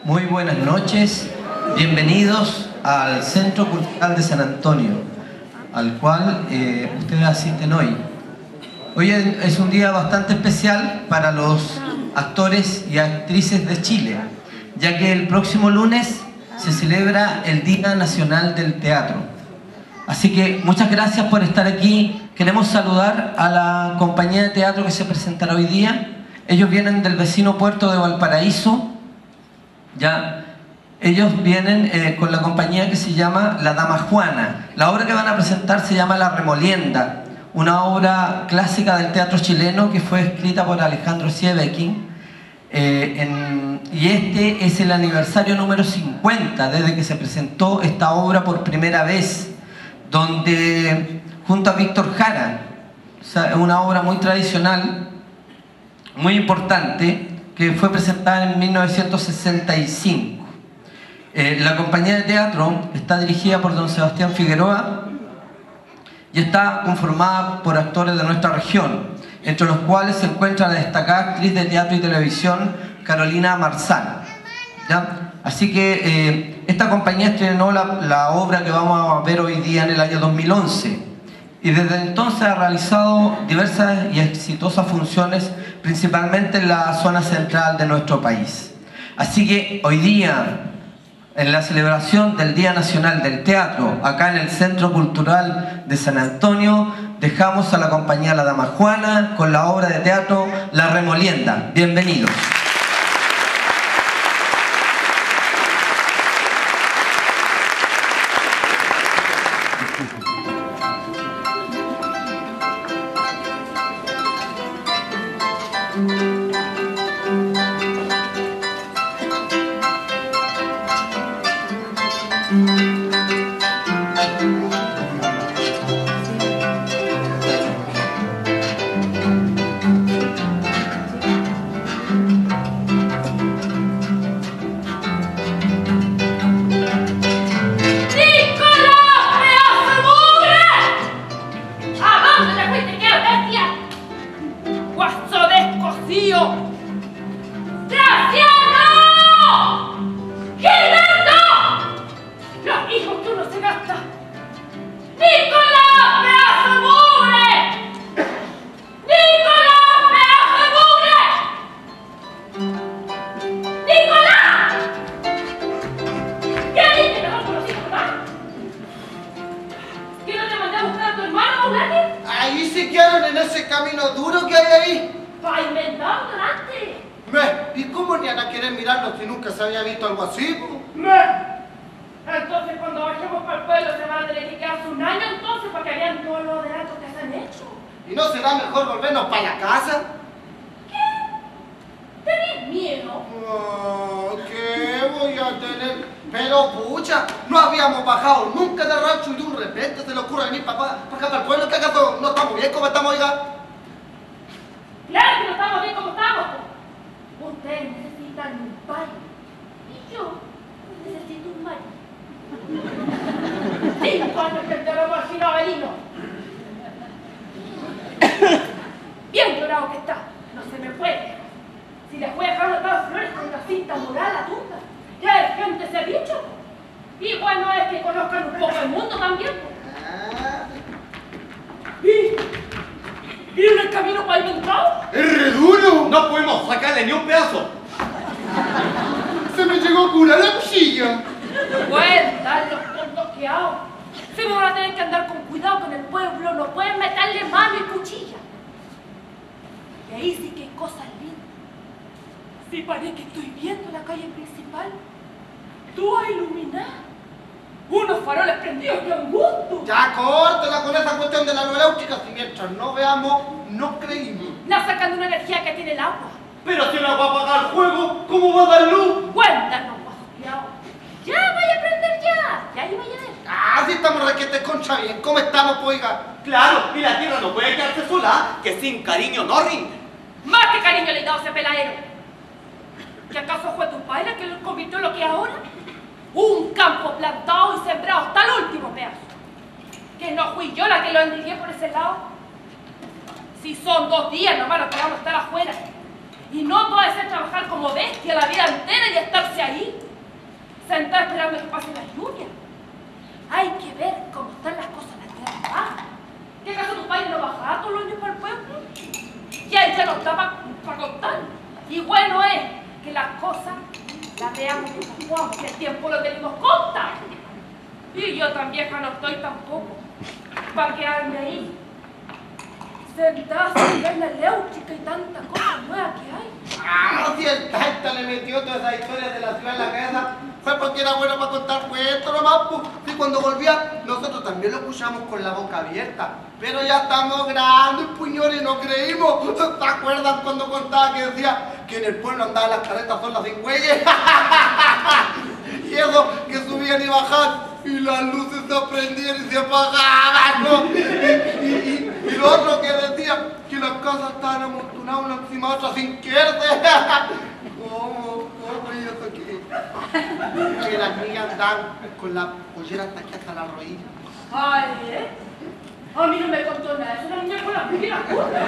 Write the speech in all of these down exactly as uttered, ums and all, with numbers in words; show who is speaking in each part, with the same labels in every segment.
Speaker 1: Muy buenas noches, bienvenidos al Centro Cultural de San Antonio, al cual eh, ustedes asisten hoy. Hoy es un día bastante especial para los actores y actrices de Chile, ya que el próximo lunes se celebra el Día Nacional del Teatro. Así que muchas gracias por estar aquí. Queremos saludar a la compañía de teatro que se presentará hoy día. Ellos vienen del vecino puerto de Valparaíso. Ya, ellos vienen eh, con la compañía que se llama La Dama Juana. La obra que van a presentar se llama La Remolienda, una obra clásica del teatro chileno que fue escrita por Alejandro Sieveking. Eh, en, y este es el aniversario número cincuenta desde que se presentó esta obra por primera vez, donde junto a Víctor Jara, o sea, es una obra muy tradicional, muy importante, que fue presentada en mil novecientos sesenta y cinco. Eh, la compañía de teatro está dirigida por don Sebastián Figueroa y está conformada por actores de nuestra región, entre los cuales se encuentra la destacada actriz de teatro y televisión Carolina Marzán. ¿Ya? Así que eh, esta compañía estrenó la, la obra que vamos a ver hoy día en el año dos mil once y desde entonces ha realizado diversas y exitosas funciones, principalmente en la zona central de nuestro país. Así que hoy día, en la celebración del Día Nacional del Teatro, acá en el Centro Cultural de San Antonio, dejamos a la compañía La Dama Juana con la obra de teatro La Remolienda. Bienvenidos.
Speaker 2: Si son dos días nomás los que vamos a estar afuera. Y no puede ser trabajar como bestia la vida entera y estarse ahí. esperando que pasen las lluvias. Hay que ver cómo están las cosas en la tierra baja. ¿Qué acaso tu padre no bajaba todos los años para el pueblo? Y ahí ya no está para contar. Y bueno es que las cosas las veamos y las jugamos, que el tiempo lo tenemos conta. Y yo tan vieja no estoy tampoco para quedarme ahí sentada sin ver la eléctrica y tantas cosas nuevas que hay.
Speaker 3: Ah, si el Taita le metió toda esa historia de la ciudad en la cabeza, fue porque era bueno para contar cuentos nomás, pues. Y cuando volvía, nosotros también lo escuchamos con la boca abierta. Pero ya estamos grandes, puñones, no creímos. ¿Se acuerdan cuando contaba que decía que en el pueblo andaban las carretas solas sin güeyes? Y eso, que subían y bajaban, y las luces se prendían y se apagaban, ¿no? Y, y, y, y lo otro que decía, que las casas estaban amontonadas una encima de otra sin quererse. ¿Cómo? ¿Cómo? ¿Y eso qué? Que las niñas andaban con la pollera hasta aquí hasta la rodilla.
Speaker 2: Ay, ¿eh? A mí no me contó nada, es una niña con la piel curva.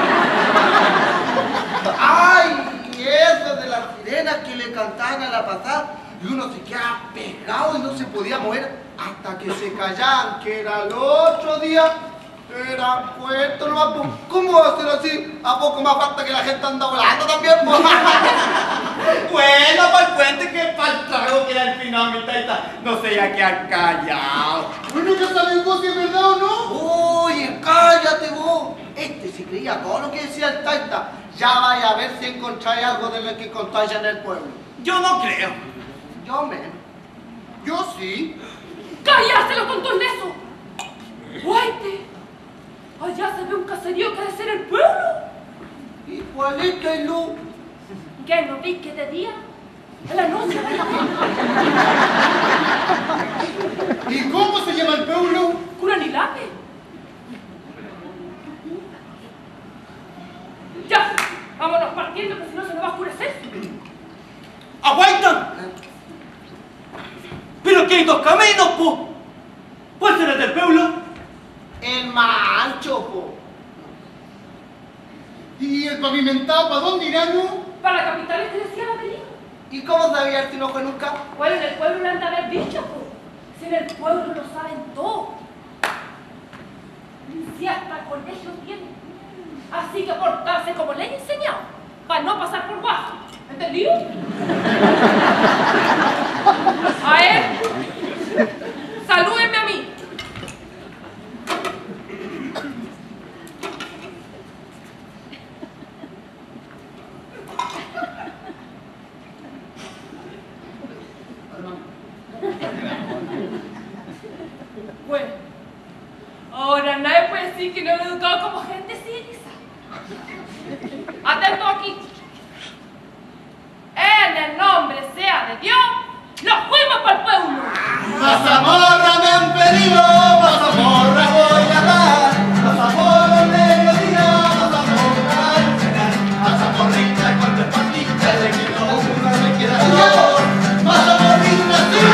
Speaker 3: ¡Ay! Y eso de las sirenas que le cantaban a la pasada. Y uno se quedaba pegado y no se podía mover hasta que se callaban, que era el otro día. Era puesto nomás, pues. ¿Cómo va a ser así? ¿A poco más falta que la gente anda volando también? Pues?
Speaker 4: Bueno, pues cuente que para el trago que era el final, mi taita, no se iba a quedar callado.
Speaker 3: Bueno, ya sabes vos si es verdad o no. Oye, cállate vos. Este se creía todo lo que decía el Taita. Ya vaya a ver si encontráis algo de lo que contáis en el pueblo.
Speaker 4: Yo no creo.
Speaker 3: Yo menos. Yo sí.
Speaker 2: ¡Cállate, los tontos lesos! ¡Guaite! Allá se ve un caserío que ha de ser el pueblo.
Speaker 3: ¿Y cuál es que luz?
Speaker 2: ¿Qué no vi que de día? El anuncio de la
Speaker 3: ¿Y cómo se llama el pueblo?
Speaker 2: Curanilape. Ya, vámonos partiendo, que si no se nos va a oscurecer.
Speaker 4: ¡Aguantan! ¡Pero que hay dos caminos, po! ¿Cuál será el del pueblo?
Speaker 3: El más ancho, po. ¿Y el pavimentado para dónde irán?
Speaker 2: Para la capital es que decía la película.
Speaker 3: ¿Y cómo sabía el sin ojo nunca?
Speaker 2: Bueno, en el pueblo le han de haber dicho, po. Si en el pueblo lo saben todo. Si hasta colegio tienen. Así que portarse como le he enseñado, para no pasar por guajo. ¿Entendido? A él, salúdenme a mí. Bueno, ahora nadie puede decir que no lo he educado como gente civilizada. Atento aquí. En el nombre sea de Dios, nos fuimos para el pueblo.
Speaker 3: Mazamorra me han pedido, mazamorra voy a dar. Mazamorra al mediodía, mazamorra al cenar. Mazamorrita con tres patitas, le quito una, me queda dos. Mazamorrita, sí.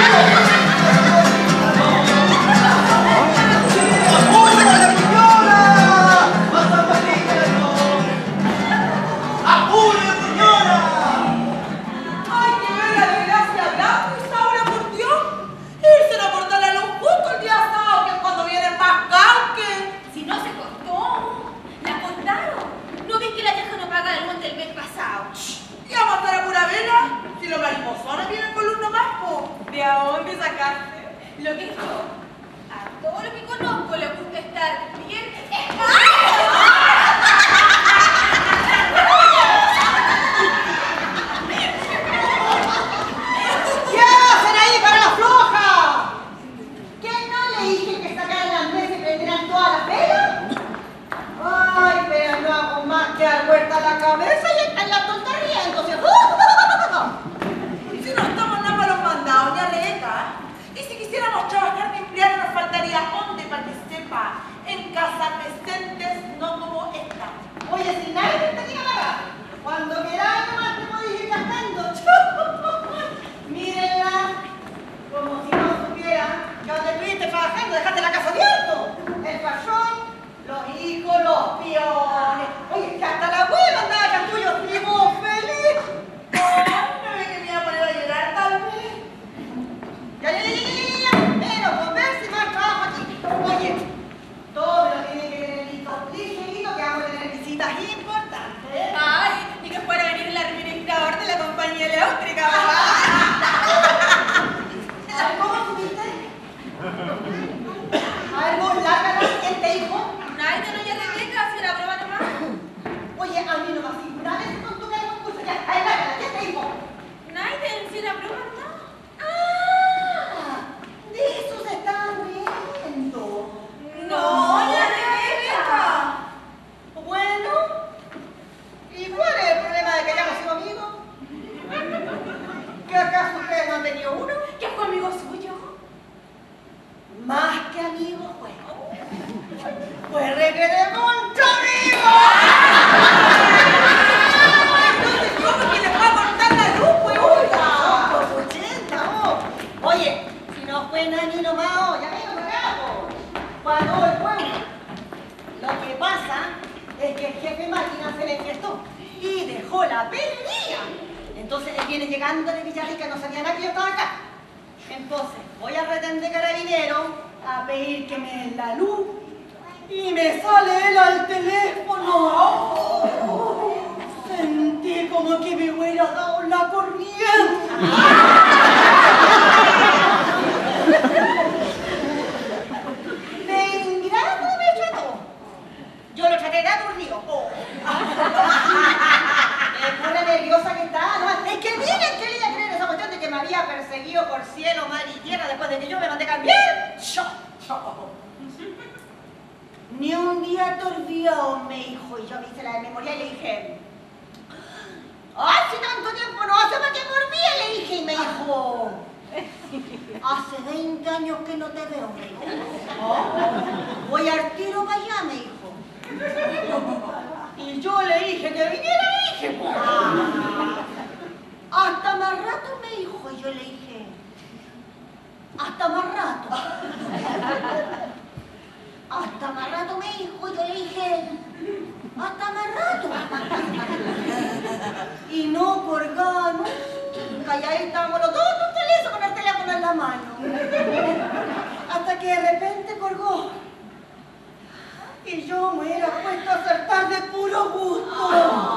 Speaker 3: ¡Apúrate, señora! ¡Mazamorrita, no! ¡Apúrate, señora!
Speaker 5: ¡Ay, que ver la desgracia blanca, Isaura, por Dios! Irse a cortar la luz justo el día sábado, que es cuando vienen más cauques.
Speaker 6: Si no se cortó, la cortaron. ¿No ves que la vieja no paga el monte el mes pasado?
Speaker 5: ¿Y vamos a estar a pura vela? Si los mariposones vienen con luz nomás, po. ¿De a dónde sacaste?
Speaker 6: Lo que yo, a todo lo que conozco le gusta estar bien.
Speaker 5: ¿Qué hacen ahí para la floja? ¿Que no le dije que sacaran las mesas y prendieran todas las velas? Ay, pero no hago más que dar vuelta a la cabeza y están las tontas riéndose. Y si no estamos nada para los mandados, ya leca. Y si quisiéramos trabajar de empleado nos faltaría onde para que sepa. En casas decentes, no como esta. Oye, si nadie te diga nada, cuando queráis nomás te podéis ir gastando. Mírenla, como si no supieran que donde estuviste trabajando dejaste la casa abierto. El pachón, los hijos, los piones. Oye, que hasta la abuela andaba acá tuyo
Speaker 6: mandado.
Speaker 5: ¡Ah! De eso se están riendo.
Speaker 6: No, doña Rebeca.
Speaker 5: Bueno, ¿y cuál es el problema de que hayamos sido amigos? ¿Que acaso ustedes no han tenido uno?
Speaker 6: ¿Que fue amigo suyo?
Speaker 5: Más que amigos, bueno. Pues requeremos mucho amigos. Entonces, ¿cómo que les va a cortar la luz, pues? Oiga, por ochenta, oh. Oye, si no fue nani nomás, oh, ya vengo para acá, oh. Para todo el pueblo. Lo que pasa es que el jefe máquina se le enfiestó y dejó la pelería. Entonces él viene llegando de Villarrica, no sabía nada que yo estaba acá. Entonces voy a retén de carabinero a pedir que me den la luz y me sale él al teléfono. Oh, sentí como que me hubiera dado la corriente. De ingrato me trató. Yo lo traté de aturdido. Oh. Es pura nerviosa que está. No, es que miren que le iba a creer esa cuestión de que me había perseguido por cielo, mar y tierra después de que yo me mandé cambiar. Yo, yo. Ni un día te olvidó, me dijo, y yo me hice la de memoria y le dije, hace tanto tiempo no hace para que me olvide, le dije, y me dijo, hace veinte años que no te veo, me dijo. Oh, voy al tiro para allá, me dijo. Y yo le dije que viniera, le dije, ah, hasta más rato, me dijo, y yo le dije, hasta más rato. Hasta más rato, me dijo, y yo le dije, hasta más rato. Y no colgaba nunca, y ahí estábamos los dos felices con el teléfono en la mano. Hasta que de repente colgó. Y yo me hubiera puesto a acertar de puro gusto.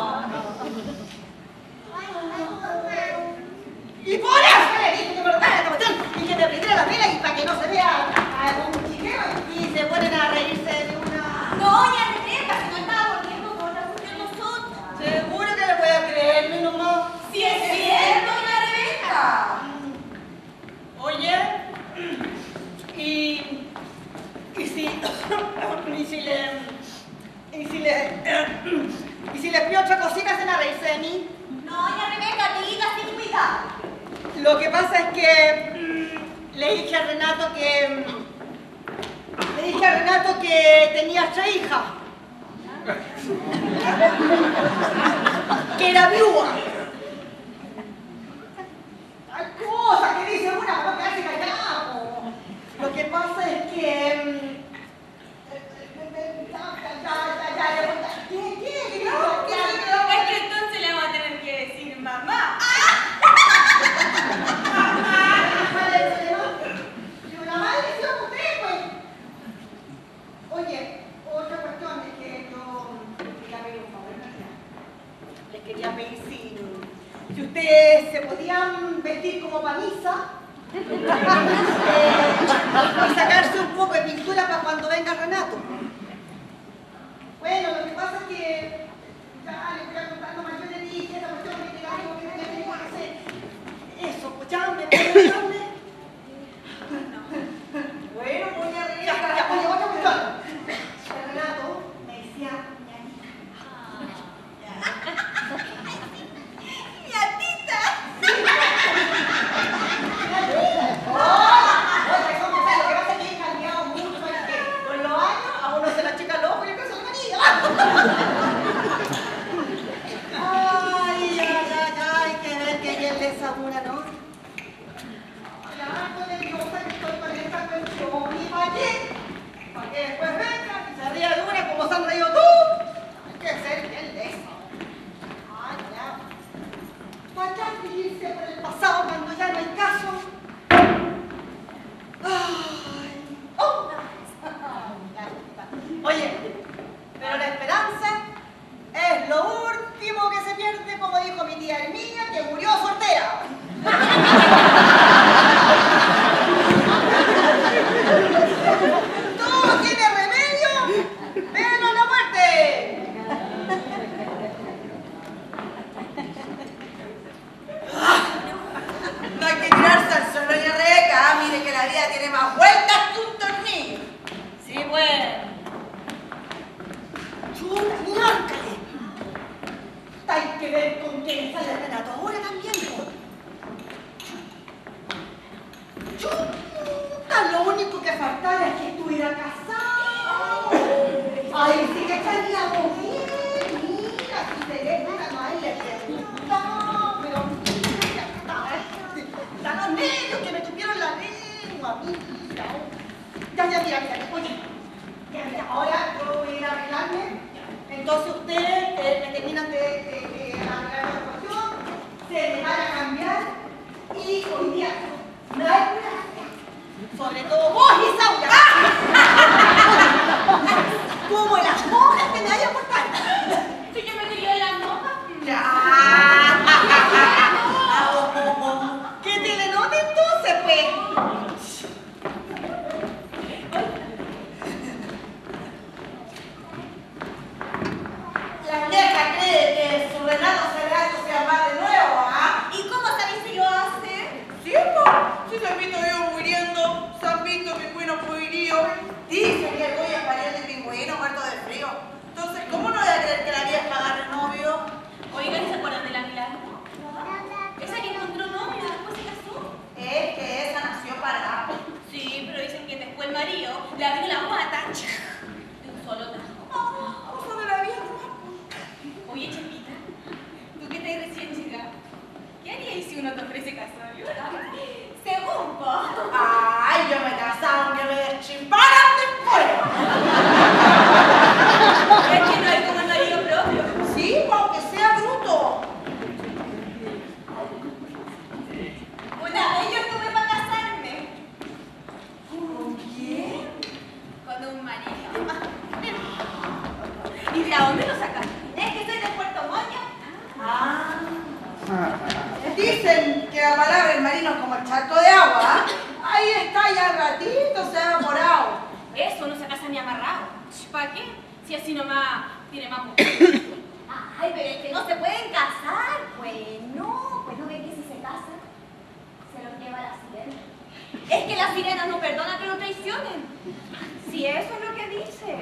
Speaker 5: Y por eso le dije que me lo traiga esta cuestión y que me prendiera la vela y para que no se vea algún chiquero y se ponen a reírse de una...
Speaker 6: No, doña Rebeca, si no estaba volviendo con la cuestión nosotros.
Speaker 5: Seguro que le voy a creerme nomás.
Speaker 6: Si es cierto, doña Rebeca.
Speaker 5: Oye, y... y si... y si le... y si le... y si le pido otra cosita, ¿se van a reírse de mí?
Speaker 6: No, doña Rebeca, diga sin cuidado.
Speaker 5: Lo que pasa es que mm, le dije a Renato que... mm, le dije a Renato que tenía otra hija. Que era viuda. Hay cosas que dice una para quedarse callado. Lo que pasa es que... mm, ¿Qué? ¿Qué? ¿Qué?
Speaker 6: Es que entonces le vamos a tener que decir mamá.
Speaker 5: Oye, otra cuestión es que yo quería pedir un favor, les quería pedir si, si ustedes se podían vestir como para misa eh, y sacarse un poco de pintura para cuando venga Renato. Bueno, lo que pasa es que ya les voy a contar nomás, yo le dije esa cuestión de que algo que tenía que hacer. Eso, pues ya me voy a darle. Bueno, voy a reír. Ya, ya, oye, otra cuestión. Renato me decía ñañita.
Speaker 6: Ñatita.
Speaker 5: Oye, ¿cómo está? Lo que pasa es que he cambiado mucho, es que con los años a uno se la chica el ojo y le pasa la manilla. Ay, ay, Chuta, lo único que faltaba es que estuviera casado. Ay, sí que estaríamos bien. Mira, si se le gusta, no hay le pregunta, pero mira, están los medios que me tuvieron la lengua, mira. Ya, ya, mira, mira, oye. Ya, mira, ahora yo voy a ir a arreglarme. Entonces ustedes eh, me terminan de, de, de arreglar la situación, se me van a cambiar y hoy día no hay gracia. Sobre todo vos, Isaura. Como las monjas que me vayan a cortar.
Speaker 6: Si yo me quería de las monjas.
Speaker 5: Que te le note entonces, pues. La vieja cree que su Renato Serrato se amar de nuevo, ¿ah?
Speaker 6: ¿Y cómo sabéis si lo hace?
Speaker 5: Sí, po. Si se han visto yo muriendo, se han visto pingüinos moriríos. Dicen que el Goya es pariente de pingüino muerto de frío. Entonces, ¿cómo no voy a creer que la vieja agarre novio?
Speaker 6: Oigan, ¿se acuerdan de la Milagro? Esa que encontró novio y después se casó.
Speaker 5: Es que esa nació para...
Speaker 6: Sí, pero dicen que después el marido le abrió la guata de un solo trago.
Speaker 5: Cosa de la vieja.
Speaker 6: Oye, Chepita, tú que estás recién llegada, ¿qué harías si uno te ofrece casarlo? Según vos.
Speaker 5: Ay, yo me casaba aunque me deschimparan después.
Speaker 6: Es que no hay como el marido propio.
Speaker 5: Sí, aunque sea bruto.
Speaker 6: Una vez yo estuve para casarme
Speaker 5: ¿Con quién?
Speaker 6: con un marido. ¿Y de dónde lo sacaste? Es que soy de Puerto Moño.
Speaker 5: Ah. Dicen que la palabra el marino es como el charco de agua. Ahí está, ya al ratito se ha evaporado.
Speaker 6: Eso no se casa ni amarrado. ¿Para qué? Si así nomás tiene más mujer. Ay, pero es que no se pueden casar. Pues no, pues no ven que si se casan, se los lleva la sirena. Es que las sirenas no perdonan que lo traicionen. Si eso es lo que dice.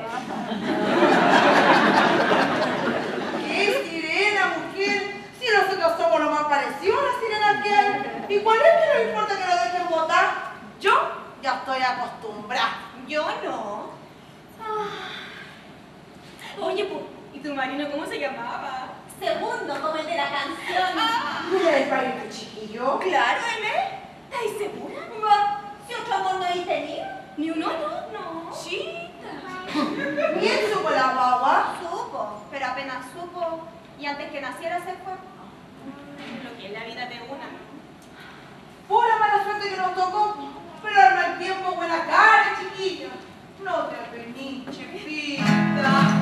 Speaker 5: ¿Qué sirena, mujer? Si nosotros somos lo más parecido a la sirena que hay. ¿Y cuál es que no importa que lo dejen votar? Yo ya estoy acostumbrada.
Speaker 6: Yo no. Ah. Oye, pues, ¿y tu marino cómo se llamaba? Segundo, como el de la canción. Ah.
Speaker 5: Mira el baile, chiquillo.
Speaker 6: Claro, él es. ¿Estás segura? Ma, si otro amor no hay tenido. ¿Ni uno? No, no. Chita.
Speaker 5: ¿Quién supo la guagua?
Speaker 6: Supo, pero apenas supo y antes que naciera se fue. Lo que es la vida de una.
Speaker 5: Pura mala suerte que nos tocó, pero al mal tiempo buena cara, chiquillo. No te apeniches, pita.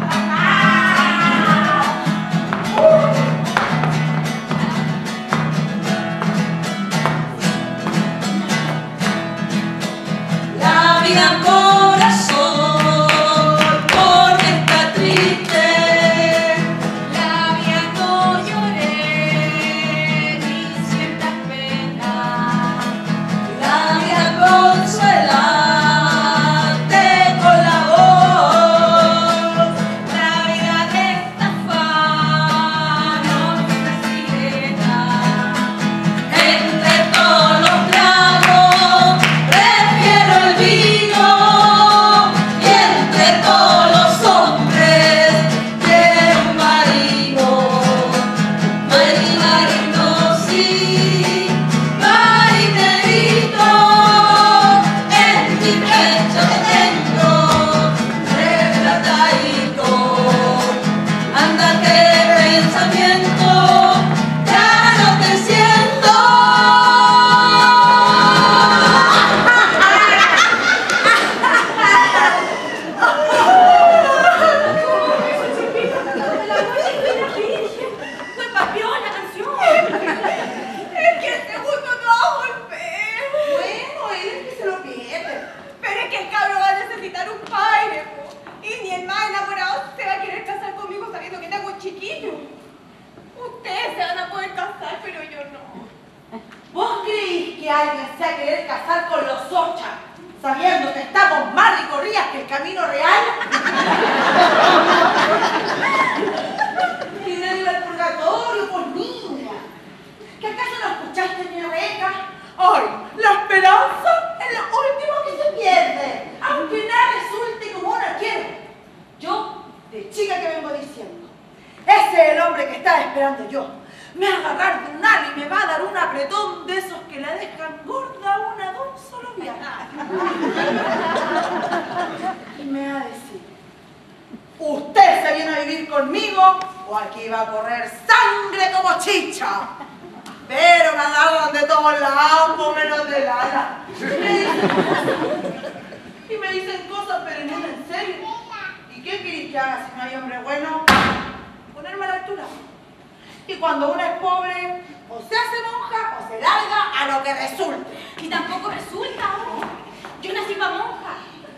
Speaker 7: La vida corazón, porque está triste. La vida no lloré ni sientas pena. La vida consuela, te con la voz. La vida de esta afán, no te sirena. Entre todos los tragos prefiero el vino, y entre todos los hombres quiero un marino. Marino, marino, sí, marinerito, en mi pecho dentro, retratadito. Ándate, pensamiento, ya no te siento.
Speaker 6: Fue papión la canción. Es que el segundo no golpea.
Speaker 5: Bueno, él es que se lo pierde.
Speaker 6: Pero es que el cabro va a necesitar un padre, po. Y ni el más enamorado se va a querer casar conmigo sabiendo que tengo un chiquillo. Ustedes se van a poder casar, pero yo no.
Speaker 5: ¿Vos creís que alguien se va a querer casar con los Ocha, sabiendo que estamos más recorridas que el camino real? Y de ir al purgatorio, pues niña. ¿Que acaso no escuchaste mi Rebeca? ¡Ay, la esperanza Y me va a decir, ¿usted se viene a vivir conmigo o aquí va a correr sangre como chicha? Pero me agarran de todos lados, por menos de lana. Y me dicen cosas, y me dicen cosas, pero no en serio. ¿Y qué querés que haga si no hay hombre bueno? Ponerme a la altura. Y cuando uno es pobre, o se hace monja o se larga a lo que resulte.
Speaker 6: Y tampoco resulta, oh. Yo nací pa' monja.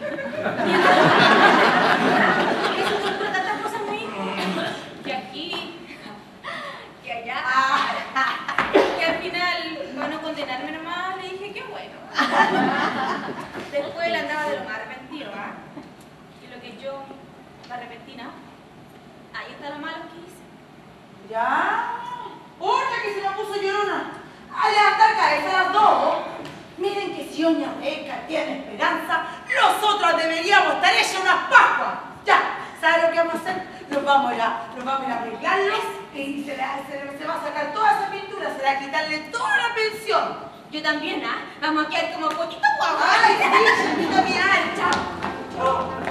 Speaker 6: Y eso son tantas cosas muy... Que aquí, que allá. Que al final, para no condenarme nomás, le dije que bueno. Después él andaba de lo más arrepentido, ¿ah? ¿eh? Y lo que yo me arrepentí, ¿no? Ahí está lo malo que hice.
Speaker 5: ¿Ya? Otra que se me puso llorona. A levantar cabeza a las dos. Miren que si Doña Rebeca tiene esperanza, nosotros deberíamos estar hechas unas pascuas. Ya, ¿sabes lo que vamos a hacer? Nos vamos a ir a, nos vamos a, ir a arreglarlos y se, le, se, se va a sacar toda esa pintura, se le va a quitarle toda la pensión.
Speaker 6: Yo también, ¿ah? ¿eh? Vamos a quedar como poquito guaguas.
Speaker 5: Ay, sí, chiquita mía, chao. Chao.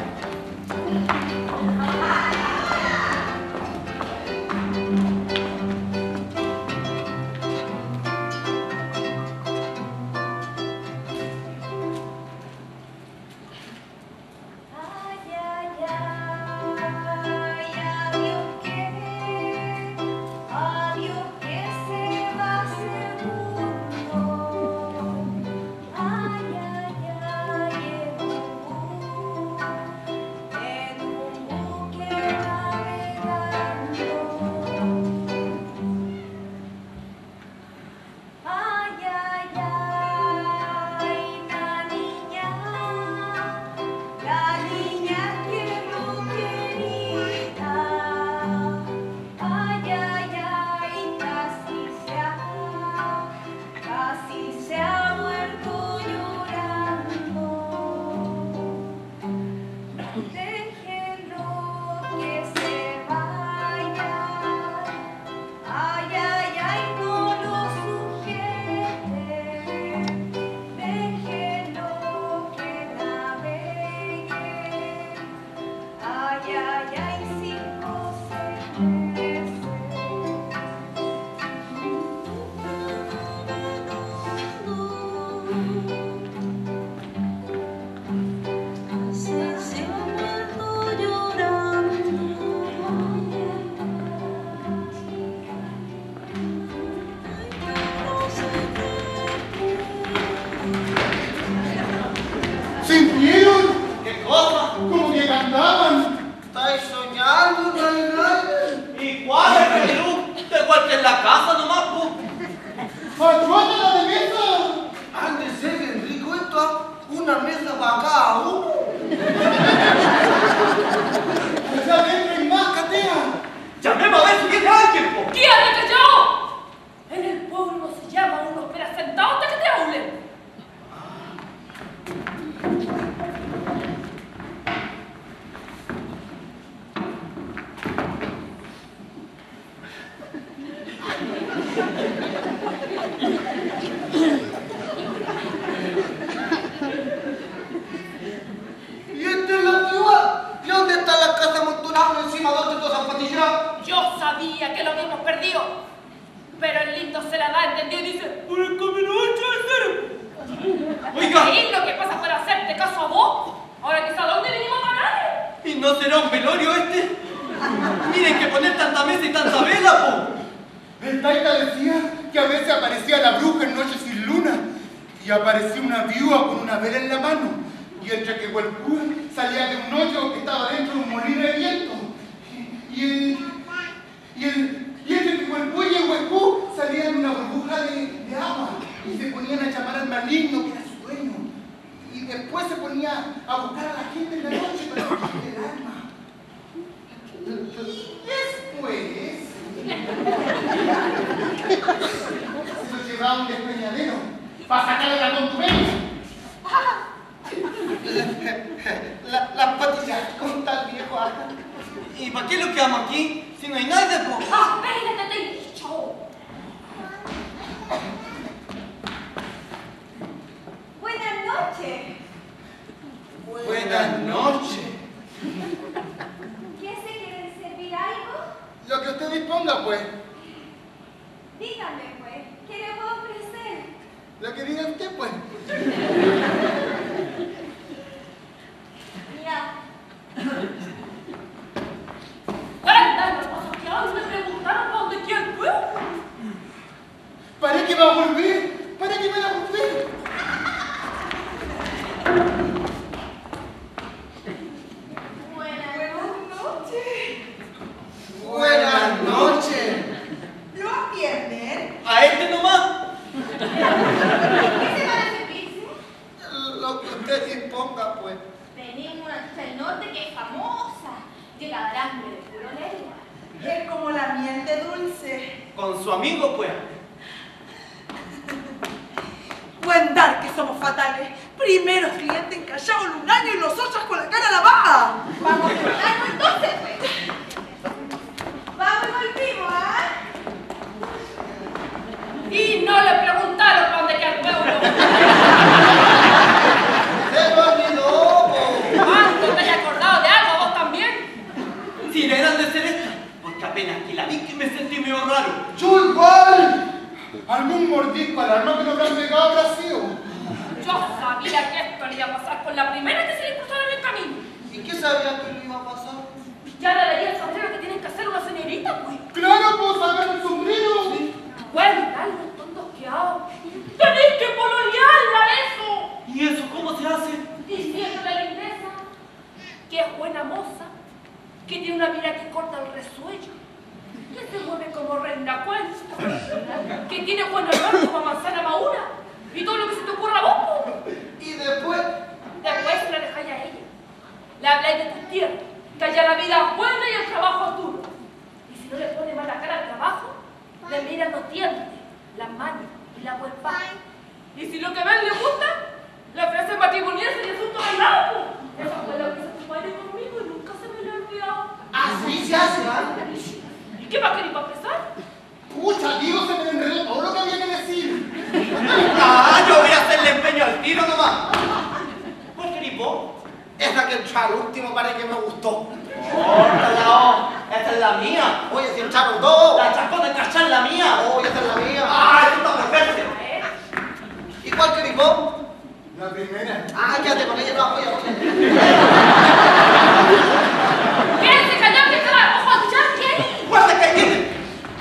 Speaker 3: Buenas noches.
Speaker 6: ¿Qué se quiere servir algo?
Speaker 3: Lo que usted disponga, pues.
Speaker 6: Dígame, pues, ¿qué le puedo ofrecer?
Speaker 3: Lo que diga usted, pues.
Speaker 6: Mira,
Speaker 2: ¡Cuéntame, hermoso, que hoy me preguntaron para dónde quién fue!
Speaker 3: ¿Para qué va a volver? ¿Para qué va a volver?
Speaker 6: buenas noches.
Speaker 3: Buenas noches.
Speaker 5: ¿Lo atienden?
Speaker 4: ¿A este nomás?
Speaker 6: ¿Qué se van a servirse?
Speaker 3: Lo que usted disponga, pues.
Speaker 6: Venimos hasta el norte que es famosa. Llega de hambre de puro lengua.
Speaker 5: Es como la miel de dulce.
Speaker 4: Con su amigo, pues.
Speaker 5: Buen dar que somos fatales. Primeros clientes encallados en un año y los otros con la cara lavada.
Speaker 6: Vamos a juntarnos entonces, pues. Vamos y volvimos, ¿ah?
Speaker 2: Y no le preguntaron para dónde queda el pueblo.
Speaker 3: ¡Se lo olvidó, po!
Speaker 2: ¿Cuánto te hayas acordado de algo vos también?
Speaker 4: Sirenas de Celeste. Porque apenas que la vi que me sentí medio raro.
Speaker 3: ¡Yo igual! Algún mordisco al arma que no me han pegado habrá sido.
Speaker 2: Yo sabía que esto le iba a pasar con la primera que se le cruzara en el camino.
Speaker 3: ¿Y qué sabía que le iba a pasar?
Speaker 2: Ya debería saber lo que tienen que hacer una señorita, pues.
Speaker 3: ¡Claro, pues, sacar el sombrero!
Speaker 2: Cuéntale, tontos que hago. ¡Tenés que pololearla eso!
Speaker 4: ¿Y eso cómo se hace?
Speaker 2: Diciéndole a la inglesa que es buena moza, que tiene una mira que corta el resuello, que se mueve como reina cuenta, que tiene buen olor como manzana madura, y todo lo que se te ocurra a vos.
Speaker 3: Y después,
Speaker 2: Después se la dejáis a ella. Le habláis de tu tierra, que allá la vida es buena y el trabajo es duro. Y si no le pone mala cara al trabajo, le miran los dientes, las manos y la huepa. Y si lo que ven le gusta, le ofrecen matrimoniarse y asunto bailado. Eso fue lo que hizo tu padre conmigo y nunca se me lo ha olvidado.
Speaker 3: así se hace, ¿va?
Speaker 2: ¿Y qué va a querer para empezar?
Speaker 3: Pucha, Dios, se me enredó todo lo que había que decir.
Speaker 4: Ah, yo voy a hacerle empeño al tiro nomás. ¿Cuál querís vos?
Speaker 3: Esa que entró al último parece que me gustó.
Speaker 4: Oh, esta es la, esta es la mía.
Speaker 3: Oye, si entraron dos.
Speaker 4: La chacota de cachar la mía.
Speaker 3: Oye, esta es la mía.
Speaker 4: Ah, esto está perfecto.
Speaker 2: A ver.
Speaker 3: ¿Y cuál querés vos? La primera. Ah, quédate con ella, no, oye, oye.
Speaker 2: ¡Quédense callados que estaba ojo a escuchar! ¿Qué hay?
Speaker 4: ¡Guarda que viene!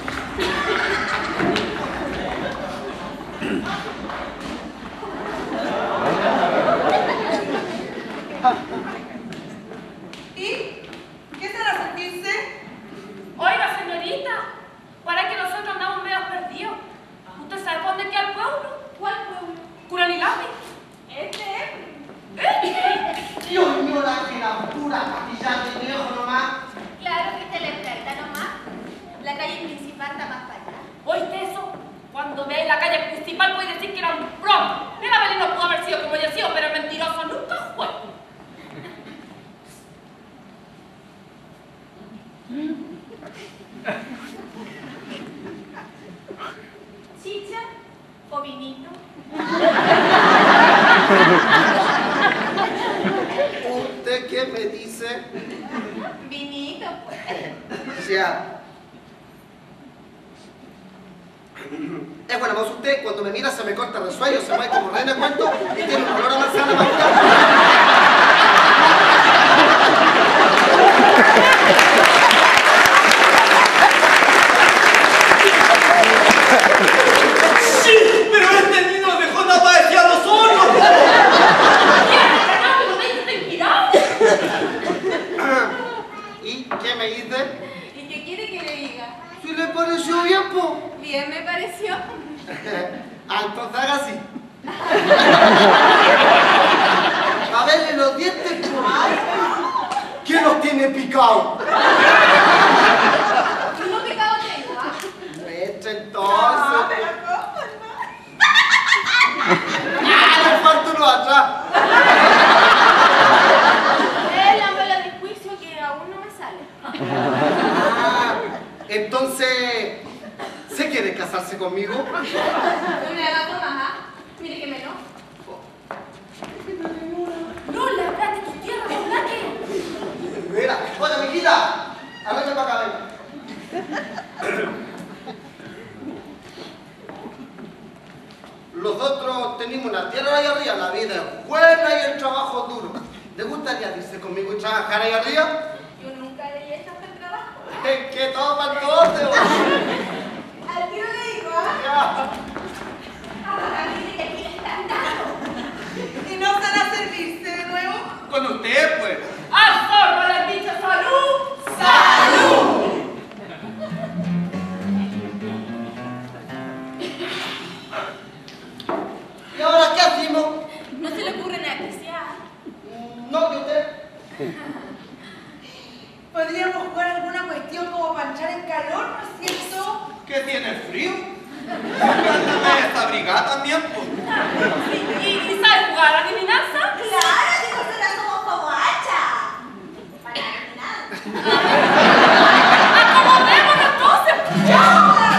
Speaker 5: ¿Y qué será sentirse?
Speaker 2: Oiga, señorita, para que nosotros andamos medio perdidos. ¿Usted sabe por dónde queda el pueblo?
Speaker 6: ¿Cuál pueblo?
Speaker 2: Curanilapi.
Speaker 6: Este es.
Speaker 2: ¿Eh?
Speaker 3: Dios mío, la que la pura pastilla de viejo nomás.
Speaker 6: Claro que te le plata nomás. La calle principal está más para allá.
Speaker 2: ¿Oíste eso? Cuando veáis la calle principal puede decir que era un broma. El Abelino pudo haber sido como haya sido, pero mentiroso nunca fue.
Speaker 6: ¿Chicha o vinito?
Speaker 3: ¿Usted qué me dice?
Speaker 6: Vinito, pues.
Speaker 3: Ya. Es buena voz usted, cuando me mira se me corta el resuello, se mueve como reina cuento y tiene un olor a manzana madura.
Speaker 4: ¡Sí! ¡Pero este niño dejó nada para decir a los otros!
Speaker 2: ¡No me dijiste inspirado!
Speaker 3: ¿Y qué me dice?
Speaker 6: ¿Y qué quiere que le diga?
Speaker 3: Si le pareció bien, po.
Speaker 6: Bien me pareció.
Speaker 3: Ah, entonces haga así. A verle los dientes, po. ¿Quién los tiene picados?
Speaker 6: ¿Tú no pecado tengo, ah?
Speaker 3: Muestra
Speaker 5: Ah,
Speaker 3: entonces.
Speaker 5: pero ¿cómo
Speaker 3: ¡Ah, le falta uno atrás!
Speaker 6: Es la bola de juicio que aún no me sale.
Speaker 3: Ah, entonces, ¿se quiere casarse conmigo?
Speaker 6: No me haga más, ¿ah? Mire que me no.
Speaker 2: No le hablas de tu tierra,
Speaker 3: nosotros tenemos una tierra ahí arriba, la vida es buena y el trabajo es duro. ¿Le gustaría irse conmigo y trabajar ahí arriba?
Speaker 6: Yo nunca le he hecho este trabajo.
Speaker 3: Es que todo para todos.
Speaker 5: Al tiro le digo, ¿ah?
Speaker 6: Ahora mire que aquí está dado.
Speaker 5: ¿Y no van a servirse de nuevo?
Speaker 4: Con usted, pues.
Speaker 2: ¡Al zorro le han dicho salud!
Speaker 5: ¡Salud!
Speaker 3: ¿Y ahora qué hacemos?
Speaker 6: No se le ocurre nada especial.
Speaker 3: No, que usted.
Speaker 5: Podríamos jugar alguna cuestión como para echar en calor, ¿no es cierto?
Speaker 4: ¿Qué tiene frío? Cántame esta brigada también, pues.
Speaker 2: ¿Y, y, y sabes jugar a la adivinanza?
Speaker 6: Claro, si nosotras somos como hacha. Para nada.
Speaker 2: ¡Acomodémonos entonces!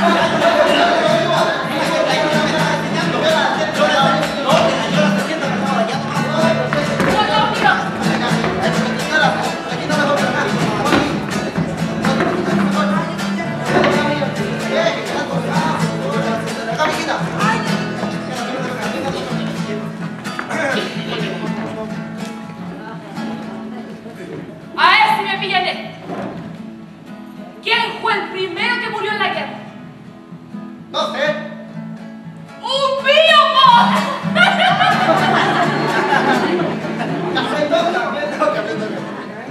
Speaker 2: A ver si me pillan esto. ¿Quién fue el primero que murió en la guerra?
Speaker 3: No sé.
Speaker 2: ¡Un pío, po!
Speaker 3: Me toca, me toca, me toca.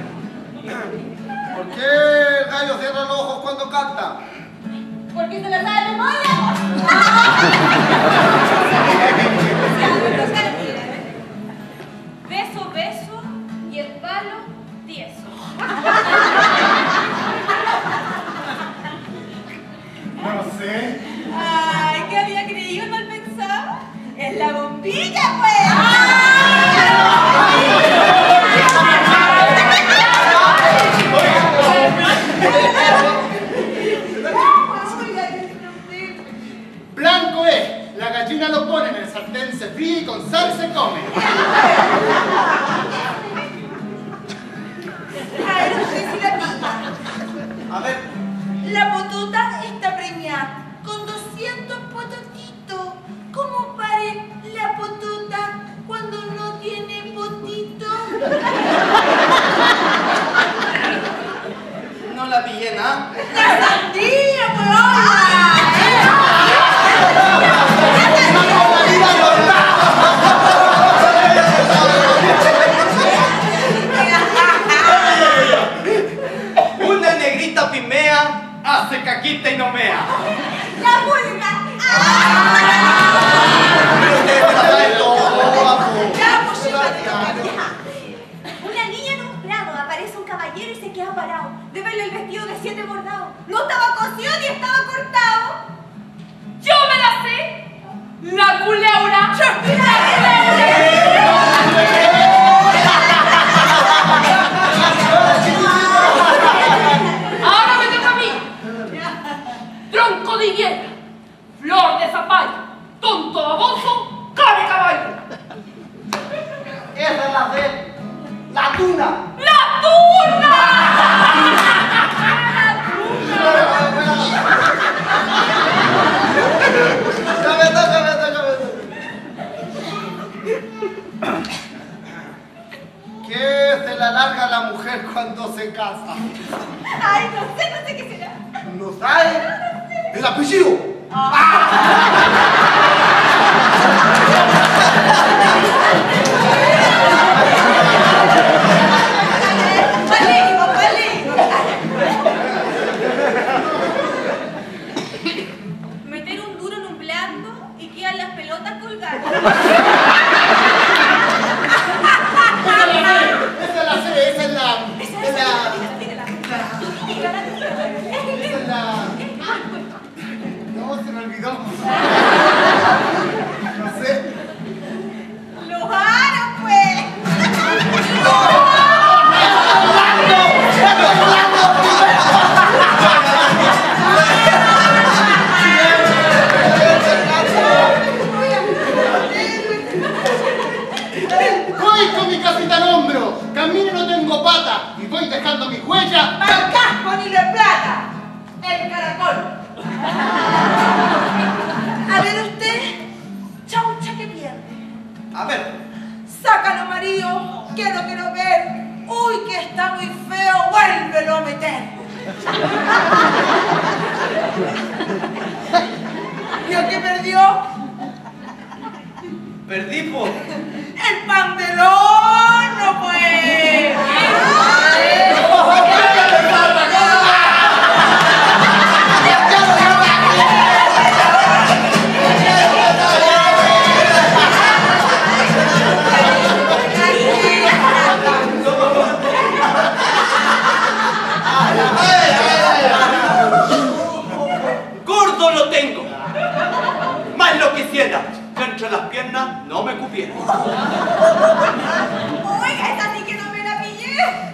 Speaker 3: ¿Por qué el gallo cierra los ojos cuando canta?
Speaker 6: Porque se la sabe de memoria. Beso, beso y el palo tieso.
Speaker 3: No sé.
Speaker 5: Ay, ¿qué había creído el mal pensado? ¡Es la bombilla, pues!
Speaker 3: Blanco es, la gallina lo pone en el sartén, se fríe y con sal se come.
Speaker 5: A ver, no sé si la pilla.
Speaker 3: A ver,
Speaker 5: La potota está preñada con doscientos pototitos. ¿Cómo pare la potota cuando no tiene potito?
Speaker 4: No la pillé nada.
Speaker 5: ¡La sandía,
Speaker 4: Una negrita pimea hace caquita y no mea.
Speaker 6: ¡La pulga!
Speaker 4: Pero ustedes se la saben todo, guapo.
Speaker 5: Ya, pues sí,
Speaker 6: Una niña en un prado, aparece un caballero y se queda parado. De verle el vestido de siete bordado. No estaba cosido ni estaba cortado.
Speaker 2: ¡Yo me la sé! ¡La culebra! Ahora me toca a mí. Tronco de higuera, flor de zapallo, tonto baboso, cara de caballo.
Speaker 3: esa es la de la tuna.
Speaker 2: ¡La tuna!
Speaker 3: Ya me toca, me toca, me toca. ¿Qué se le alarga a la mujer cuando se casa?
Speaker 6: Ay, no sé, no sé qué será.
Speaker 3: ¿No sabe? ¡El apellido!
Speaker 5: Palín, palín.
Speaker 6: Meter un duro en un blando y quedan las pelotas colgando.
Speaker 3: Esa es la C, esa es la...
Speaker 6: Esa,
Speaker 3: es
Speaker 6: esa,
Speaker 3: la...
Speaker 6: dígala, dígala.
Speaker 3: esa es la... No, se me olvidó. No sé.
Speaker 5: Los aros, pues.
Speaker 3: Voy con mi casita al hombro, camino no tengo pata y voy dejando mi huella.
Speaker 5: Mal casco ni de plata. El caracol. A ver usted, chaucha que
Speaker 4: A ver.
Speaker 5: Sácalo, marido, que lo quiero ver. Uy, que está muy feo, vuélvelo a meter. ¿Vio que perdió?
Speaker 4: Perdí, po.
Speaker 5: El pandelón, no pues.
Speaker 4: Gordo lo tengo. Más lo quisiera que entre las piernas no me cupiera.
Speaker 6: Oiga, esa sí que no me la pillé.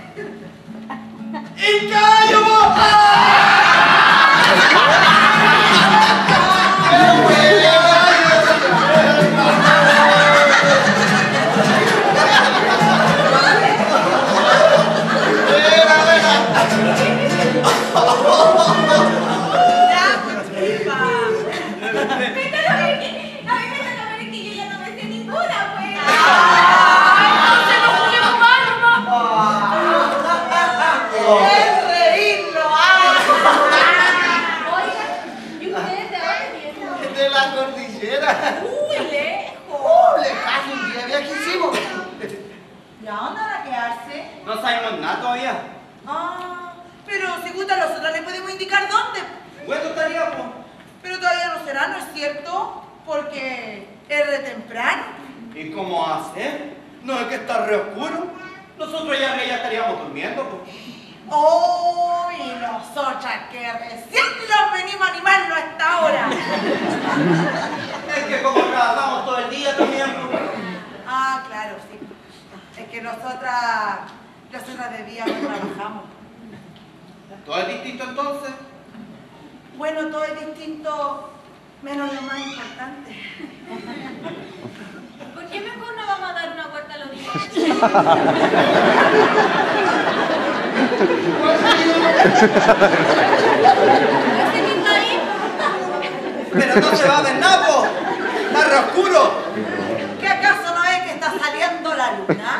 Speaker 4: ¡Y callo!
Speaker 5: Uy, lejos.
Speaker 3: ¡Oh, lejazo! Un día viajísimo.
Speaker 5: ¿Y a dónde van a quedarse?
Speaker 4: No sabemos nada todavía.
Speaker 5: Ah, pero si gusta nosotros le podemos indicar dónde.
Speaker 4: Bueno, estaría, po.
Speaker 5: Pero todavía no será, ¿no es cierto? Porque es de temprano.
Speaker 4: ¿Y cómo hacer? ¿No es que está re oscuro? Nosotros ya, ya estaríamos durmiendo, po.
Speaker 5: Oh, y nosotras que recién nos venimos a animarnos a esta hora.
Speaker 4: Es que como trabajamos todo el día también, po.
Speaker 5: Ah, claro, sí. Es que nosotras, nosotras de día no trabajamos.
Speaker 4: ¿Todo es distinto entonces?
Speaker 5: Bueno, todo es distinto, menos lo más importante.
Speaker 6: ¿Por qué mejor no vamos a dar una vuelta a los días?
Speaker 4: Pero no se va a ver nada, po. Está re oscuro.
Speaker 5: ¿Qué acaso no es que está saliendo la luna?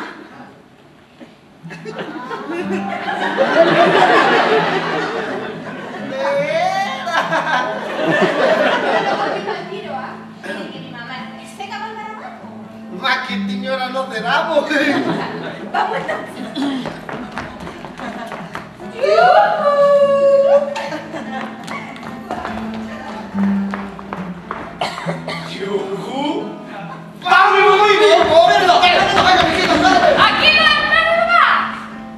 Speaker 6: Que mi mamá es seca para el garabato.
Speaker 3: Más que señora no cerramos.
Speaker 6: Vamos entonces.
Speaker 4: ¡Yujú! ¡Vamos, muy bien!
Speaker 2: ¡Aquí va a estar nomás!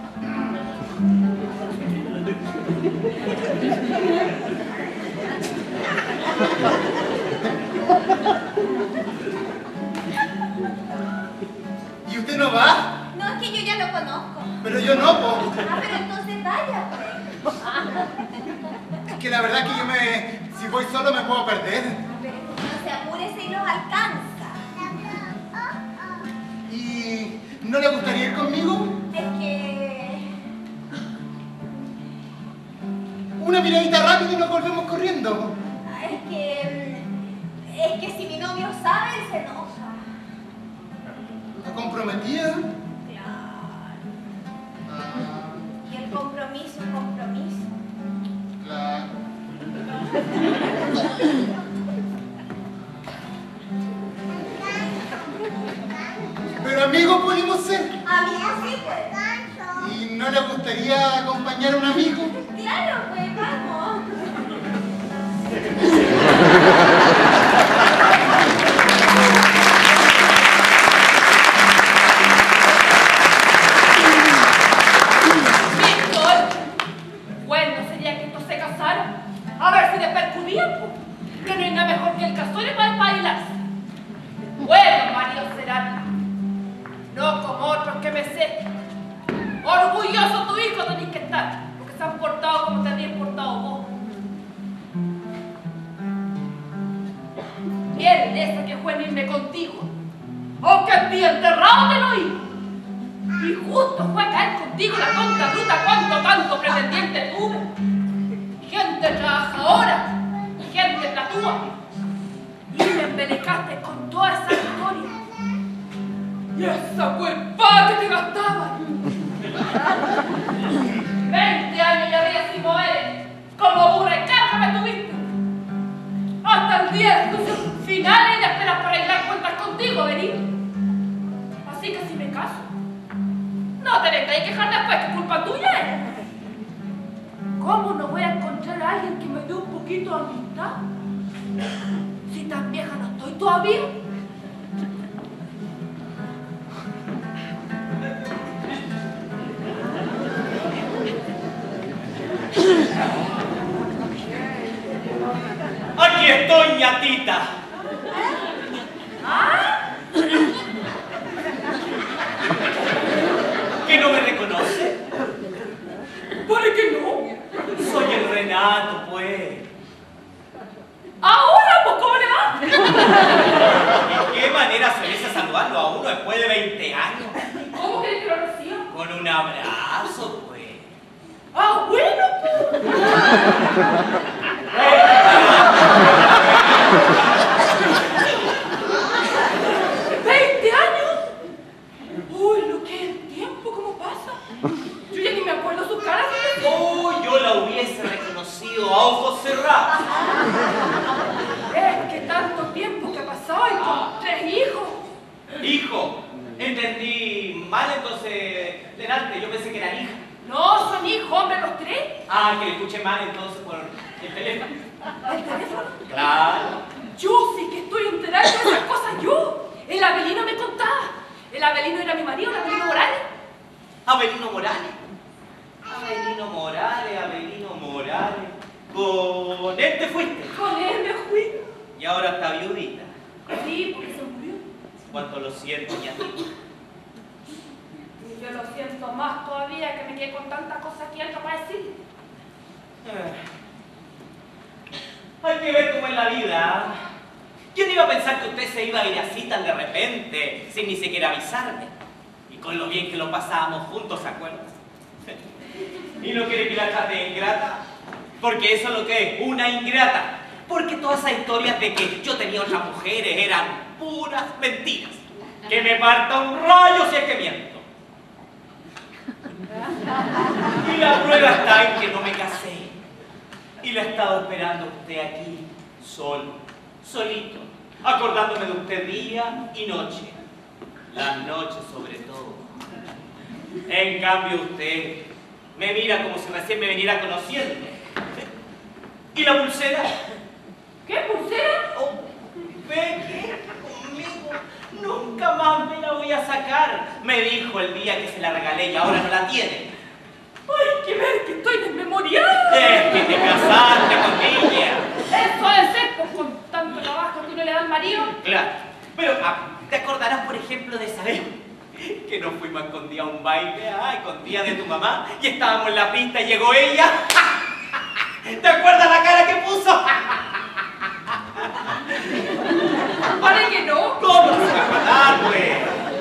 Speaker 3: ¿Y usted no va?
Speaker 6: No, es que yo ya lo conozco.
Speaker 3: Pero yo no, po.
Speaker 6: Ah, pero entonces vaya, pues.
Speaker 3: Es que la verdad que yo me... Si voy solo me puedo perder.
Speaker 6: Pero no se apure si los alcanza.
Speaker 3: ¿Y no le gustaría ir conmigo?
Speaker 6: Es que...
Speaker 3: Una miradita rápida y nos volvemos corriendo.
Speaker 6: Es que... Es que si mi novio sabe, él se enoja.
Speaker 3: ¿Está comprometida?
Speaker 6: Claro. Y el compromiso es compromiso.
Speaker 3: Claro. Pero amigos podemos ser.
Speaker 6: Amigos, sí, pues.
Speaker 3: ¿Y no le gustaría acompañar a un amigo?
Speaker 6: Claro, pues, vamos.
Speaker 2: Víctor, bueno sería que estos se casaran. A ver si después tiempo. Que no hay nada mejor que el casorio para bailar. Bueno, maridos serán. No como otros que me sé. Orgulloso tu hijo tenés que estar. Porque se han portado como te habían portado vos. Bien, esa que fue irme contigo. O que es bien enterrado te lo oí. Y justo fue a caer contigo la tonta bruta cuánto tanto pretendiente tuve. Gente trabajadora y gente platúa. Y me embelecaste con toda esa historia. Y esa cuerpa que te gastaban. Veinte años ya veía si mover. Como burra y caja me tuviste. Hasta el día de tus finales ya esperas para arreglar cuentas contigo, vení. Así que si me caso, no te vengas a quejar después, que culpa tuya es. ¿Cómo no voy a encontrar a alguien que me dé un poquito de amistad? Si tan vieja no estoy todavía.
Speaker 4: Aquí estoy, ñatita.
Speaker 2: ¿Ah?
Speaker 4: ¿Que no me reconoce?
Speaker 2: ¿Por qué no?
Speaker 4: Soy el Renato, pues.
Speaker 2: Ahora, pues, ¿cómo le va?
Speaker 4: ¿De qué manera sueles saludarlo a uno después de veinte años?
Speaker 2: ¿Cómo querés que lo reciba?
Speaker 4: Con un abrazo, pues.
Speaker 2: Ah, bueno, pues. ¿veinte años? Uy, lo que es el tiempo, ¿cómo pasa? Yo ya ni me acuerdo su cara.
Speaker 4: Oh, yo la hubiese reconocido a ojos cerrados.
Speaker 2: Es que tanto tiempo que ha pasado y con tres hijos.
Speaker 4: Hijo, entendí mal entonces delante, yo pensé que era hija.
Speaker 2: No, son hijos, hombre, los tres.
Speaker 4: Ah, que le escuché mal entonces por el teléfono.
Speaker 2: ¿El teléfono?
Speaker 4: Claro.
Speaker 2: Yo sí que estoy enterada de esas cosas, yo. El Abelino me contaba. El Abelino era mi marido, el Abelino Morales.
Speaker 4: Abelino Morales. Abelino Morales, Abelino Morales. Con él te fuiste.
Speaker 2: Con él me fui.
Speaker 4: Y ahora está viudita.
Speaker 2: Sí, porque se murió.
Speaker 4: Cuánto lo siento, ñatita.
Speaker 2: Y yo lo siento más todavía que me quedé con tanta cosa aquí algo para decir.
Speaker 4: Hay que ver cómo es la vida. ¿Quién iba a pensar que usted se iba a ir así tan de repente, sin ni siquiera avisarme? Y con lo bien que lo pasábamos juntos, ¿se acuerdan? ¿Y no quiere que la trate ingrata? Porque eso es lo que es, una ingrata. Porque todas esas historias de que yo tenía otras mujeres eran puras mentiras. Que me parta un rayo si es que miento. Y la prueba está en que no me casé. Y la he estado esperando a usted aquí, solo, solito, acordándome de usted día y noche. Las noches sobre todo. En cambio usted me mira como si recién me viniera conociendo. ¿Y la pulsera?
Speaker 2: ¿Qué pulsera?
Speaker 4: Oh, ve que conmigo nunca más me la voy a sacar. Me dijo el día que se la regalé y ahora no la tiene.
Speaker 2: Hay que ver que estoy desmemoriada.
Speaker 4: Es que te casaste con ella.
Speaker 2: Eso debe ser, pues, con tanto trabajo que uno le da al marido.
Speaker 4: Claro. Pero ah, te acordarás, por ejemplo, de esa vez que nos fuimos a escondidas a un baile, ah, escondidas de tu mamá, y estábamos en la pista y llegó ella. ¿Te acuerdas la cara que puso?
Speaker 2: Para que no.
Speaker 4: ¿Cómo se va a acordar, pues?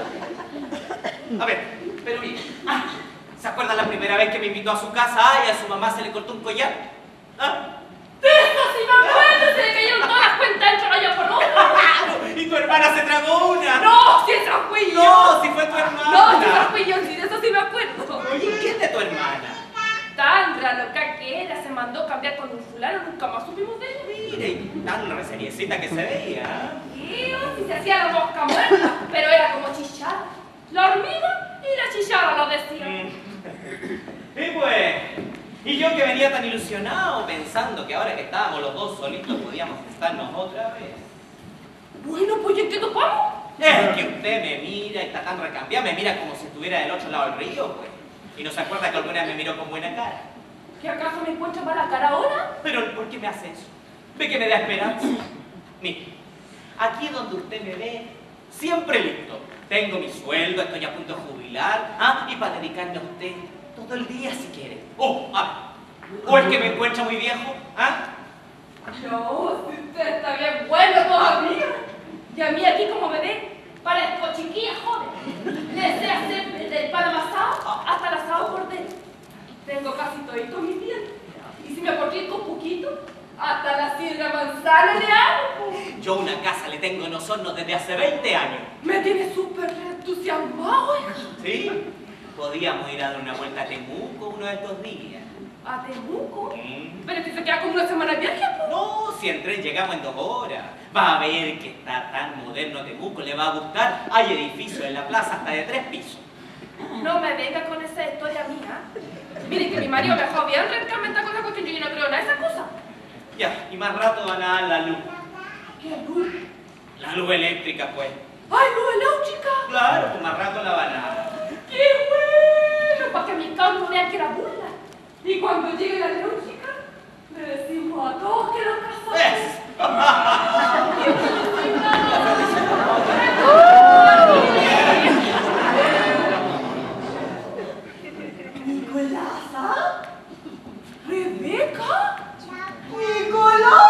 Speaker 4: A ver, pero mira. Ah, ¿se acuerda la primera vez que me invitó a su casa ah, y a su mamá se le cortó un collar? ¿Ah?
Speaker 2: De eso sí me acuerdo, se le cayeron todas las cuentas dentro allá por otro.
Speaker 4: ¿Y tu hermana se tragó una?
Speaker 2: No, si esa fui yo.
Speaker 4: No, si fue tu hermana.
Speaker 2: No, si esa fui yo, sí, de eso sí me acuerdo.
Speaker 4: Oye, ¿quién de tu hermana?
Speaker 2: Tan loca que era, se mandó cambiar con un fulano, nunca más supimos de ella.
Speaker 4: Mire, y tan reseriecita que se veía.
Speaker 2: Sí, si se hacía la mosca muerta, pero era como chillar. La hormiga y la chillara lo decían.
Speaker 4: Y pues, y yo que venía tan ilusionado pensando que ahora que estábamos los dos solitos podíamos estarnos otra vez.
Speaker 2: Bueno, pues yo entiendo cómo.
Speaker 4: Es que usted me mira y está tan recambiada, me mira como si estuviera del otro lado del río, pues. Y no se acuerda que alguna vez me miró con buena cara.
Speaker 2: ¿Que acaso me encuentra mala cara ahora?
Speaker 4: Pero ¿por qué me hace eso? ¿Ve que me da esperanza? Mire, aquí donde usted me ve, siempre listo. Tengo mi sueldo, estoy a punto de jubilar, ¿ah? Y para dedicarme a usted todo el día si quiere. Oh, ah, o es que me encuentra muy viejo, ¿ah?
Speaker 2: No, si usted está bien bueno todavía. Y a mí aquí como me ve, parezco chiquilla joven. Le sé hacer desde el pan amasado hasta el asado cordero. Tengo casi todito mis dientes. Y si me aportico un poquito, hasta la sidra manzana le hago.
Speaker 4: Yo una casa le tengo en Osorno desde hace veinte años.
Speaker 2: Me tiene súper entusiasmado.
Speaker 4: Sí, podíamos ir a dar una vuelta a Temuco uno de estos días.
Speaker 2: ¿A Temuco?
Speaker 4: Mm.
Speaker 2: Pero si se queda como una semana de viaje, pues.
Speaker 4: No, si en tren llegamos en dos horas. Va a ver que está tan moderno Temuco, le va a gustar. Hay edificios en la plaza hasta de tres pisos.
Speaker 2: No me venga con esa historia mía. Miren que mi marido me dejó bien radicalmente con esa cuestión, yo no creo en esa cosa.
Speaker 4: Ya, y más rato van a dar la luz.
Speaker 2: ¿Qué luz?
Speaker 4: La luz eléctrica, pues.
Speaker 2: ¡Ay, luz eléctrica!
Speaker 4: Claro, pues más rato la van a dar.
Speaker 2: ¡Qué bueno! Para que mis cabros no vean que era burla. Y cuando llegue la eléctrica, le decimos a todos que nos casamos.
Speaker 4: ¡Es!
Speaker 5: ¿Nicolasa?
Speaker 2: ¿Rebeca?
Speaker 5: ¡Nicolasa!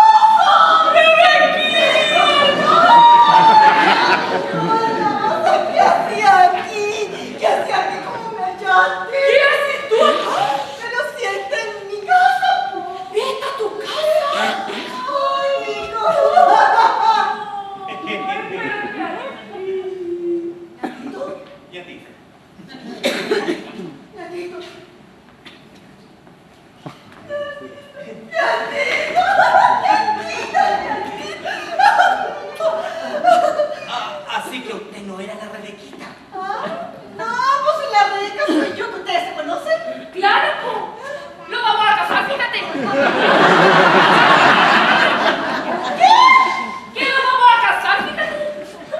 Speaker 5: ¿Qué hacía aquí? ¿Qué hacía aquí? ¿Cómo me hallaste?
Speaker 2: ¿Qué haces tú acá?
Speaker 5: Pero si esta es mi casa, po.
Speaker 2: ¿Esta es tu casa?
Speaker 5: ¡Ay, Nicolasa! ¿Gatito?
Speaker 4: ¿Y a ti?
Speaker 5: ¡Gatito!
Speaker 4: Ah, así que usted no era la Rebequita.
Speaker 5: Ah, no, pues la Rebeca soy yo, que ustedes se conocen.
Speaker 2: ¡Claro, po! ¡Lo vamos a casar, fíjate! ¿Qué? ¿Qué lo vamos a casar, fíjate?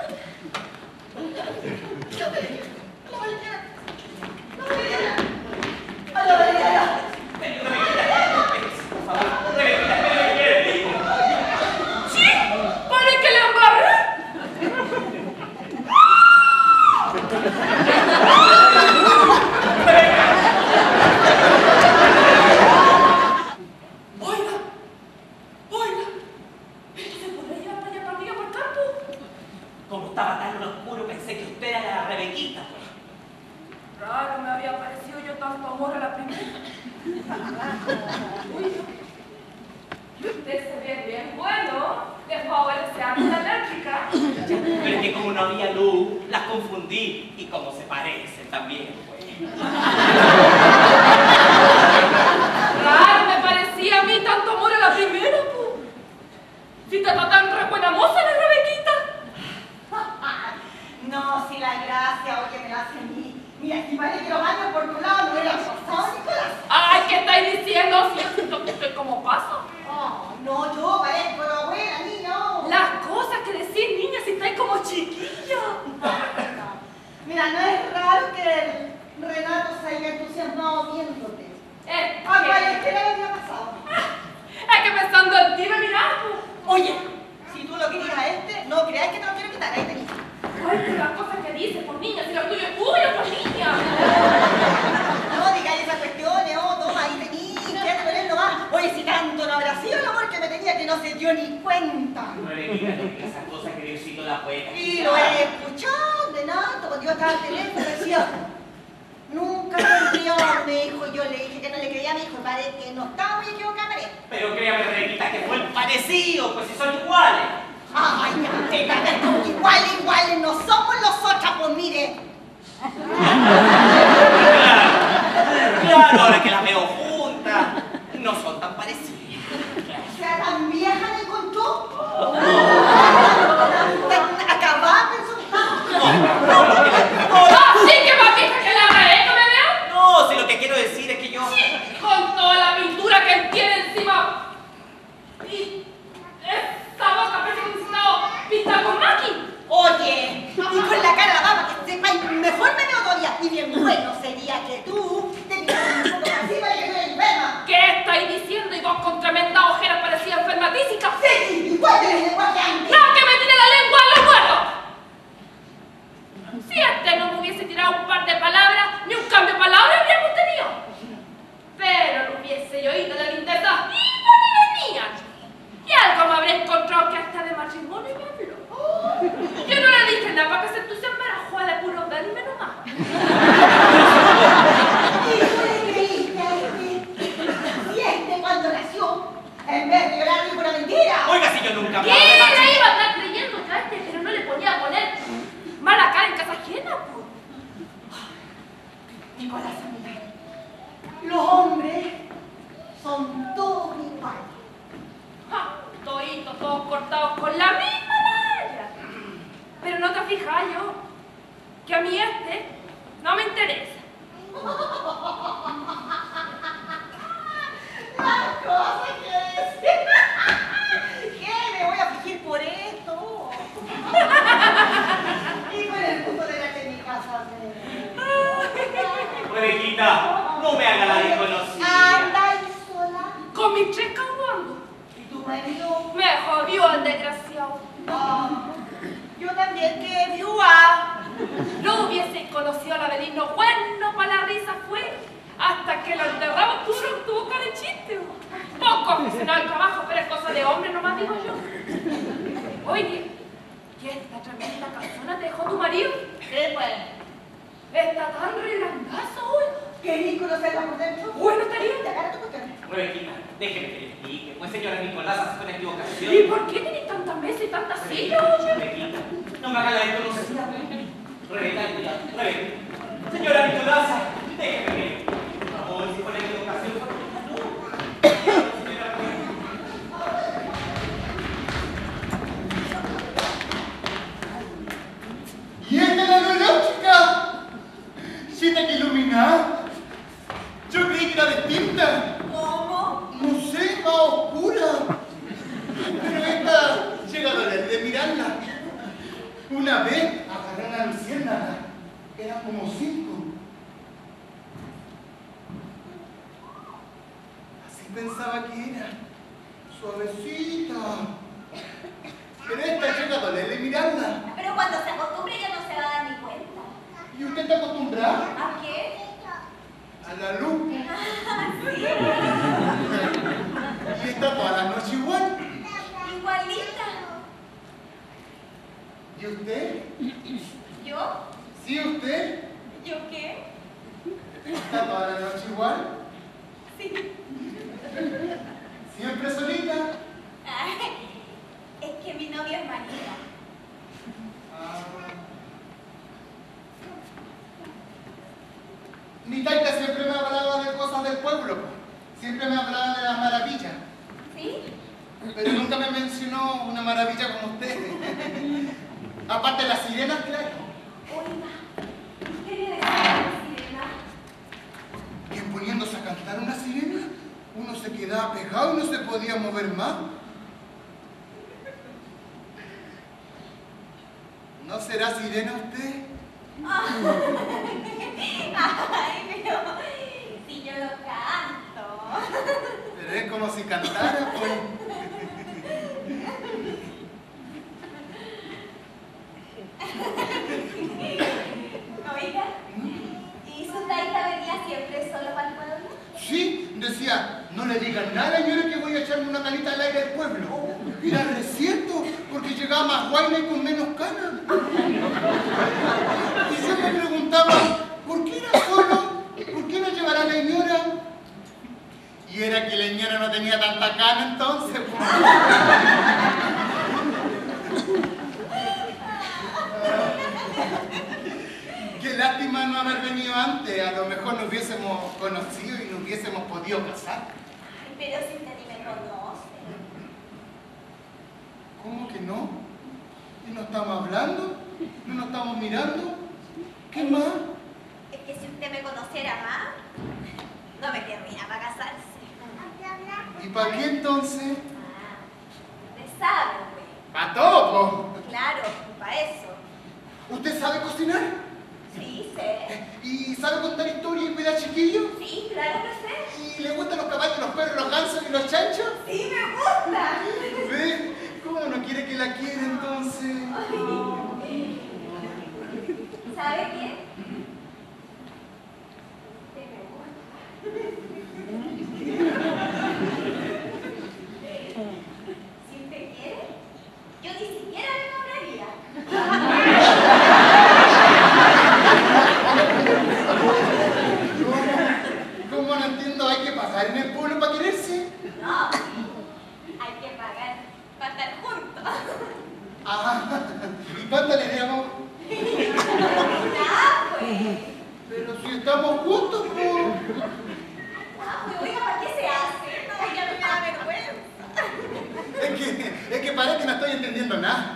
Speaker 5: Yo te dije, la Valeriana, la Valeriana, a la Valeriana.
Speaker 2: ¡Sí! ¡Para que le embarre! Oiga, oiga, ¿esto se podría llevar para allá para arriba, por el campo?
Speaker 4: Como estaba tan oscuro, pensé que usted era la Rebequita.
Speaker 2: Raro me había parecido yo tanto amor a la primera. Uy, usted se ve bien bueno de favorecer la eléctrica.
Speaker 4: Pero es que como no había luz, las confundí. Y como se parecen también, pues.
Speaker 2: Raro me parecía a mí tanto amor a la primera, pu. Si te está tan re buena moza la Rebequita.
Speaker 5: No, si la gracia, oye, me la hace a mí. Mira, si parece que los años por tu lado no eran pasados, Nicolás.
Speaker 2: Ay, ¿qué estáis diciendo? Si yo siento que estoy como paso.
Speaker 5: Oh, no, yo parezco la abuela, niño.
Speaker 2: Las cosas que decís, niña, si estáis como chiquilla.
Speaker 5: Mira, no es raro que Renato se haya entusiasmado viéndote.
Speaker 2: Es
Speaker 5: A
Speaker 2: que,
Speaker 5: cualquiera le había pasado.
Speaker 2: es que pensando en ti me mirás, pu.
Speaker 5: Oye, si tú lo querías a este, no creas que te lo quiero quitar, ahí tenés.
Speaker 2: Ay, pero las cosas que dices, por niña, si lo tuyo es tuyo, por niña.
Speaker 5: No digáis esas cuestiones, oh, toma, ahí tenís, quédate con él nomás. Oye, si tanto no habrá sido el amor que me tenía que no se dio ni cuenta.
Speaker 4: Rebequita, no digas esas cosas que Diosito la puede.
Speaker 5: Y lo he escuchado de nada, cuando yo estaba al teléfono decía, nunca tendría, me dijo, yo le dije que no le creía a mi hijo, parece que no estaba muy equivocada, parece.
Speaker 4: Pero créame, Rebequita, que fue parecido, pues si son iguales.
Speaker 5: Ay, ya, fíjate tú, iguales, iguales, no somos nosotras, pues mire.
Speaker 4: Claro, claro, ahora que las veo juntas, no son tan parecidas.
Speaker 5: O sea, tan vieja me encontró. Acababa de soltar.
Speaker 4: No, no, no,
Speaker 2: ¡Ah, sí que más vieja que la Rebeca, me veo!
Speaker 4: no, si lo que quiero decir es que yo...
Speaker 2: Con toda la pintura que él tiene encima. Y esa boca parece que necesitaba pintar con maqui.
Speaker 5: Oye, y con la cara lavada, que sepa, mejor me veo todavía. Y bien bueno sería que tú te miras un poco más así para que no me enferma.
Speaker 2: ¿Qué estáis diciendo? Y vos con tremenda ojera parecía enferma física.
Speaker 5: Sí, igual tienes lenguaje antes.
Speaker 2: ¡No, que me tiene la lengua a los muertos! Si este no me hubiese tirado un par de palabras, ni un cambio de palabras habríamos tenido. Pero no hubiese yo ido de la lindeza ni ni la niña. Y algo me habré encontrado que hasta de matrimonio me habló. Yo no le dije nada para que se entusiasmara, juega de puro verme nomás.
Speaker 5: ¿Y tú le creíste a este? Y este cuando nació, en vez de llorar dijo una mentira.
Speaker 4: Oiga, si yo nunca
Speaker 2: ¿Qué
Speaker 4: hablaba de
Speaker 2: le
Speaker 4: matrimonio.
Speaker 2: iba a estar creyendo que a este pero no le ponía a poner mala cara en casa ajena, po?
Speaker 5: Nicolás, mira. Los hombres son todos iguales.
Speaker 2: ¡Ja! Toditos, todos cortados con la misma raya. Pero no te fijas yo, que a mí este no me interesa.
Speaker 5: Las cosas que decir. ¿Qué? Me voy a fingir por esto. Y con el gusto de la que mi casa se...
Speaker 4: Rebecita, no me haga la desconocida.
Speaker 5: Anda y sola.
Speaker 2: Con mis tres caguangos.
Speaker 5: ¿Y tu marido?
Speaker 2: Me jodió el desgraciado.
Speaker 5: Ah, yo también que viúva.
Speaker 2: No hubiese conocido al Avelino bueno para la risa fue. Hasta que lo enterramos tú no tuvo cara de chiste. Poco aficionado al trabajo, pero es cosa de hombre nomás digo yo. Oye, ¿y esta tremenda casona te dejó tu marido?
Speaker 5: ¿Qué pues?
Speaker 2: Está tan relangazo hoy.
Speaker 5: ¿Qué rico no se por dentro?
Speaker 2: Bueno, estaría.
Speaker 5: Te agarra tu cuestión.
Speaker 4: Rebequita, déjeme que le explique. Pues señora Nicolás, hace una equivocación.
Speaker 2: ¿Y por qué tenés tantas mesas y tantas sillas, oye?
Speaker 4: Rebequita, no me haga la desconocida. Rebeca, Rebeca. Señora Nicolás, déjeme que... Por favor, si fue una equivocación.
Speaker 3: ¿Y esta es la analógica? ¿Siete que iluminada? Yo creí que era distinta.
Speaker 5: ¿Cómo?
Speaker 3: No sé, más oscura. Pero esta llega a doler de mirarla. Una vez agarré una luciérnaga. Eran como cinco. Así pensaba que era. Suavecita. Pero esta llega a doler de mirarla.
Speaker 6: Pero cuando se acostumbre ya no se va a dar ni cuenta.
Speaker 3: ¿Y usted está acostumbrada?
Speaker 6: ¿A qué?
Speaker 3: A la luz.
Speaker 6: Ah, sí.
Speaker 3: Y está toda la noche igual.
Speaker 6: Igualita.
Speaker 3: ¿Y usted?
Speaker 6: ¿Yo?
Speaker 3: ¿Sí usted?
Speaker 6: ¿Yo qué?
Speaker 3: ¿Está toda la noche igual?
Speaker 6: Sí.
Speaker 3: ¿Siempre solita?
Speaker 6: Ay, es que mi novio es marido.
Speaker 3: Ah. Mi taita siempre me hablaba de cosas del pueblo. Siempre me hablaba de las maravillas.
Speaker 6: ¿Sí?
Speaker 3: Pero nunca me mencionó una maravilla como usted. Aparte de las sirenas, claro.
Speaker 6: Oiga, ¿qué le decía a la sirena?
Speaker 3: Que poniéndose a cantar una sirena, uno se quedaba pegado y no se podía mover más. ¿No será sirena usted?
Speaker 6: Ay, pero si yo lo canto.
Speaker 3: Pero es como si cantara, pues.
Speaker 6: Oiga, ¿y su taita venía siempre solo para el pueblo?
Speaker 3: Sí, decía, no le digan nada, señora, que voy a echarme una canita al aire del pueblo. Era reciento, porque llegaba más guayna y con menos canas. Y yo me preguntaba, ¿por qué era solo? ¿Por qué no llevará a la señora? Y era que la señora no tenía tanta cana entonces. Pues. Qué lástima no haber venido antes, a lo mejor nos hubiésemos conocido y nos hubiésemos podido casar.
Speaker 6: Ay, pero si usted ni me conoce.
Speaker 3: ¿Cómo que no? ¿Y no estamos hablando? ¿No nos estamos mirando? ¿Qué más?
Speaker 6: Es que si usted me conociera más, no me querría para casarse.
Speaker 3: ¿Y para qué entonces?
Speaker 6: Ah, usted sabe, güey.
Speaker 3: ¡Para todo,
Speaker 6: Claro, para eso.
Speaker 3: po! ¿Usted sabe cocinar?
Speaker 6: Sí, sé.
Speaker 3: ¿Y sabe contar historias y cuidar chiquillos?
Speaker 6: Sí, claro que sé.
Speaker 3: ¿Y le gustan los caballos, los perros, los gansos y los chanchos?
Speaker 6: Sí, me gusta.
Speaker 3: ¿Ve? ¿Cómo no quiere que la quiera entonces?
Speaker 6: ¿Sabe qué? Usted me gusta. Si usted quiere, yo ni siquiera le nombraría.
Speaker 3: ¿Cómo? ¿Cómo no entiendo? ¿Hay que pagar en el pueblo para quererse?
Speaker 6: No, hay que pagar para estar juntos.
Speaker 3: Ah, ¿y cuánto le damos?
Speaker 6: Nada.
Speaker 3: estamos juntos, po.
Speaker 6: Ah, pues oiga, ¿para qué se hace? No, ya no me da vergüenza.
Speaker 3: Es que, es que parece que no estoy entendiendo nada.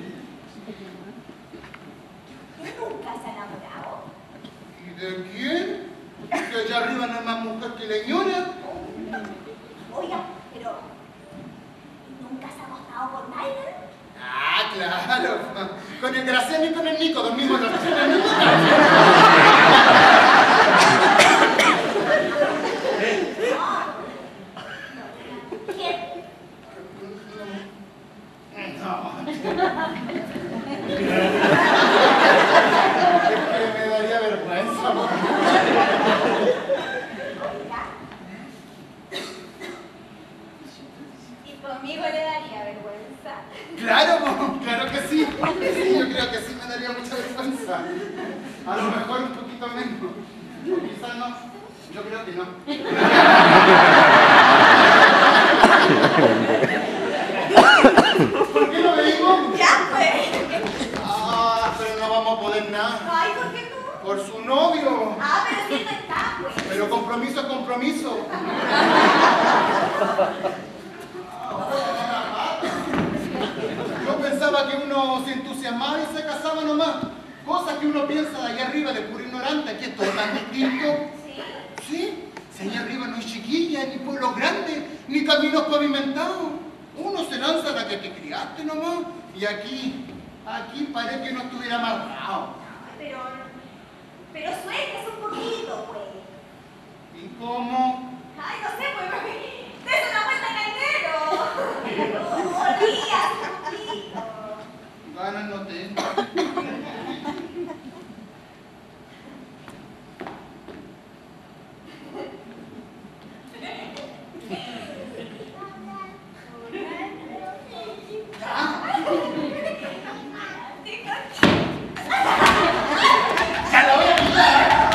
Speaker 6: ¿Usted nunca se ha enamorado?
Speaker 3: ¿Y de quién? Que allá arriba no es más mujer que leñona.
Speaker 6: Oiga, pero ¿nunca se ha acostado con nadie?
Speaker 3: Ah, claro. Con el Graciano y con el Nico dormimos los tres en el mismo
Speaker 6: ¿Quién?
Speaker 3: No. Es que me daría vergüenza.
Speaker 6: Oiga. ¿Y conmigo le daría vergüenza?
Speaker 3: Claro, po, claro que sí. Sí, yo creo que sí me daría mucha vergüenza. A lo mejor un poquito menos. O quizás no. Yo creo que no. ¿Por qué no me digo?
Speaker 6: Ya, pues.
Speaker 3: Ah, pero no vamos a poder nada.
Speaker 6: Ay, ¿por qué no?
Speaker 3: Por su novio.
Speaker 6: Ah, pero si él no está, pues.
Speaker 3: Pero compromiso es compromiso. Yo pensaba que uno se entusiasmaba y se casaba nomás. Cosa que uno piensa de allá arriba de puro ignorante. Aquí es todo tan distinto.
Speaker 6: Sí.
Speaker 3: ¿Sí? Si allá arriba no hay chiquilla, ni pueblos grandes, ni caminos pavimentados. Uno se lanza a la que te criaste nomás. Y aquí, aquí parece que no estuviera amarrado.
Speaker 6: Pero, pero suéltese un poquito, pues.
Speaker 3: ¿Y cómo?
Speaker 6: Ay, no sé, pues, des una vuelta en el dedo. Olvídate un poquito.
Speaker 3: Ganas no tengo. ¡Ya la voy a quitar!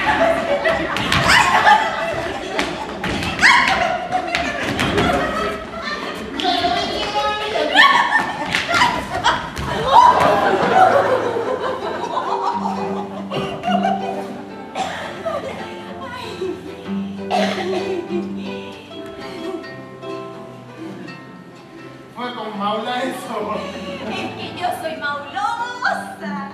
Speaker 3: Fue con Maula eso.
Speaker 6: Es que yo soy maulosa.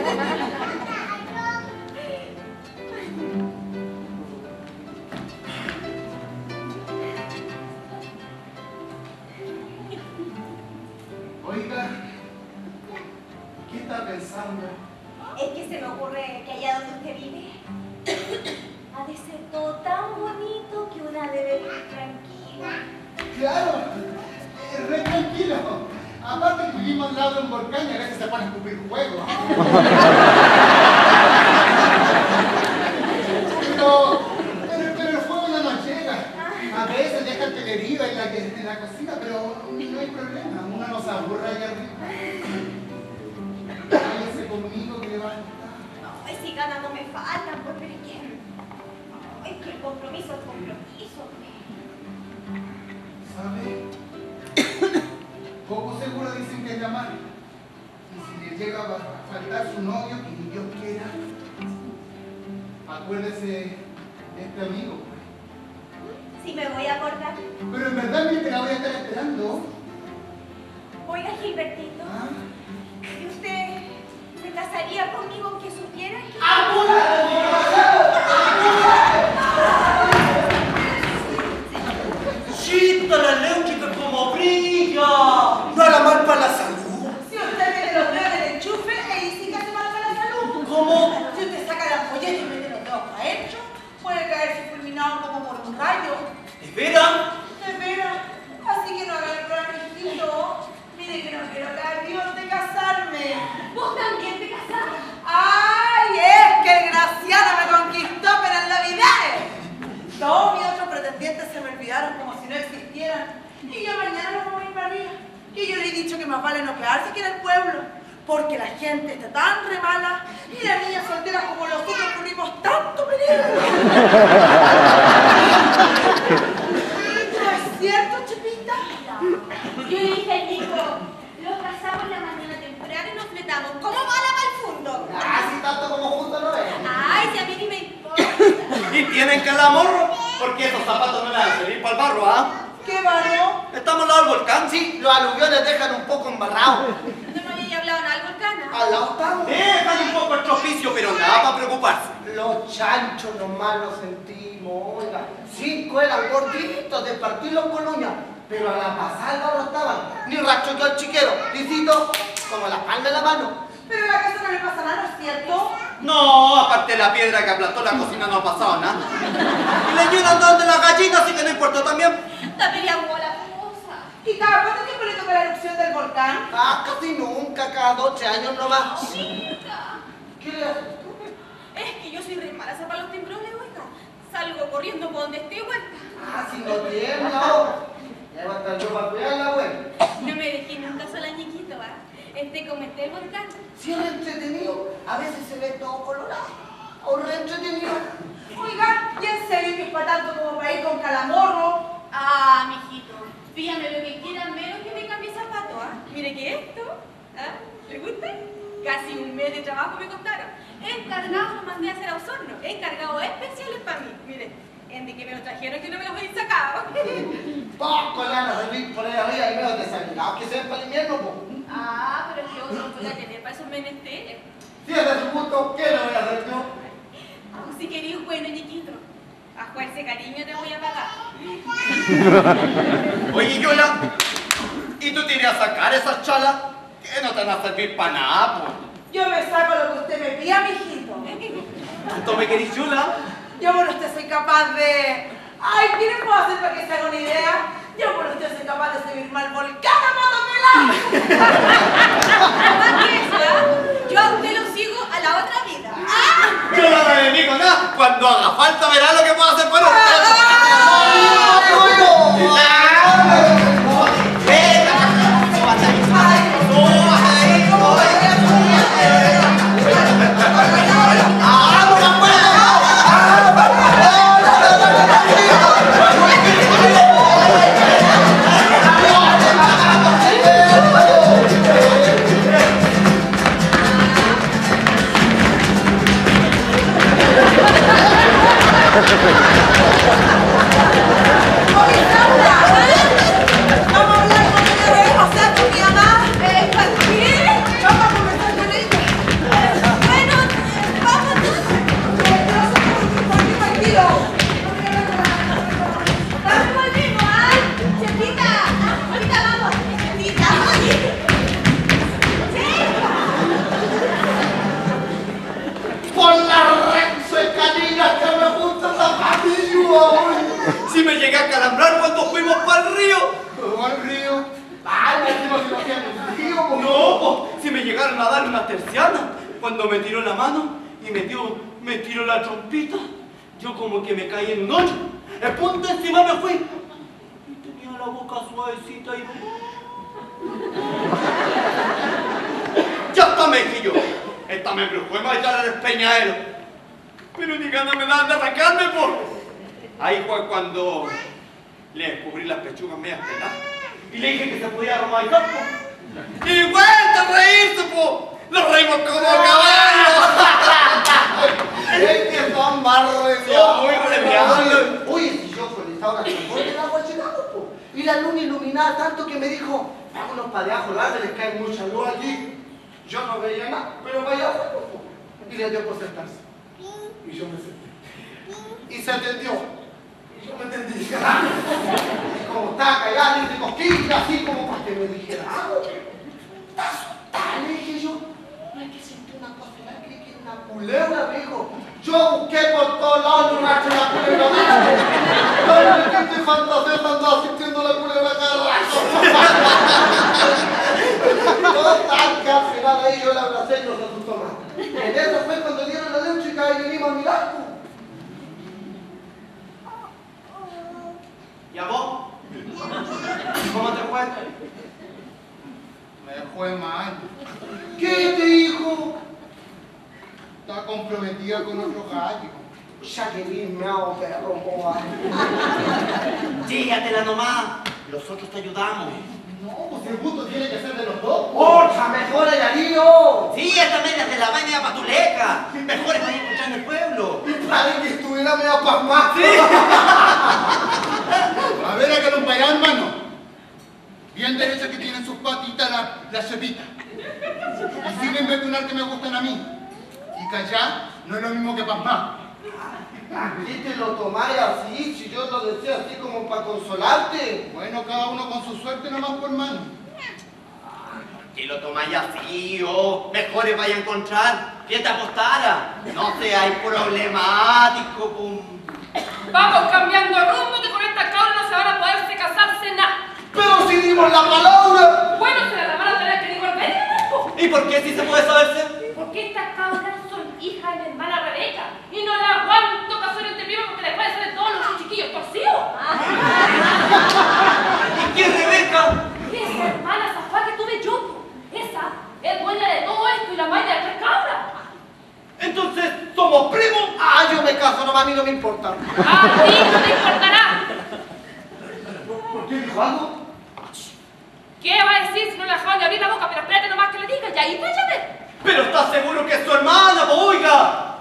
Speaker 3: Oiga, ¿qué está pensando?
Speaker 6: Es que se me ocurre que allá donde usted vive ha de ser todo tan bonito que una debe vivir tranquila.
Speaker 3: Claro, eh, re tranquilo. Aparte que vivimos al lado de un volcán y a veces se pone a escupir fuego. Pero, pero, pero el fuego no nos llega. A veces deja el telería en la, en la cocina, pero no hay problema. Uno no se aburre allá arriba. Váyase conmigo que le va a gustar.
Speaker 6: Ay, si ganas no me faltan, pues, pero es que, es que el compromiso es compromiso.
Speaker 3: ¿Sabe? Poco seguro dicen que es la madre. Y si le llega a faltar su novio, que ni Dios quiera, acuérdese de este amigo.
Speaker 6: Si me voy a acordar.
Speaker 3: Pero en verdad ni te la voy a estar esperando.
Speaker 6: Oiga, Gilbertito,
Speaker 3: ¿Ah?
Speaker 6: ¿y usted se casaría conmigo aunque supiera que...
Speaker 4: ¡Chita la leche que como brilla!
Speaker 8: No hará mal para la salud.
Speaker 5: Si usted mete los dedos en el enchufe, ahí sí que hace mal para la salud.
Speaker 4: ¿Cómo?
Speaker 5: Si usted saca la pollera y mete los dedos para adentro, puede caerse fulminado como por un rayo.
Speaker 4: ¿De veras?
Speaker 5: De veras. Así que no haga el plan, hijito. Mire que no quiero caer Dios de casarme.
Speaker 6: ¿Vos también te casás?
Speaker 5: ¡Ay! Es que el Graciano me conquistó, pero en la vida. Todos mis otros pretendientes se me olvidaron como si no existieran. Y yo mañana no me voy a ir para arriba. Y yo le he dicho que más vale no quedarse que en el pueblo. Porque la gente está tan re mala y la niña soltera como los otros corrimos tanto peligro. ¿No es cierto, Chepita?
Speaker 6: Yo le dije al Nico, los casamos la mañana temprano y nos fletamos. ¿Cómo va la para el fondo?
Speaker 3: Ah, si tanto como juntos no es.
Speaker 6: Ay, si a mí ni me importa.
Speaker 3: calamorro, porque esos zapatos no le van a servir para el barro, ¿ah?
Speaker 5: ¿Qué barro?
Speaker 3: Estamos al lado del volcán, sí, los aluviones dejan un poco embarrados.
Speaker 6: ¿No me había hablado nada al volcán?
Speaker 3: Al lado estamos. Dejan un poco el tropicio, pero nada para preocuparse.
Speaker 8: Los chanchos nomás los sentimos, oiga. Cinco eran gorditos de partirlos con uñas, pero a la pasada no estaban.
Speaker 3: Ni racho que al chiquero, lisito, como la palma de la mano.
Speaker 5: Pero a la casa no le pasa nada, ¿no es cierto?
Speaker 3: No, aparte de la piedra que aplastó la cocina no ha pasado nada. Y le ayudan donde las gallinas, así que no importa también.
Speaker 6: La pelea hubo la cosa.
Speaker 5: ¿Y cada cuánto tiempo le toca la erupción del volcán?
Speaker 3: Ah, casi nunca, cada doce años nomás.
Speaker 6: Chica,
Speaker 3: ¿Qué le haces tú?
Speaker 6: es que yo soy re mala para los temblores, oiga. Salgo corriendo por donde esté y vuelta.
Speaker 3: Ah, si no tiembla ahora. Ya va a estar yo para cuidarla, güey.
Speaker 6: No me dejé nunca sola, ñiquito, ¿va? Este como este el volcán.
Speaker 8: Si es entretenido, a veces se ve todo colorado. O re entretenido.
Speaker 5: Oiga, ¿y en serio que es para tanto como para ir con calamorro?
Speaker 6: Ah, mijito, pídame lo que quieran menos que me cambie zapato, ¿ah? Mire que esto, ¿ah? ¿Le gusta? Casi un mes de trabajo me costaron. Encargado lo mandé a hacer a Osorno. Encargado especiales para mí. Mire, en de que me lo trajeron que no me los habéis sacado.
Speaker 8: Poco lana de Luis por ahí arriba y medio desaligados que se ven para el invierno, po.
Speaker 6: Ah, pero es que otro no voy a tener para esos menesteres.
Speaker 8: Si es de su gusto, ¿qué le voy a hacer yo?
Speaker 6: Tú si querís bueno, ñiquito. A fuerza cariño te voy a pagar.
Speaker 3: Oye, Yola, ¿y tú te irías a sacar esas chalas? Que no te van a servir para nada, po.
Speaker 5: Yo me saco lo que usted me pida, mijito.
Speaker 3: ¿Tú me querís, Yola?
Speaker 5: Yo por usted soy capaz de... Ay, ¿qué le puedo hacer para que se haga una idea? Yo por usted soy capaz de subirme al volcán a motopelá.
Speaker 6: Más que eso, ¿ah? Yo a usted lo sigo a la otra vida. ¡Ah!
Speaker 3: Yo no me dedico a nada. Cuando haga falta verá lo que puedo hacer por usted. Si me llegué a calambrar cuando fuimos para el río.
Speaker 8: ¿Al río? Ay, me decimos si no hacían el río, po.
Speaker 3: No, po, si me llegaron a dar una terciana. Cuando me tiró la mano y me dio, me tiró la trompita, yo como que me caí en un hoyo. El punto encima me fui. Y tenía la boca suavecita y... Ya está, me dije yo. Esta me embrujó y me va a echar al despeñadero. Pero ni ganas me daban de arrancarme, por. Ahí fue cuando le descubrí las pechugas medias peladas. Y le dije que se podía armar el campo. ¡Y vuelta a reírse, po! ¡Nos reímos como caballos!
Speaker 8: Es que son más
Speaker 3: Son muy remediables.
Speaker 8: Oye, si yo con esta hora se pone el agua llegando, po. Y la luna iluminaba tanto que me dijo, vámonos para debajo, la les cae mucha luz allí. Yo no veía nada, pero vaya abajo, po. Y le dio por sentarse. Y yo me senté. Y se atendió. Y yo me entendí. Y como estaba callada, le hice cosquillas, así como para que me dijera algo. ¿Estás asustada? Le dije yo. No es que sentí una cosa, no creí que era una culebra, me dijo. Yo busqué por todos lados, no racho la culebra. Yo no sé qué estoy fantaseando, andaba sintiendo la culebra cada rato. Total, que al final ahí yo la abracé y no se asustó más. En eso fue cuando dieron la eléctrica y vinimos a mirar.
Speaker 3: ¿Y a vos? ¿Cómo te fue?
Speaker 9: Me fue mal.
Speaker 8: ¿Qué te dijo?
Speaker 9: Está comprometida con otro gallo.
Speaker 8: Jacqueline, miau, perro, boba.
Speaker 3: Dígatela nomás. Nosotros te ayudamos.
Speaker 8: No, pues el gusto tiene que ser de los dos. ¡Porcha, mejor el alío!
Speaker 3: Sí, esta media de la vaina patuleca. Mejor es para ir escuchando el pueblo.
Speaker 8: Y para que estuviera
Speaker 3: termina medio pasmado.
Speaker 4: Sí.
Speaker 9: A ver, hágalo para allá, hermano. Bien derecha que tienen sus patitas la, la cepita. Y sin inventar que me gustan a mí. Y callar no es lo mismo que pasmar.
Speaker 3: ¿Viste? Lo tomáis así, si yo lo decía así como para consolarte.
Speaker 9: Bueno, cada uno con su suerte nomás por mano.
Speaker 4: Que lo tomáis así, oh, mejores vaya a encontrar. ¿Quién te apostara? No seáis problemático, pum.
Speaker 2: Vamos cambiando rumbo, que con esta cabra no se van a poderse casarse nada.
Speaker 3: Pero si dimos la palabra.
Speaker 2: Bueno, se la van a tener que digo al médico.
Speaker 4: ¿Y por qué si se puede saberse?
Speaker 2: Porque estas cabras son hijas de mi hermana Rebeca. Y no la aguanto casar entre primos porque después salen todos los chiquillos torcidos.
Speaker 4: ¿Y quién es Rebeca?
Speaker 2: Esa hermana zafá que tuve yo. Esa es dueña de todo esto y la madre de las tres cabras.
Speaker 4: Entonces, ¿somos primos?
Speaker 3: Ah, yo me caso, nomás a mí no me importa.
Speaker 2: A ti no te importará.
Speaker 3: ¿Por qué dijo algo?
Speaker 2: ¿Qué va a decir si no le dejaban de abrir la boca? Pero espérate nomás que le diga, y ahí cállate.
Speaker 4: Pero ¿estás seguro que es su hermana, po, oiga?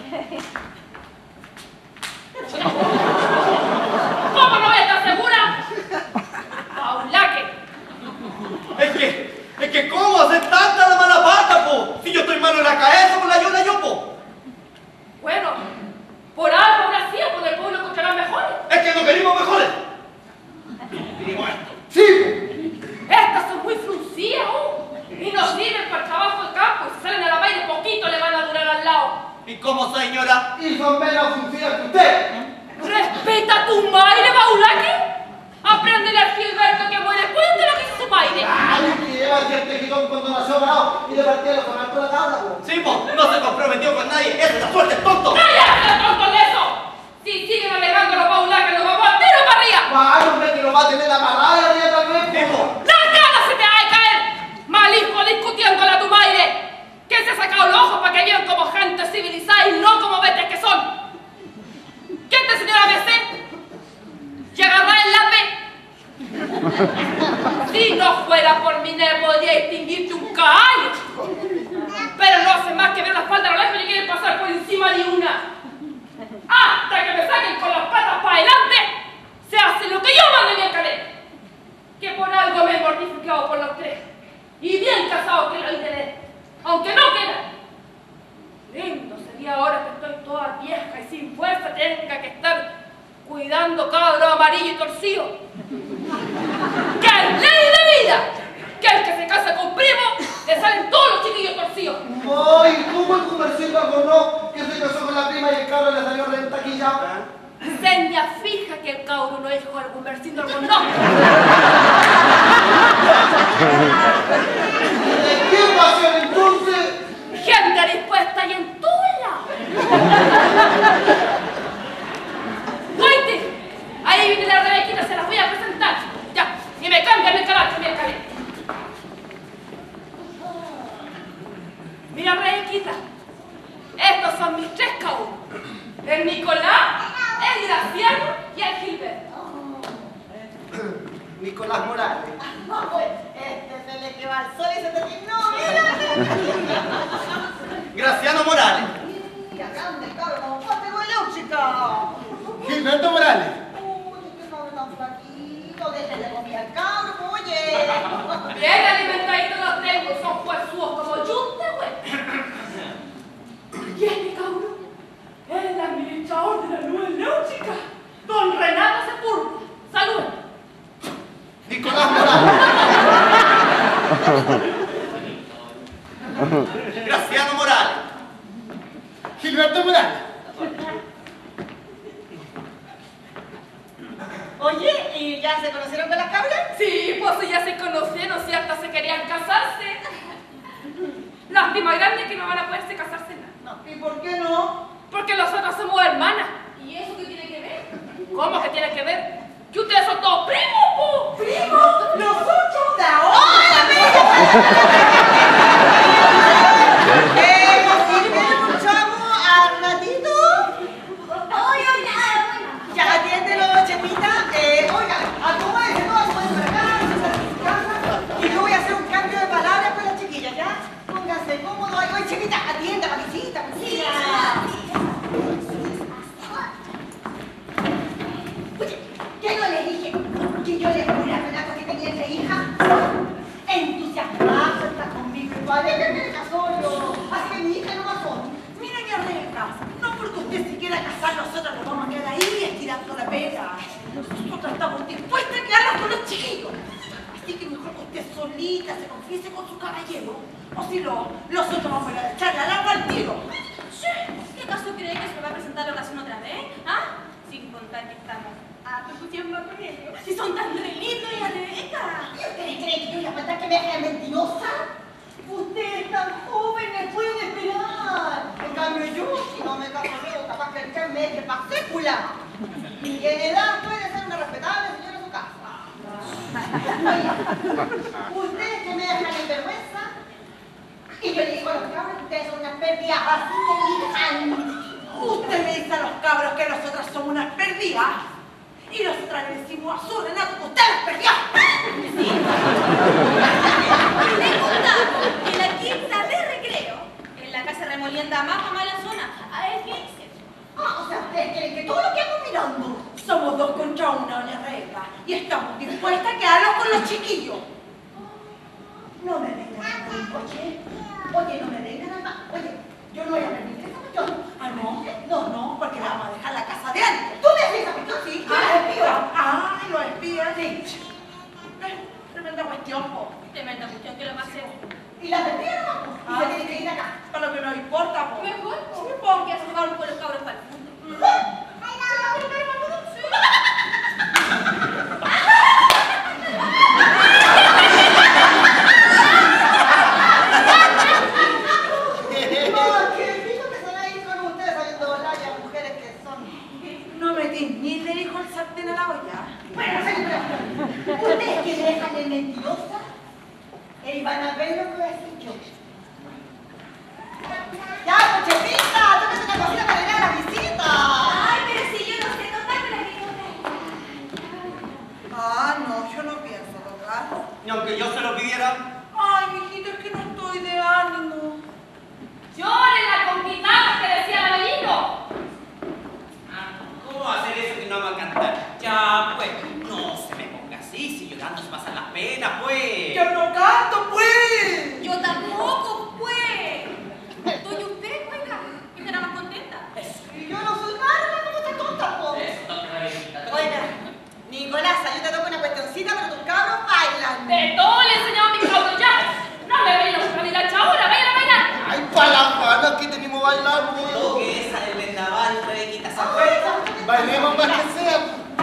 Speaker 2: ¿Cómo no voy a estar segura? Paulaque.
Speaker 4: Es que, es que ¿cómo hacer tanta la mala pata, po? Si yo estoy malo en la cabeza con la yola yo, po.
Speaker 2: Bueno, por algo habrá sido, porque el pueblo encontrará mejores.
Speaker 4: Es que no queremos mejores. Queremos esto.
Speaker 3: Sí.
Speaker 2: Estas son muy fruncidas, ¿oh? Y no sirven para el trabajo de campo. Y si salen a la baile poquito le van a durar al lado.
Speaker 4: ¿Y cómo, señora?
Speaker 3: Y son menos funciones que usted.
Speaker 2: Respeta tu baile, Paulaque. Apréndele al Gilberto que muere después de lo que hizo su baile.
Speaker 3: Ay, que lleva cierto quitón cuando nació bravo y le partía los canales con la cabra, po.
Speaker 4: Sí, po, no se comprometió con nadie. ¡Esa es la suerte, tonto!
Speaker 2: ¡Cállate, tonto de eso! Si siguen alegando los Paulaques, los vamos a tiro para arriba.
Speaker 3: Ay, hombre, que lo va a tener amarrada arriba también,
Speaker 4: Sí,
Speaker 3: po.
Speaker 4: po.
Speaker 2: ¡La cara se te va a caer! Mal hijo discutiéndole a tu madre. Que se ha sacado los ojos para que vivan como gente civilizada y no como bestias que son. ¿Quién te enseñó a B C? ¿Y agarrar el lápiz? Si no fuera por mi ne podría distinguirte un caballo. Pero no hace más que ver la espalda a lo lejos y quieren pasar por encima de una. Hasta que me saquen con las patas para adelante, se hace lo que yo mando en mi cabeza. Que por algo me he mortificado por los tres. Y bien casado que lo hay tener. Aunque no queda. Lindo sería ahora que estoy toda vieja y sin fuerza tenga que estar cuidando cabro amarillo y torcido. ¡Que es ley de vida! Que el que se casa con primo le salen todos los chiquillos torcidos.
Speaker 3: Ay, ¿cómo el comerciante acordó que se casó con la prima y el cabro le salió rentaquilla?
Speaker 2: Seña fija que el cabro no es hijo de algún vecino algún no.
Speaker 3: ¿De qué pasión entonces?
Speaker 2: Gente dispuesta y en tula. Oíste, ahí viene la Rebequita, se las voy a presentar. Ya, y me cambian el carácter, mira, Caleta. Mira, Rebequita, estos son mis tres cabros. El Nicolás, el Graciano y el Gilberto.
Speaker 3: Nicolás Morales.
Speaker 5: Este se le quedó al sol y se terminó, mira.
Speaker 4: Graciano Morales.
Speaker 5: Mira, grande, cabrón, ¿cuánto huele, chica?
Speaker 9: Gilberto Morales.
Speaker 5: Uy, qué cabrón tan flaquito, déjenle comida al cabro, oye.
Speaker 2: Bien alimentaditos los tengo, son huesudos como yunta, güey. ¿Y este cabrón? Es el administrador de la Nueva Náutica, don Renato Sepúlveda. ¡Salud!
Speaker 3: Nicolás Morales.
Speaker 4: Graciano Morales.
Speaker 9: Gilberto Morales.
Speaker 5: Oye, ¿y ya se conocieron con las cabras?
Speaker 2: Sí, pues ya se conocieron, si hasta se querían casarse. Lástima grande que no van a poderse casarse nada.
Speaker 5: No, ¿y por qué no?
Speaker 2: Porque nosotros somos hermanas. ¿Y eso qué tiene que ver? ¿Cómo que tiene que ver? Que ustedes son todos primos, po.
Speaker 5: ¿Primos? ¿Nosotros de ahora? ¿Eh, si le escuchamos al ratito?
Speaker 6: Oye, oye,
Speaker 5: Ya atiéndelo, Chepita. Eh, oiga, acomódense todas, pueden para acá, se salen de su casa. Y yo voy a hacer un cambio de palabras con las chiquillas, ¿ya? Pónganse cómodos. Oye, Chepita, atienda, palicita, palicita. Reguita se confiese con su caballero, o si no, los otros vamos a echarle al agua al tiro.
Speaker 6: ¿Qué acaso cree que se va a presentar la ocasión otra vez? ¿Ah? Sin contar que estamos a percusión más con ellos. Si son tan re lindos y Rebeca.
Speaker 5: ¿Y ustedes creen que yo voy a contar que me dejan mentirosa? Ustedes tan jóvenes pueden esperar. En cambio yo, si no me caso luego, capaz que el que me eche pa' sécula. Y en edad puede ser una respetable señora en su casa. Ustedes que me dejan en vergüenza, y yo le digo a los cabros que ustedes son unas perdidas, así me elijan. Usted me dice a los cabros que nosotras somos unas perdidas, y nosotras le decimos a su Renato que usted las perdió.
Speaker 6: Sí. Le contamos que la quinta de recreo, en la casa remolienda más a mala zona, a egipcio.
Speaker 5: Ah, o sea, ustedes creen que todo lo que hago mirando somos dos contra una, doña Rebeca, y estamos dispuestas a quedarnos con los chiquillos. No me vengan a oye, oye, no me vengan a oye, yo no voy a permitir esa cuestión. Ah, no, no, no, porque le vamos a dejar la casa de antes. ¿Tú me haces esa cuestión? Sí. Ah, los espías. Ah, los espías, sí. Tremenda cuestión, po.
Speaker 6: Tremenda cuestión que lo va a hacer.
Speaker 5: Y las espías no, po. Y se tiene que ir acá. Para lo que nos importa, po.
Speaker 6: Mejor,
Speaker 5: Sí,
Speaker 6: po.
Speaker 5: po.
Speaker 6: Que asomaron con los cabros para el mundo.
Speaker 5: No metís ni le dijo el sartén a la olla. Bueno, señora, ustedes que me dejan de mentirosa, y van a ver lo que voy a decir yo. Ya, Pochepita, tómate una cosita para ir a la visita.
Speaker 6: Ay, pero si yo no sé tocar con la que
Speaker 5: Ah, no, yo no pienso tocar.
Speaker 4: Y aunque yo se lo pidiera,
Speaker 5: Ay, mijito, es que no estoy de ánimo.
Speaker 2: ¡Llore la conquistada que decía el abelino!
Speaker 4: ¿cómo va a hacer eso que no va a cantar? Ya, pues, no se me ponga así, si llorando se pasan las penas, pues.
Speaker 5: Yo no canto, pues.
Speaker 6: Yo tampoco, pues. Doña usted, oiga, que estará más contenta.
Speaker 5: Y yo no soy nada, no te tonta, po.
Speaker 4: Eso, doctora Reguita.
Speaker 5: Oiga, Nicolás, yo te toco una cuestioncita, pero tus cabros bailan.
Speaker 2: De todo le enseñaba a mi cabro ya. No me vayan a buscar mi lancha ahora, vayan a bailar.
Speaker 3: Ay, pa' la mano, aquí tenemos bailando.
Speaker 4: Toque esa del vendaval, Reguita, ¿se acuerda?
Speaker 3: Bailemos más que sea.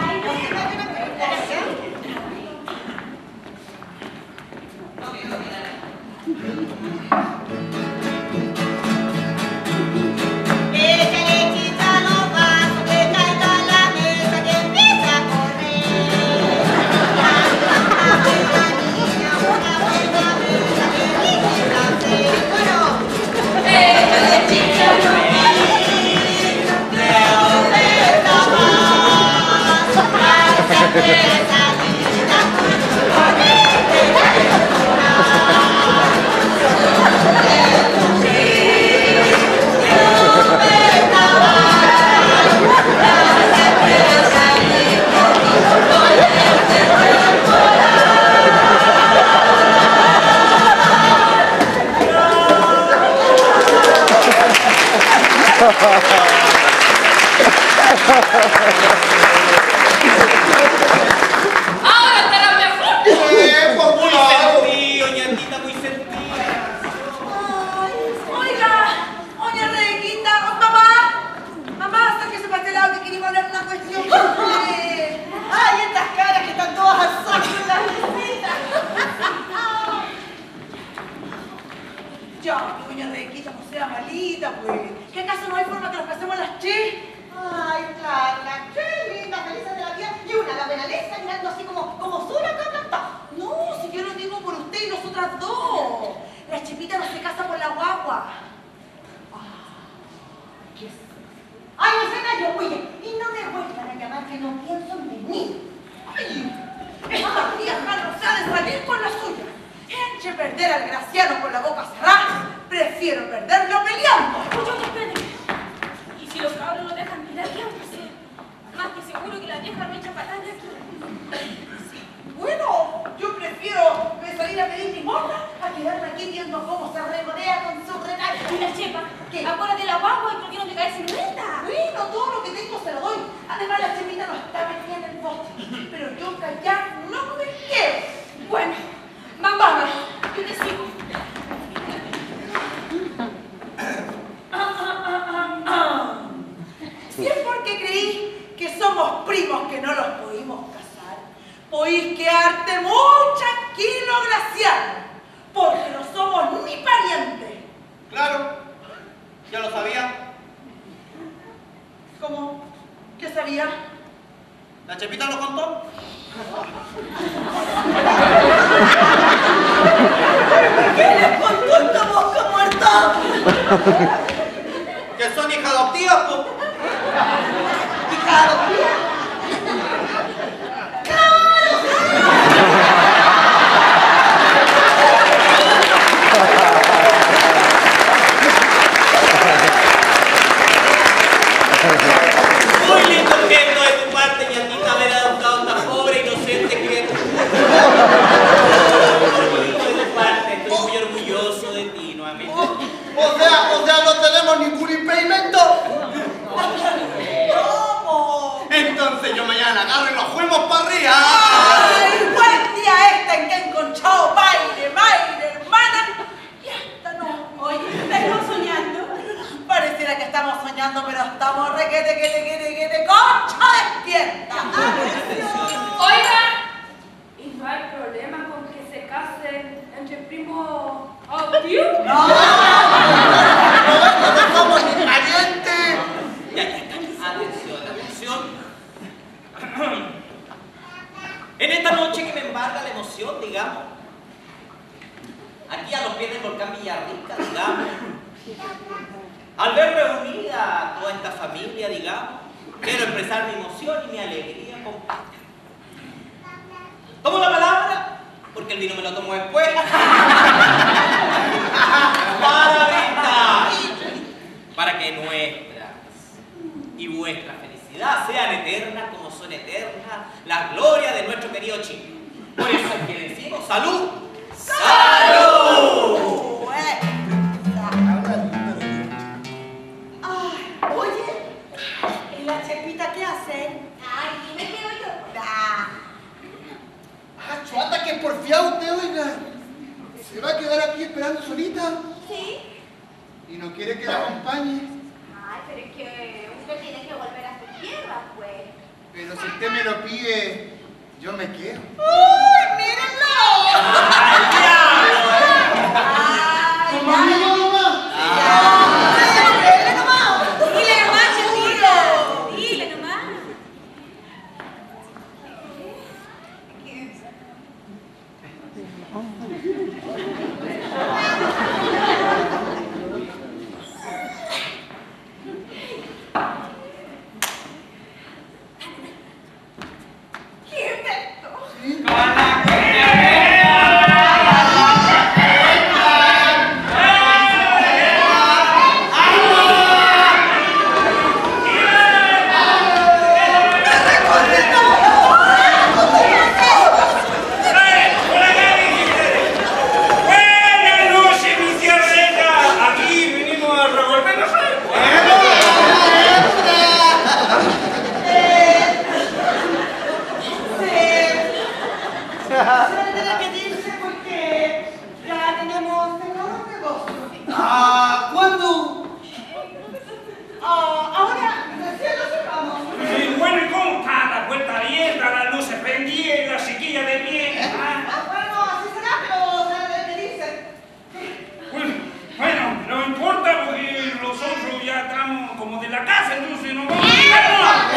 Speaker 2: Ahora estará mejor.
Speaker 3: ¡Eh, popular!
Speaker 4: Muy sentido, ñatita, muy sentido.
Speaker 5: Ay, oiga, oye, Rebequita, mamá, mamá, sáquese para este lado que quería hablar una cuestión. Ay, estas caras que están todas al saco en las visitas. Ya, que doña Rebequita no sea malita, pues. ¿Qué acaso no hay forma que nos pasemos las chis? Ay, Clara, qué linda, felices de la vida. Y una, la penaleza, mirando así como, como sola acá plantada. No, si yo lo digo por usted y nosotras dos. La Chepita no se casa por la guagua. ¿Qué es? Ay, no sé nada, yo, oye, y no me vuelvan a llamar que no pienso en venir. Ay, esta vieja no sabe salir con la suya. Entre perder al Graciano con la boca cerrada, prefiero perderlo peleando.
Speaker 6: Escucha, espérate. Y si los cabros no dejan mirar, ¿qué vamos a hacer? Más que seguro que la vieja me echa patada de aquí.
Speaker 5: Bueno, yo prefiero salir a pedir limosna a quedarme aquí viendo cómo se regodea con su Renato.
Speaker 6: Y la Chepa,
Speaker 5: ¿qué?
Speaker 6: acuérdate de la guagua y por qué no te caes sin renta.
Speaker 5: Bueno, todo lo que tengo se lo doy. Además, la Chepita no está metida en el poste. Pero yo callar no me quiero.
Speaker 6: Bueno, vamos.
Speaker 5: porque creí que somos primos que no los podimos casar, podís quedarte muy tranquilo, Graciano, porque no somos ni parientes.
Speaker 3: Claro, ya lo sabía.
Speaker 5: ¿Cómo? ¿Qué sabía?
Speaker 3: ¿La Chepita lo contó?
Speaker 5: ¿Qué les contó esta boca muerta?
Speaker 3: Que son hijas adoptivas, po.
Speaker 5: ¿Hija adoptiva?
Speaker 4: Muy lindo gesto de tu parte, ñatita, haber adoptado a esta pobre inocente criatura. Muy lindo de tu parte, estoy muy orgulloso de ti, nuevamente.
Speaker 3: O sea, o sea, no tenemos ningún impedimento.
Speaker 5: ¿Cómo?
Speaker 3: Entonces yo mañana agarro y nos fuimos para arriba.
Speaker 5: ¡Ay, buen día este en que he encontrado baile, baile, hermana! Y hasta no. Oye, ¿estamos soñando? Pareciera que estamos soñando, pero estamos requete, que te, que te, que te, concha despierta.
Speaker 2: Oigan, ¿y no hay problema con que se casen entre primos adoptivos?
Speaker 5: No,
Speaker 3: No somos ni parientes.
Speaker 4: Ya, ya, ya. Atención, atención. En esta noche que me embarga la emoción, digamos, aquí a los pies del volcán Villarrica, digamos, al ver reunida toda esta familia, digamos, quiero expresar mi emoción y mi alegría, compadre. Tomo la palabra, porque el vino me lo tomo después. Para brindar, para que nuestras y vuestra felicidad sean eternas como son eternas las glorias de nuestro querido Chile. Por eso es que decimos salud. ¡Salud!
Speaker 5: Ay, oye, ¿y la Chepita qué hace?
Speaker 6: Ay, me quedo yo.
Speaker 5: Ah,
Speaker 9: Ah, chuata, que porfiado usted, oiga. ¿Se va a quedar aquí esperando solita?
Speaker 6: Sí.
Speaker 9: ¿Y no quiere que la acompañe?
Speaker 6: Ay, pero es que usted tiene que volver a su tierra, pues.
Speaker 9: Pero si usted me lo pide, yo me quedo.
Speaker 5: ¡Uy, mírenlo!
Speaker 4: ¡Ay, diablo!
Speaker 5: ¡Ay,
Speaker 9: ¿Como amigo nomás?
Speaker 5: ¡Dile nomás!
Speaker 6: Dile nomás, Chepito. Dile nomás.
Speaker 5: ¿Qué es esto?
Speaker 9: ¿Sí?
Speaker 10: Buenas noches, mi tía Reina. Aquí venimos a revolver los
Speaker 5: Se tiene que irse porque ya tenemos tenemos negocio.
Speaker 3: Ah, ¿cuándo?
Speaker 5: Ah, ahora recién lo cerramos.
Speaker 10: Y bueno, ¿y cómo está? La puerta abierta, las luces prendidas y la chiquilla de pie. Ah,
Speaker 5: Ah, bueno, así será, pero se tiene que irse.
Speaker 10: Bueno, bueno, no importa porque nosotros ya estamos como de la casa, entonces no vamos a llegar.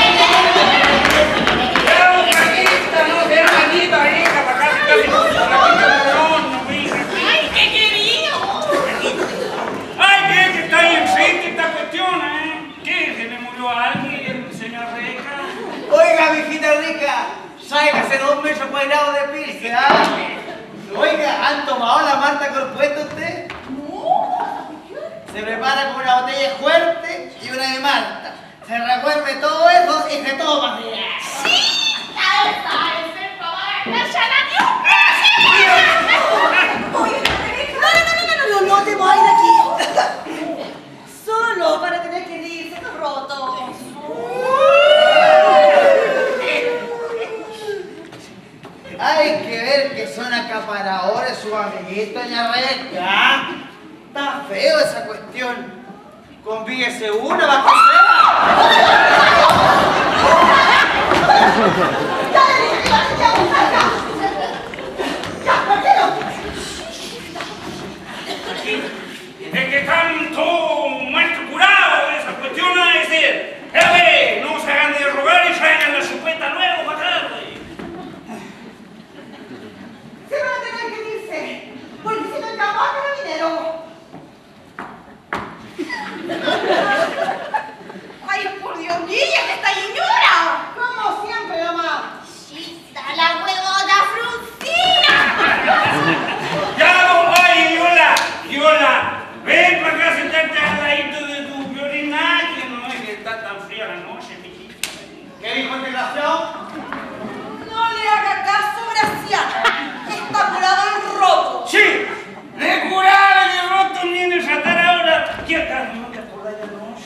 Speaker 10: Pero Paquita, no seas Paquita, hija, para acá, casi no, no, no, hija.
Speaker 6: Ay, qué querido.
Speaker 10: Ay, ¿qué? Que está ahí enfrente esta cuestión, ¿eh? ¿Qué? ¿Se le murió a alguien, señora Reca?
Speaker 3: Oiga, mijita rica, sáquese dos metros cuadrados de pizza. ¿Ah? Oiga, ¿han tomado la Marta Corpuesto usted?
Speaker 5: No.
Speaker 3: Se prepara con una botella fuerte y una de Marta. Se revuelve todo eso y se toma.
Speaker 6: Sí. ¿Sabes? ¿Sabes? ¿Para la chana?
Speaker 5: Oye, no, no, no, no, no, no te voy de aquí. Solo para tener que irse roto.
Speaker 3: Hay que ver que son acaparadores sus amiguitos, doña Reca. Está feo esa cuestión. Convíguese una bajo cera.
Speaker 10: Es que están todos muertos curados de esa cuestión no de ser. A ver, no se hagan de rogar y traigan la chupeta luego para acá, güey.
Speaker 5: Se van a tener que irse, porque si no escapó a carabinero. Ay, por Dios, niña, que está señora. Como siempre, mamá.
Speaker 6: ¡Chista, la huevona fruncina!
Speaker 10: Ya, no, ay, Yola, Yola, ven para acá, sentarte al ladito de tu violinaje, no es que está tan fría la noche, mijita.
Speaker 3: ¿Qué dijo el desgraciado?
Speaker 5: No le haga caso, Graciana. Está curado el roto.
Speaker 10: Sí, de curar el roto ni de tratar ahora. ¿Qué acaso no te acordás de la noche?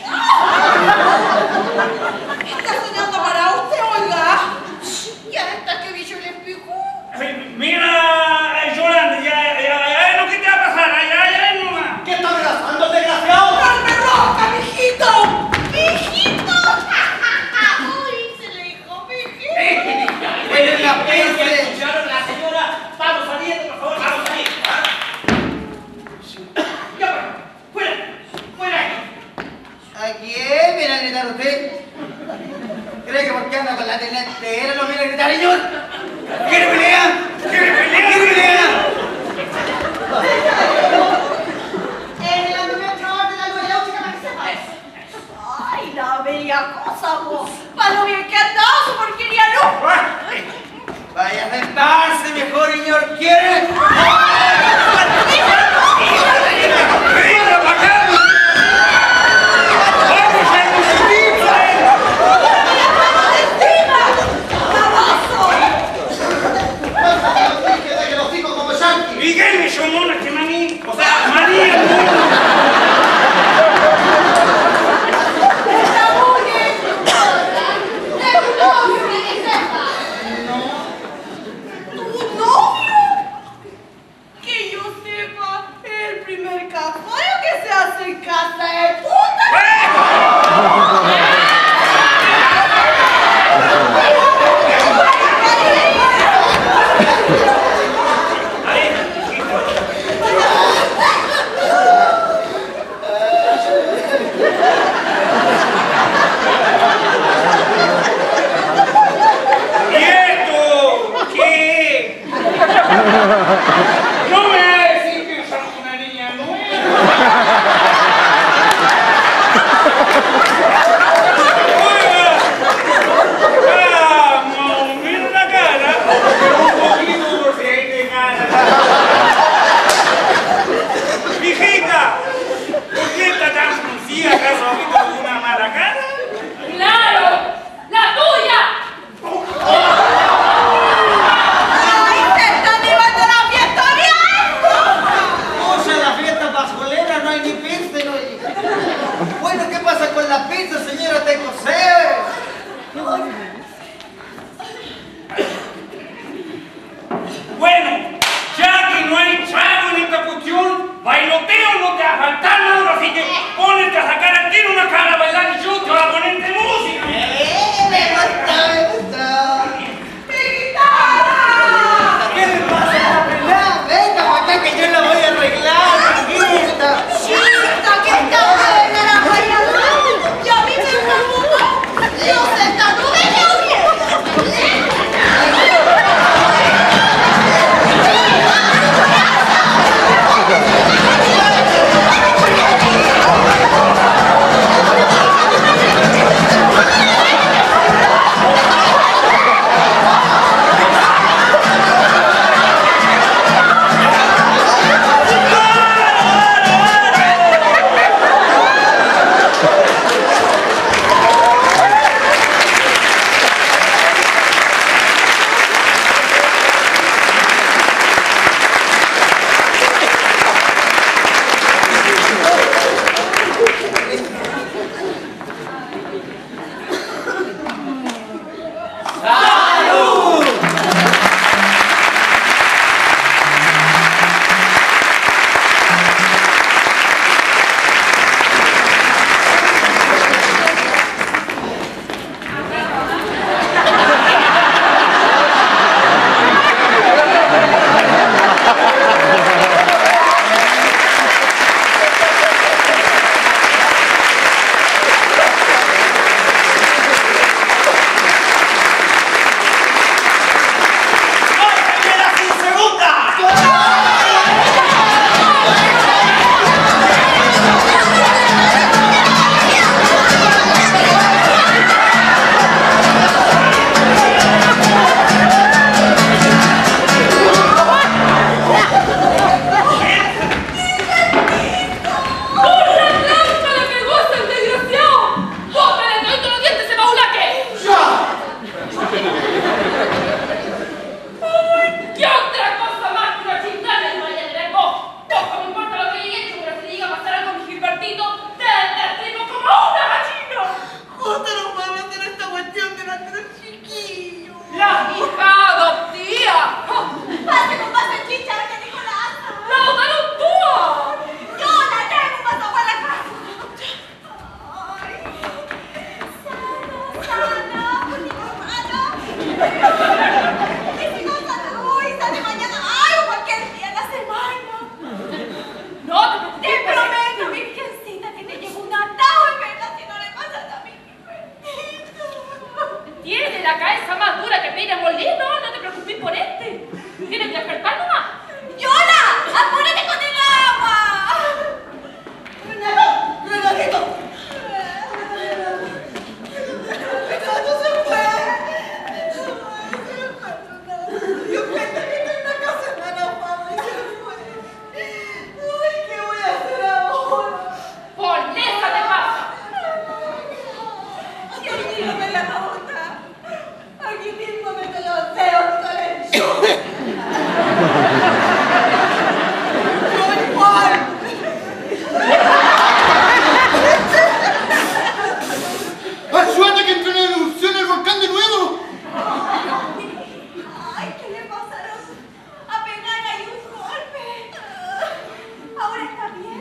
Speaker 5: ¿Está soñando para usted, oiga? Ya está que bicho le explicó.
Speaker 10: Ay, mira, Yolanda, ya, ya, ya, lo que te va a pasar, ya, ya, nomás.
Speaker 3: ¿Qué está amenazando el desgraciado?
Speaker 5: ¡Darme roca, mijito!
Speaker 6: ¡Mijito! ¡Uy, se le dijo mijito!
Speaker 3: ¡Eres la peste!
Speaker 4: ¿Escucharon la señora? Vamos saliendo, por favor, vamos saliendo.
Speaker 3: ¡Ya, bueno! ¡Fuera! ¡Fuera! ¿A quién viene a gritar usted? ¿Cree que porque anda con la tenentera no viene a gritar, señor? ¿Quiere pelea?
Speaker 10: ¿Quiere pelear?
Speaker 3: ¿Quiere pelea?
Speaker 5: Es el andamiaje de la nueva chica para que sepa eso. Ay, la bella cosa, vos. Para lo bien que andaba su porquería, no.
Speaker 3: Vaya a sentarse, mejor, señor. ¿Quiere?
Speaker 10: ¡Venga para acá! ¡Vamos a Miguel me llamó una que maní, o sea, María.
Speaker 5: ¿Tu novio? Que yo sepa, el primer caballo que se hace en casa de puta.
Speaker 10: ¿Y esto qué? No me va a decir que sos una niña nueva. Oiga, vamos, mira la cara, pero un poquito porque hay de cara. Mijita, ¿por qué está tan fruncida? ¿Acaso ha visto alguna mala cara?
Speaker 2: ¡Claro! ¡La tuya!
Speaker 5: ¡Ay, se están llevando la fiesta bien!
Speaker 3: O sea, la fiesta pascualera no hay ni pizza, no hay... Bueno, ¿qué pasa con la pizza, señora Tecosé?
Speaker 10: Bueno, ya que no hay trago en esta cuestión, bailoteo no te va a faltar nada, así que ponete a sacar al tiro una cara a bailar y yo te voy a ponerte música.
Speaker 3: ¡Eh! ¡Me gusta, me gusta!
Speaker 5: ¡Mi guitarra!
Speaker 3: ¿Qué le pasa a la pelada? Venga para acá que yo la voy a arreglar, amiguita.
Speaker 6: ¡Chista, que esta buena la bailadora! ¡Y a mí me preocupa! ¡Los estatutos de bien!
Speaker 3: ¡Venga!
Speaker 2: viene a morir, no, no te preocupes por este. Tienes que despertar nomás.
Speaker 6: ¡Yola! ¡Apúrate con el agua!
Speaker 5: ¡Renato! ¡Renatito! ¡Renato se fue! Yo pensé que tenía una casa en Manapama y se fue. ¡Ay, qué voy a hacer ahora!
Speaker 2: ¡Por esa te pasa!
Speaker 5: Y aquí mismo me la bota. Aquí mismo me te los dedos con el chute. ¡Yo igual!
Speaker 9: ¡Ayúdate que entró en erupción el volcán de nuevo!
Speaker 6: ¡Ay, qué le pasaron! Apenas hay un golpe. ¿Ahora está bien?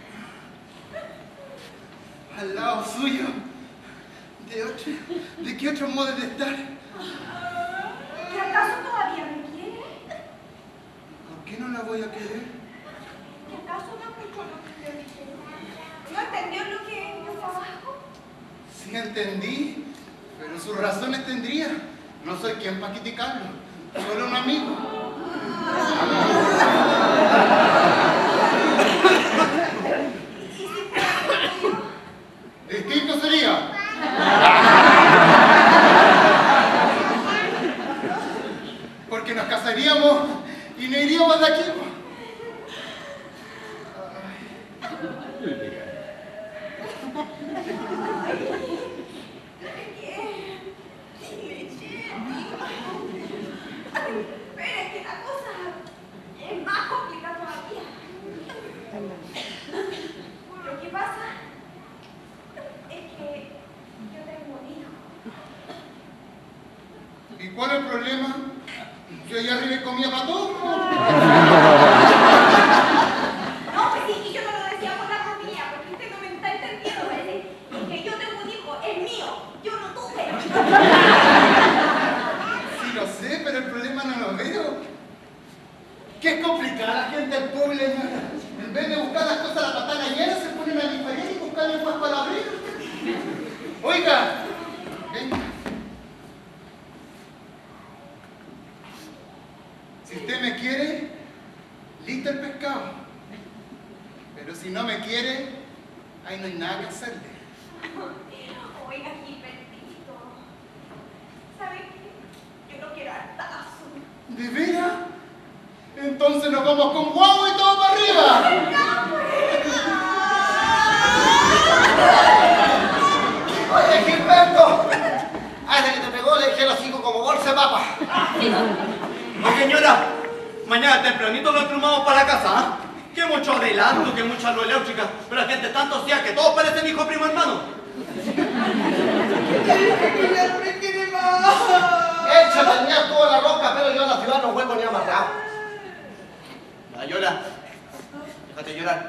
Speaker 9: Al lado suyo. ¿De, otro, ¿De qué otro modo de estar?
Speaker 6: ¿Que acaso todavía me quiere?
Speaker 9: ¿Por qué no la voy a querer?
Speaker 6: ¿Que acaso no escuchó lo que le dije? ¿No entendió lo que yo trabajo?
Speaker 9: Sí entendí, pero sus razones tendría. No soy quien para criticarlo, solo un amigo. Distinto sería. Porque nos casaríamos y no iríamos de aquí.
Speaker 6: Pero es que la cosa es más complicada todavía. Lo que pasa es que yo tengo un hijo.
Speaker 9: ¿Y cuál es el problema? Yo allá arriba comía para todos.
Speaker 6: No, pues sí, y yo no lo decía por la comida, porque usted no me está entendiendo, ¿verdad? Es que yo tengo un hijo, es mío, yo no tuve.
Speaker 9: Sí lo sé, pero el problema no lo veo. Qué complicada la gente del pueblo. En vez de buscar las cosas a la patada llena, se ponen a diferir y buscar el más para abrir. Oiga, venga. Si usted me quiere, listo el pescado. Pero si no me quiere, ahí no hay nada que hacerle.
Speaker 6: Oiga, Gilbertito, ¿sabe qué? Yo no quiero hartazo.
Speaker 9: ¿De veras? Entonces nos vamos con guau y todo para arriba.
Speaker 3: Oye, Gilberto, desde que te pegó le dejé los hijos como bolsa de papa.
Speaker 4: Oye, señora, mañana tempranito nos plumamos para la casa, ¿ah? Que mucho adelanto, que mucha luz eléctrica, pero la gente tanto sea que todos parecen hijo primo hermano.
Speaker 5: ¡Ya no me quiere más!
Speaker 3: Échate el ñato toda la roca, pero yo a la ciudad no vuelvo ni amarrado.
Speaker 4: Ya llora. Déjate llorar.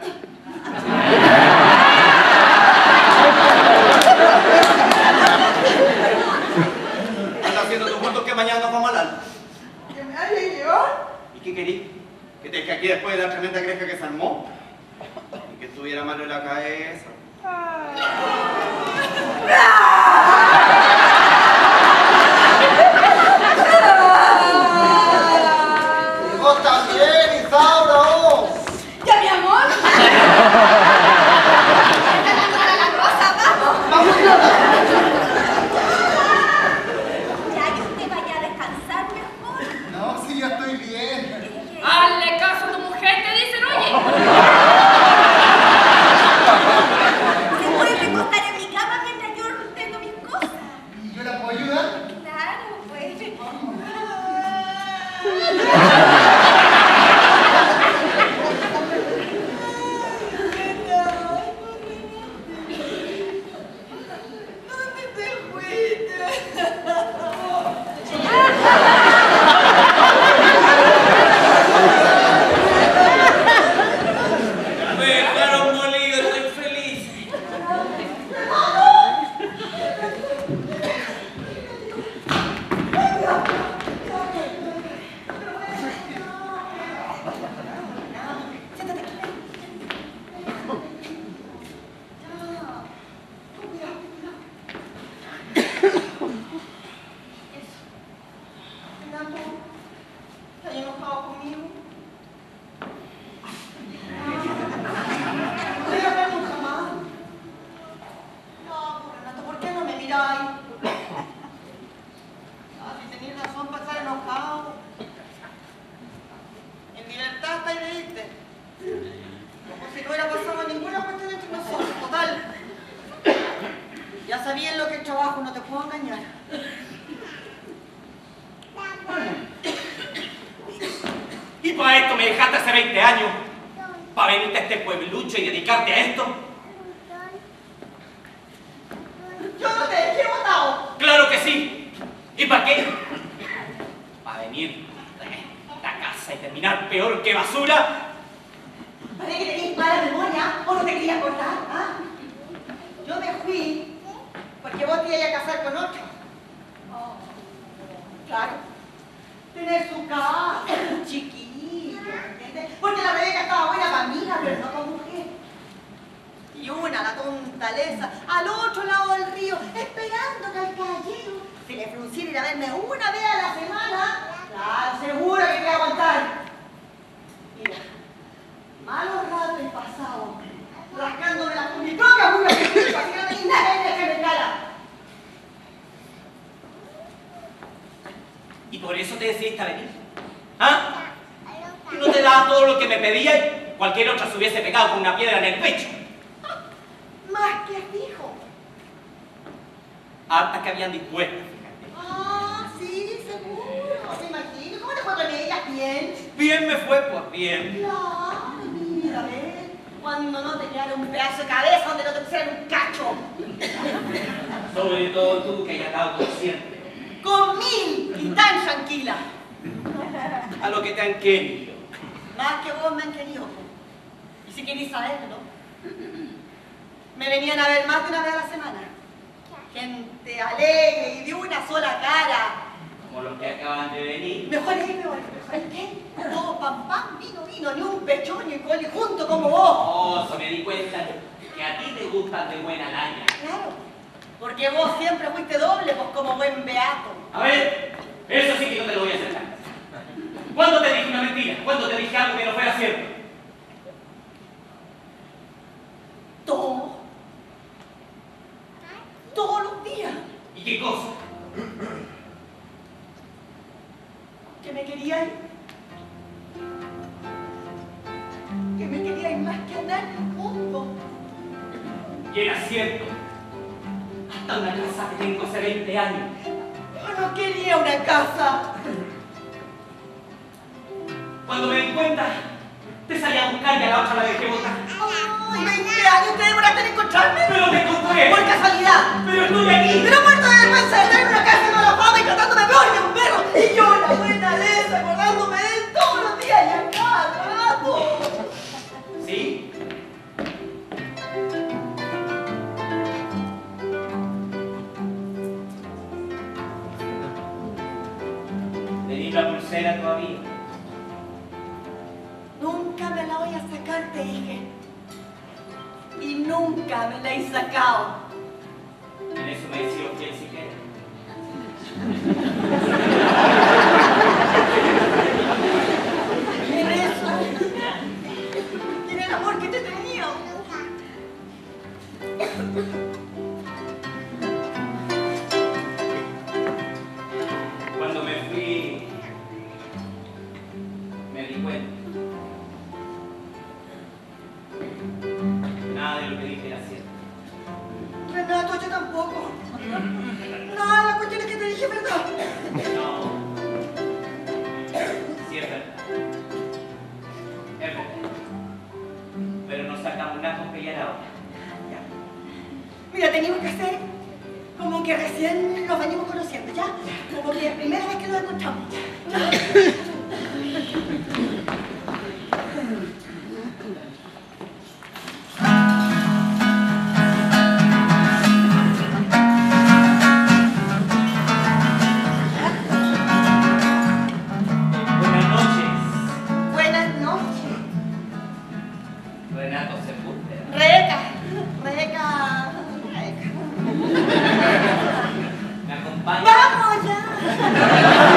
Speaker 4: Anda haciendo tus puntos que mañana nos vamos a hablar.
Speaker 5: ¿Que me haya llevado?
Speaker 4: ¿Y qué querís? ¿Que te que aquí después de la tremenda gresca que se armó? ¿Y que estuviera malo en la cabeza?
Speaker 3: Y vos también, Isaura, oh.
Speaker 6: ¡Ya, mi amor! ¡La cosa, vamos!
Speaker 3: Vamos,
Speaker 6: Ya que usted vaya a descansar mejor.
Speaker 9: No, sí, ya estoy bien.
Speaker 2: Hazle caso a tu mujer, te dicen, oye.
Speaker 6: Se puede recostar en
Speaker 5: Ya sabía en lo que trabajo, no te puedo engañar.
Speaker 4: ¿Y para esto me dejaste hace veinte años? ¿Para venirte a este pueblucho y dedicarte a esto?
Speaker 5: Yo no te dejé botado.
Speaker 4: ¡Claro que sí! ¿Y para qué? ¿Para venir a esta casa y terminar peor que basura?
Speaker 5: ¿Parece que tenías mala memoria o no te querías acordar? ¿Ah? Yo me fui porque vos te ibas a casar con otro. Oh, claro. Tener su casa, su chiquillo, ¿entiendes? Porque la Rebeca estaba buena para amiga, pero no como mujer. Y una, la tonta lesa, al otro lado del río, esperando que al caballero se le frunciera ir a verme una vez a la semana. Claro, seguro que te voy a aguantar. Mira, malos ratos he pasado, rascándomela con mi propia uña, así que no tenía nada que me cara.
Speaker 4: ¿Y por eso te decidiste a venir? ¿Ah? ¿Y no te daba todo lo que me pedía y cualquier otra se hubiese pegado con una piedra en el pecho?
Speaker 5: Más que fijo.
Speaker 4: Hartas que habían dispuesto, fíjate.
Speaker 5: Ah, sí, seguro. Me imagino. ¿Cómo te fue con ella? Bien.
Speaker 4: Bien me fue, pues bien.
Speaker 5: Claro, mira, ¿ves? Cuando no te quedara un pedazo de cabeza donde no te pusieran un cacho.
Speaker 4: Sobre todo tú, que hayas estado consciente.
Speaker 5: Con mil y tan tranquila.
Speaker 4: A lo que te han querido.
Speaker 5: Más que vos me han querido. Y si queréis saberlo, me venían a ver más de una vez a la semana. Gente alegre y de una sola cara.
Speaker 4: Como los que acaban de venir.
Speaker 5: Mejor es mejor, mejor es que todo pam pam, vino, vino, ni un pechón ni coli junto como vos.
Speaker 4: Oh, eso me di cuenta que a ti te gustan de buena laña.
Speaker 5: Claro, porque vos siempre fuiste doble, pues como buen beato.
Speaker 4: A ver, eso sí que no te lo voy a aceptar. ¿Cuándo te dije una mentira? ¿Cuándo te dije algo que no fuera cierto?
Speaker 5: Todo. Todos los días.
Speaker 4: ¿Y qué cosa?
Speaker 5: Que me queríais. Que me queríais más que a nadie en el mundo.
Speaker 4: Y era cierto. Hasta una casa que tengo hace veinte años.
Speaker 5: Yo no quería una casa.
Speaker 4: Cuando me di cuenta, te salí a buscar y a la otra la dejé botar.
Speaker 5: ¡Ay, veinte años te demoraste en encontrarme!
Speaker 4: ¡Pero te encontré!
Speaker 5: ¡Por casualidad!
Speaker 4: ¡Pero estoy aquí!
Speaker 5: ¡Pero muerto de vergüenza de estar en una casa con la fama y tratándome peor que un perro! Y yo, la buena lesa, acordándome de él todos los días y acá, trabajo.
Speaker 4: ¿Sí? ¿Tenís la pulsera todavía?
Speaker 5: Nunca me la voy a sacar, te dije. Y nunca me la he sacado.
Speaker 4: En eso me hicieron fiel siquiera.
Speaker 5: En eso. En el amor que te tenía.
Speaker 4: Cuando me fui, me di cuenta. Nada de lo que dije era cierto.
Speaker 5: Renato, yo tampoco. Nada, la cuestión es que te dije verdad.
Speaker 4: No. Sí, es verdad. Es verdad. Pero no sacamos nada con pelear ahora.
Speaker 5: Mira, teníamos que hacer como que recién nos venimos conociendo, ¿ya? Como que es la primera vez que nos encontramos.
Speaker 4: Buenas noches.
Speaker 5: Buenas noches.
Speaker 4: Renato Sepúlveda.
Speaker 5: Rebeca. Rebeca. Rebeca.
Speaker 4: ¿Me acompaña?
Speaker 5: ¡Vamos ya!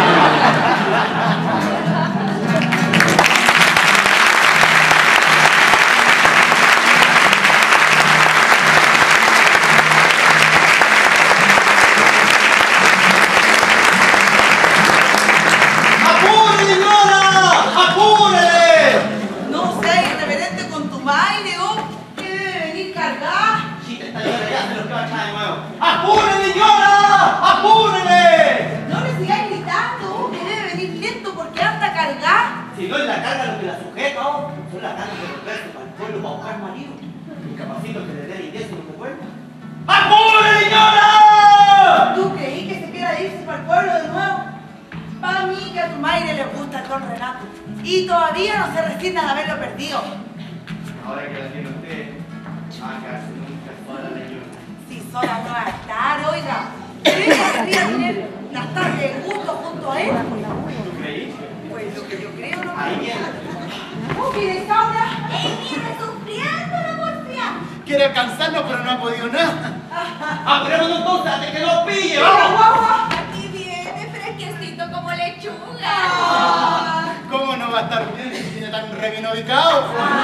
Speaker 3: carga lo que la sujeta, oh, son las ganas de volverse para el pueblo para buscar marido. Un capacito que le dé ingreso no se vuelva. ¡Apure, señora!
Speaker 5: ¿Tú creí que se quiera irse para el pueblo de nuevo? Para mí que a tu madre le gusta el don Renato. Y todavía no se resigna de haberlo perdido.
Speaker 3: Ahora que la tiene usted, va a quedarse nunca sola, señora.
Speaker 5: Si sola no va a estar, oiga. ¿Qué podría tener las tardes de gusto junto a él?
Speaker 3: ¿Tú creí?
Speaker 5: Pues lo que yo creo, ¿no?
Speaker 3: Ahí viene.
Speaker 5: ¿Cómo quieres, Saura?
Speaker 6: ¡Ey, viene sufriendo la porfia!
Speaker 9: Quiere cansarnos, pero no ha podido nada.
Speaker 3: ¡Apurémonos entonces antes que nos pille!
Speaker 5: ¡Mira,
Speaker 3: ¡Vamos!
Speaker 5: guagua!
Speaker 6: Aquí viene fresquecito como lechuga.
Speaker 5: Ah.
Speaker 9: ¿Cómo no va a estar bien si tiene tan re bien ubicado?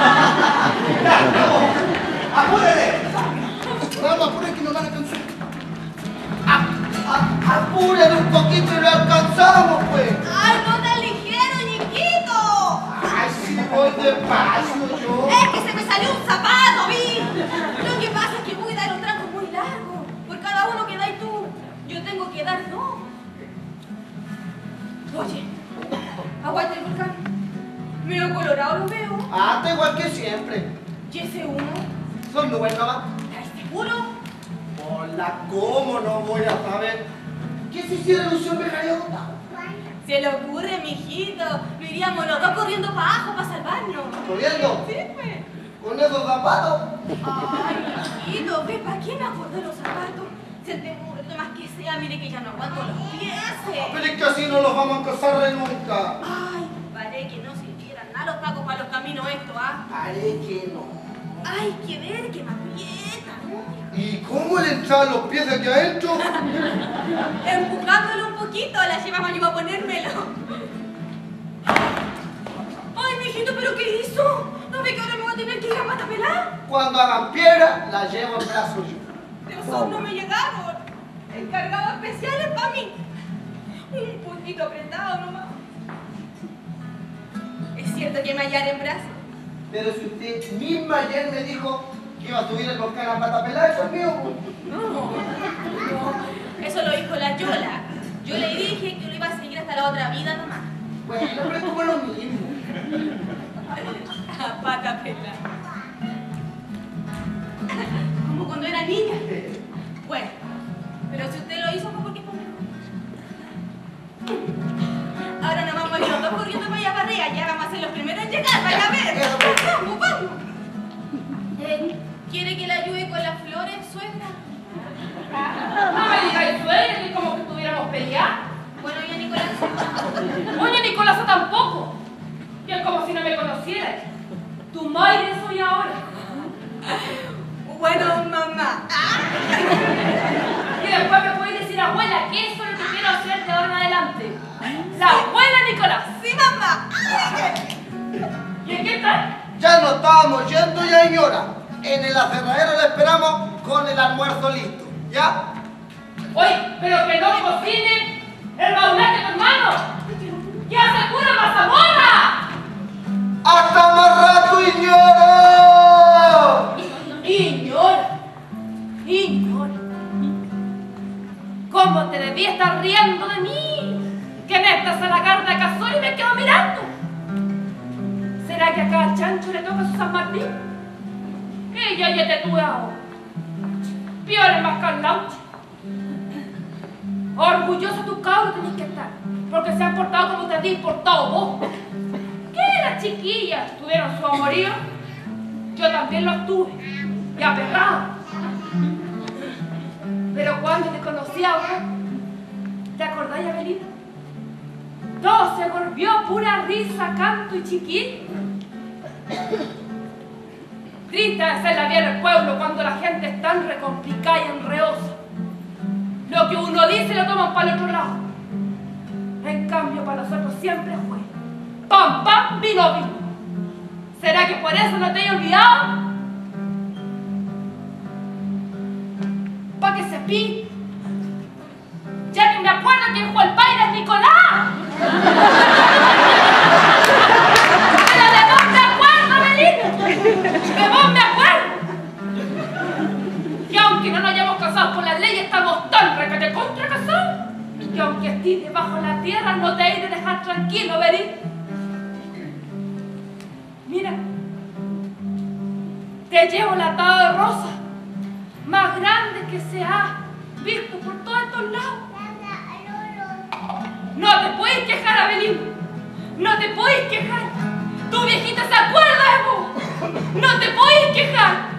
Speaker 3: ¡Apúrele!
Speaker 9: Vamos, apure que nos van a cansar.
Speaker 8: Apúrale un poquito y lo alcanzamos, pues.
Speaker 6: ¡Ay, no tan ligero, ñiquito!
Speaker 8: Ay, si voy despacio yo.
Speaker 6: Es que se me salió un zapato, vi. Lo que pasa es que voy a dar un trago muy largo. Por cada uno que dais tú, yo tengo que dar dos. Oye, aguanta el volcán. Medio colorado lo veo.
Speaker 8: Ah, está igual que siempre.
Speaker 6: ¿Y ese uno?
Speaker 8: Son nubes nomás.
Speaker 6: ¿Estás seguro?
Speaker 8: Hola, ¿cómo no voy a saber? ¿Qué se hiciera ilusión me dejaría botado?
Speaker 6: Se le ocurre, mijito. Lo iríamos los dos corriendo para abajo para salvarnos.
Speaker 8: ¿Corriendo?
Speaker 6: Sí, pues.
Speaker 8: ¿Con esos zapatos?
Speaker 6: Ay, mijito, ve, ¿para qué me acordé los zapatos? Sentemos un rato más que sea, mire que ya no aguanto los pies.
Speaker 8: Pero es que así no los vamos a alcanzar de nunca.
Speaker 6: Ay, paré que no sirvieran nada los tacos para los caminos esto, ¿ah?
Speaker 8: Haré que no.
Speaker 6: Hay que ver que me aprietan.
Speaker 8: ¿Y cómo le entraban los pies de aquí adentro?
Speaker 6: Empujándolo un poquito, la llevaba yo a ponérmelo. Ay, mijito, ¿pero qué hizo? ¿No ve que ahora me voy a tener que ir a pata pelada?
Speaker 8: Cuando hagan piedra, la llevo en brazos yo.
Speaker 6: Pero esos no me llegaron. Encargados especiales para mí. Un puntito apretado nomás. ¿Es cierto que me hallaré en brazos?
Speaker 8: Pero si usted misma ayer me dijo que iba a subir el volcán a pata pelada, eso es mío.
Speaker 6: No, no. Eso lo dijo la Yola. Yo le dije que lo iba a seguir hasta la otra vida nomás.
Speaker 8: Bueno, pero es como lo mismo.
Speaker 6: A pata pelada. Como cuando era niña. Bueno, pero si usted lo hizo fue porque fue mejor. Ahora nada más vamos los dos corriendo para allá para arriba. Ya vamos a ser los primeros en llegar. Vaya a ver. Vamos, vamos. Eh, ¿Quiere que le ayude con las flores, suegra?
Speaker 2: No me digáis suegra, que es como que estuviéramos peleando.
Speaker 6: Bueno, ya Nicolás.
Speaker 2: Oye, Nicolasa tampoco. Y es como si no me conocieras. Tu madre soy ahora.
Speaker 6: Bueno, mamá.
Speaker 2: Y después me puedes decir, abuela, que eso es lo que quiero hacer de ahora en adelante. La abuela Nicolás.
Speaker 6: Sí, mamá.
Speaker 2: ¿Y en qué tal?
Speaker 8: Ya nos estábamos yendo, ya señora. En el aserradero le esperamos con el almuerzo listo. ¿Ya?
Speaker 2: Oye, pero que no cocine el baulete, tu hermano. ¡Que hace pura mazamorra!
Speaker 8: ¡Hasta más rato, señora!
Speaker 2: Ignora, ignora. ¿Cómo te debí estar riendo de mí? Que en esta salagarda de cazón y me quedo mirando. ¿Será que a cada chancho le toca su San Martín? Ella ya te tuve ahora. Piores más carlauche. Orgulloso tu cabro tenés que estar, porque se han portado como te has portado vos. ¿Qué las chiquillas tuvieron su amorío? Yo también los tuve, y aperrado. Pero cuando te conocí ahora, ¿te acordáis, Abelita? Todo se volvió pura risa, canto y chiquín. Triste de ser la vida del pueblo cuando la gente es tan recomplicada y enreosa. Lo que uno dice lo toman para el otro lado. En cambio, para nosotros siempre fue pam, pam, vino, vino. ¿Será que por eso no te he olvidado? ¿Para que se pi? Ya que me acuerdo quién fue el padre de Nicolás. Pero de vos me acuerdo, Belina. De vos me acuerdo. Y aunque no nos hayamos casado por la ley, estamos tan recate contra casados. Y aunque estés debajo de la tierra, no te he de dejar tranquilo, Beri. te llevo la atado de rosa más grande que se ha visto por todos estos lados. No te puedes quejar, Abelino. No te puedes quejar. Tu viejita se acuerda de vos. No te puedes quejar.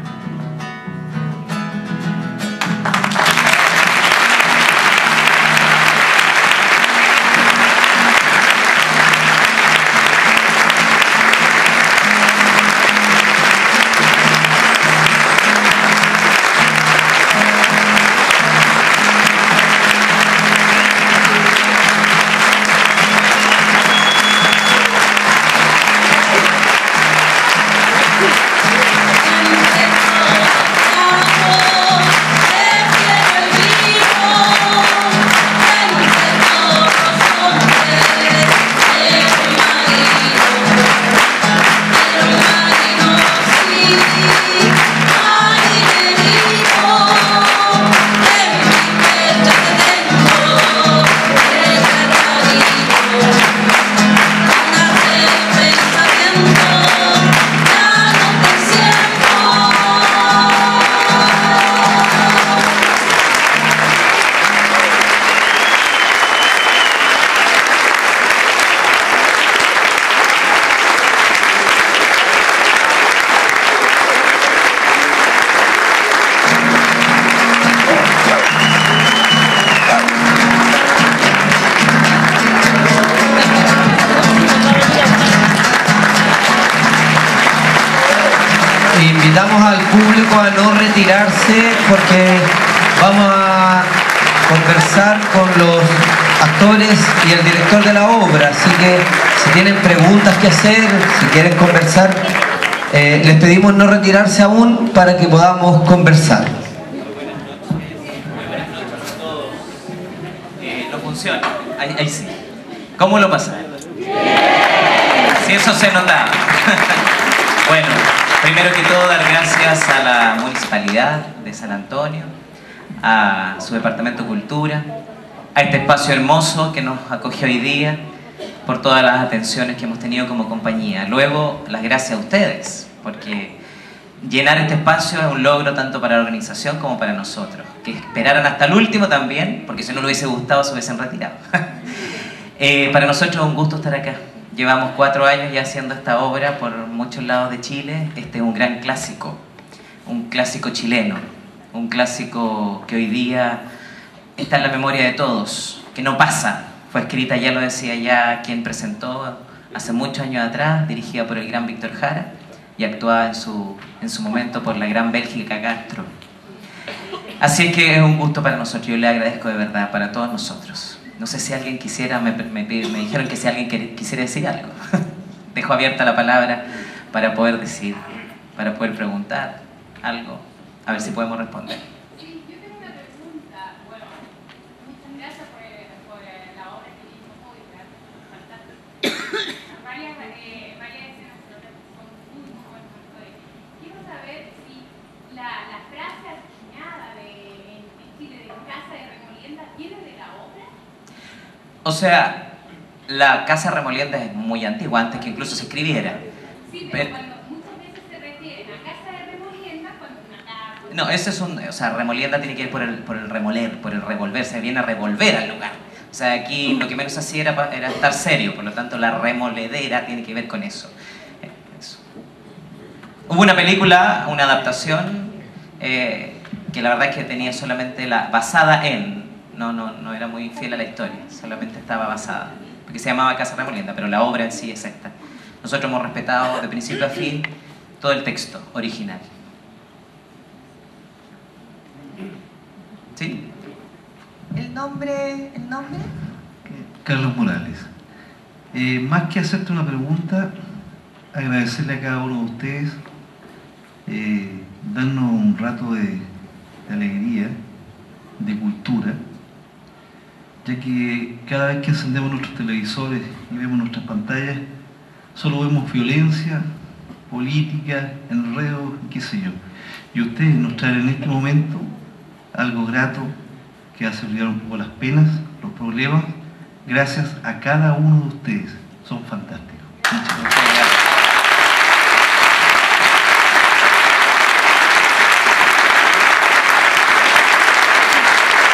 Speaker 1: Invitamos al público a no retirarse porque vamos a conversar con los actores y el director de la obra, así que si tienen preguntas que hacer, si quieren conversar, eh, les pedimos no retirarse aún para que podamos conversar.
Speaker 4: Eh, no funciona, ahí, ahí sí. ¿Cómo lo pasaron? Si eso se notaba. Bueno, primero que todo dar gracias a la Municipalidad de San Antonio, a su Departamento de Cultura, a este espacio hermoso que nos acogió hoy día, por todas las atenciones que hemos tenido como compañía. Luego, las gracias a ustedes, porque llenar este espacio es un logro tanto para la organización como para nosotros. Que esperaran hasta el último también, porque si no les hubiese gustado se hubiesen retirado. eh, para nosotros es un gusto estar acá. Llevamos cuatro años ya haciendo esta obra por muchos lados de Chile. Este es un gran clásico, un clásico chileno, un clásico que hoy día está en la memoria de todos, que no pasa. Fue escrita, ya lo decía ya quien presentó hace muchos años atrás, dirigida por el gran Víctor Jara y actuada en su, en su momento por la gran Bélgica Castro. Así es que es un gusto para nosotros, yo le agradezco de verdad, para todos nosotros. No sé si alguien quisiera, me, me, me dijeron que si alguien quisiera decir algo. Dejo abierta la palabra para poder decir, para poder preguntar algo, a ver si podemos responder.
Speaker 6: Sí, yo tengo una pregunta. Bueno, muchas gracias por, por la obra que hizo hoy, fantástico. Varias, eh, varias escenas son muy, muy buenas. Quiero saber si la, la frase acuñada de, en, en Chile de Casa de Remolienda viene de la obra.
Speaker 4: O sea, la Casa Remolienda es muy antigua, antes que incluso se escribiera.
Speaker 6: Sí, pero, pero cuando muchas veces se refieren a Casa de Remolienda, cuando una casa...
Speaker 4: No, ese es un... O sea, remolienda tiene que ir por el, por el remoler, por el revolver, se viene a revolver al lugar. O sea, aquí lo que menos hacía era, era estar serio, por lo tanto la remoledera tiene que ver con eso. eso. Hubo una película, una adaptación, eh, que la verdad es que tenía solamente la... basada en... No, no, no era muy fiel a la historia, solamente estaba basada, porque se llamaba Casa Remolienda, pero la obra en sí es esta. Nosotros hemos respetado de principio a fin todo el texto original. ¿Sí?
Speaker 5: ¿El nombre? ¿El nombre?
Speaker 11: Carlos Morales. Eh, más que hacerte una pregunta, agradecerle a cada uno de ustedes, eh, darnos un rato de, de alegría, de cultura, ya que cada vez que encendemos nuestros televisores y vemos nuestras pantallas, solo vemos violencia, política, enredo, qué sé yo. Y ustedes nos traen en este momento algo grato que hace olvidar un poco las penas, los problemas, gracias a cada uno de ustedes. Son fantásticos. Muchas gracias.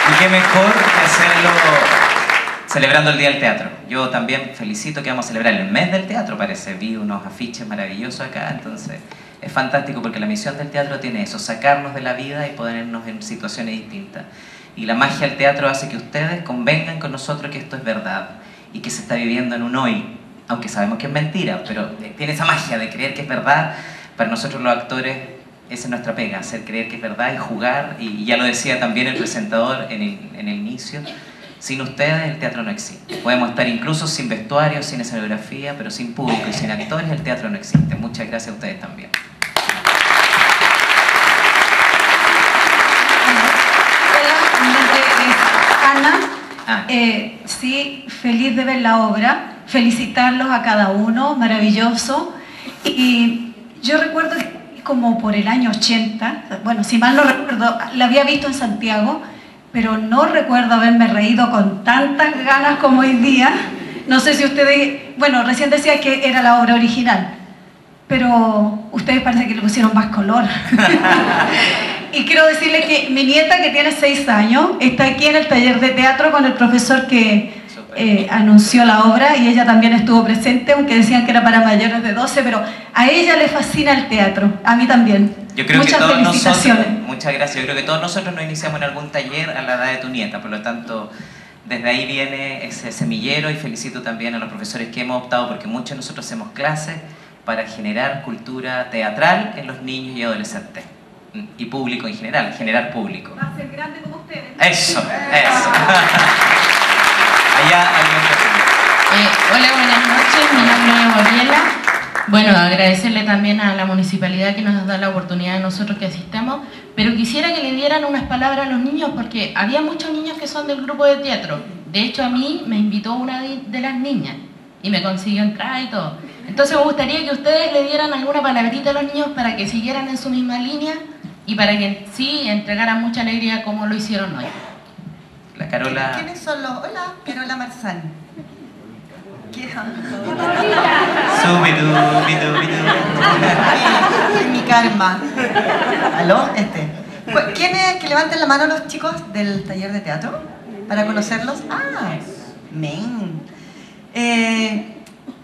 Speaker 4: Y qué mejor que hacerlo celebrando el Día del Teatro. Yo también felicito que vamos a celebrar el mes del teatro, parece. Vi unos afiches maravillosos acá, entonces es fantástico porque la misión del teatro tiene eso, sacarnos de la vida y ponernos en situaciones distintas. Y la magia del teatro hace que ustedes convengan con nosotros que esto es verdad y que se está viviendo en un hoy, aunque sabemos que es mentira, pero tiene esa magia de creer que es verdad. Para nosotros los actores, esa es nuestra pega, hacer creer que es verdad y jugar, y ya lo decía también el presentador en el, en el inicio, sin ustedes el teatro no existe. Podemos estar incluso sin vestuario, sin escenografía, pero sin público y sin actores el teatro no existe. Muchas gracias a ustedes también.
Speaker 12: Hola, mi nombre es Ana.
Speaker 4: Ah.
Speaker 12: Eh, sí, feliz de ver la obra, felicitarlos a cada uno, maravilloso. Y yo recuerdo que como por el año ochenta, bueno, si mal no recuerdo, la había visto en Santiago, pero no recuerdo haberme reído con tantas ganas como hoy día. No sé si ustedes, bueno, recién decía que era la obra original, pero ustedes parece que le pusieron más color. Y quiero decirles que mi nieta, que tiene seis años, está aquí en el taller de teatro con el profesor que eh, anunció la obra, y ella también estuvo presente, aunque decían que era para mayores de doce, pero a ella le fascina el teatro, a mí también.
Speaker 4: Yo creo
Speaker 12: Muchas
Speaker 4: que todos
Speaker 12: felicitaciones.
Speaker 4: nosotros, muchas gracias, yo creo que todos nosotros nos iniciamos en algún taller a la edad de tu nieta, por lo tanto, desde ahí viene ese semillero, y felicito también a los profesores que hemos optado, porque muchos de nosotros hacemos clases para generar cultura teatral en los niños y adolescentes. Y público en general, generar público.
Speaker 12: Va a ser grande como ustedes.
Speaker 4: Eso, eso. Allá alguien
Speaker 13: eh, Hola, buenas noches, mi nombre es Gabriela. Bueno, agradecerle también a la municipalidad que nos da la oportunidad de nosotros que asistamos, pero quisiera que le dieran unas palabras a los niños, porque había muchos niños que son del grupo de teatro. De hecho, a mí me invitó una de las niñas y me consiguió entrar y todo. Entonces me gustaría que ustedes le dieran alguna palabrita a los niños para que siguieran en su misma línea y para que sí entregaran mucha alegría como lo hicieron hoy.
Speaker 4: La Carola...
Speaker 5: ¿Quiénes son los...? Hola, Carola Marzán. ¿Qué Es mi karma. ¿Aló? Este. ¿Quiénes que levanten la mano los chicos del taller de teatro? Para conocerlos. Ah, men. Eh,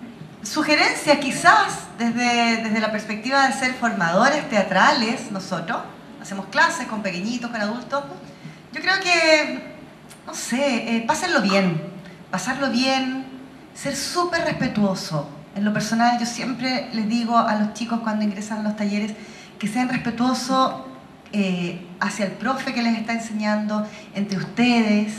Speaker 5: sugerencia quizás desde, desde la perspectiva de ser formadores teatrales, nosotros hacemos clases con pequeñitos, con adultos. Yo creo que, no sé, eh, pásenlo bien, pasarlo bien, ser súper respetuoso. En lo personal yo siempre les digo a los chicos cuando ingresan a los talleres que sean respetuosos eh, hacia el profe que les está enseñando, entre ustedes,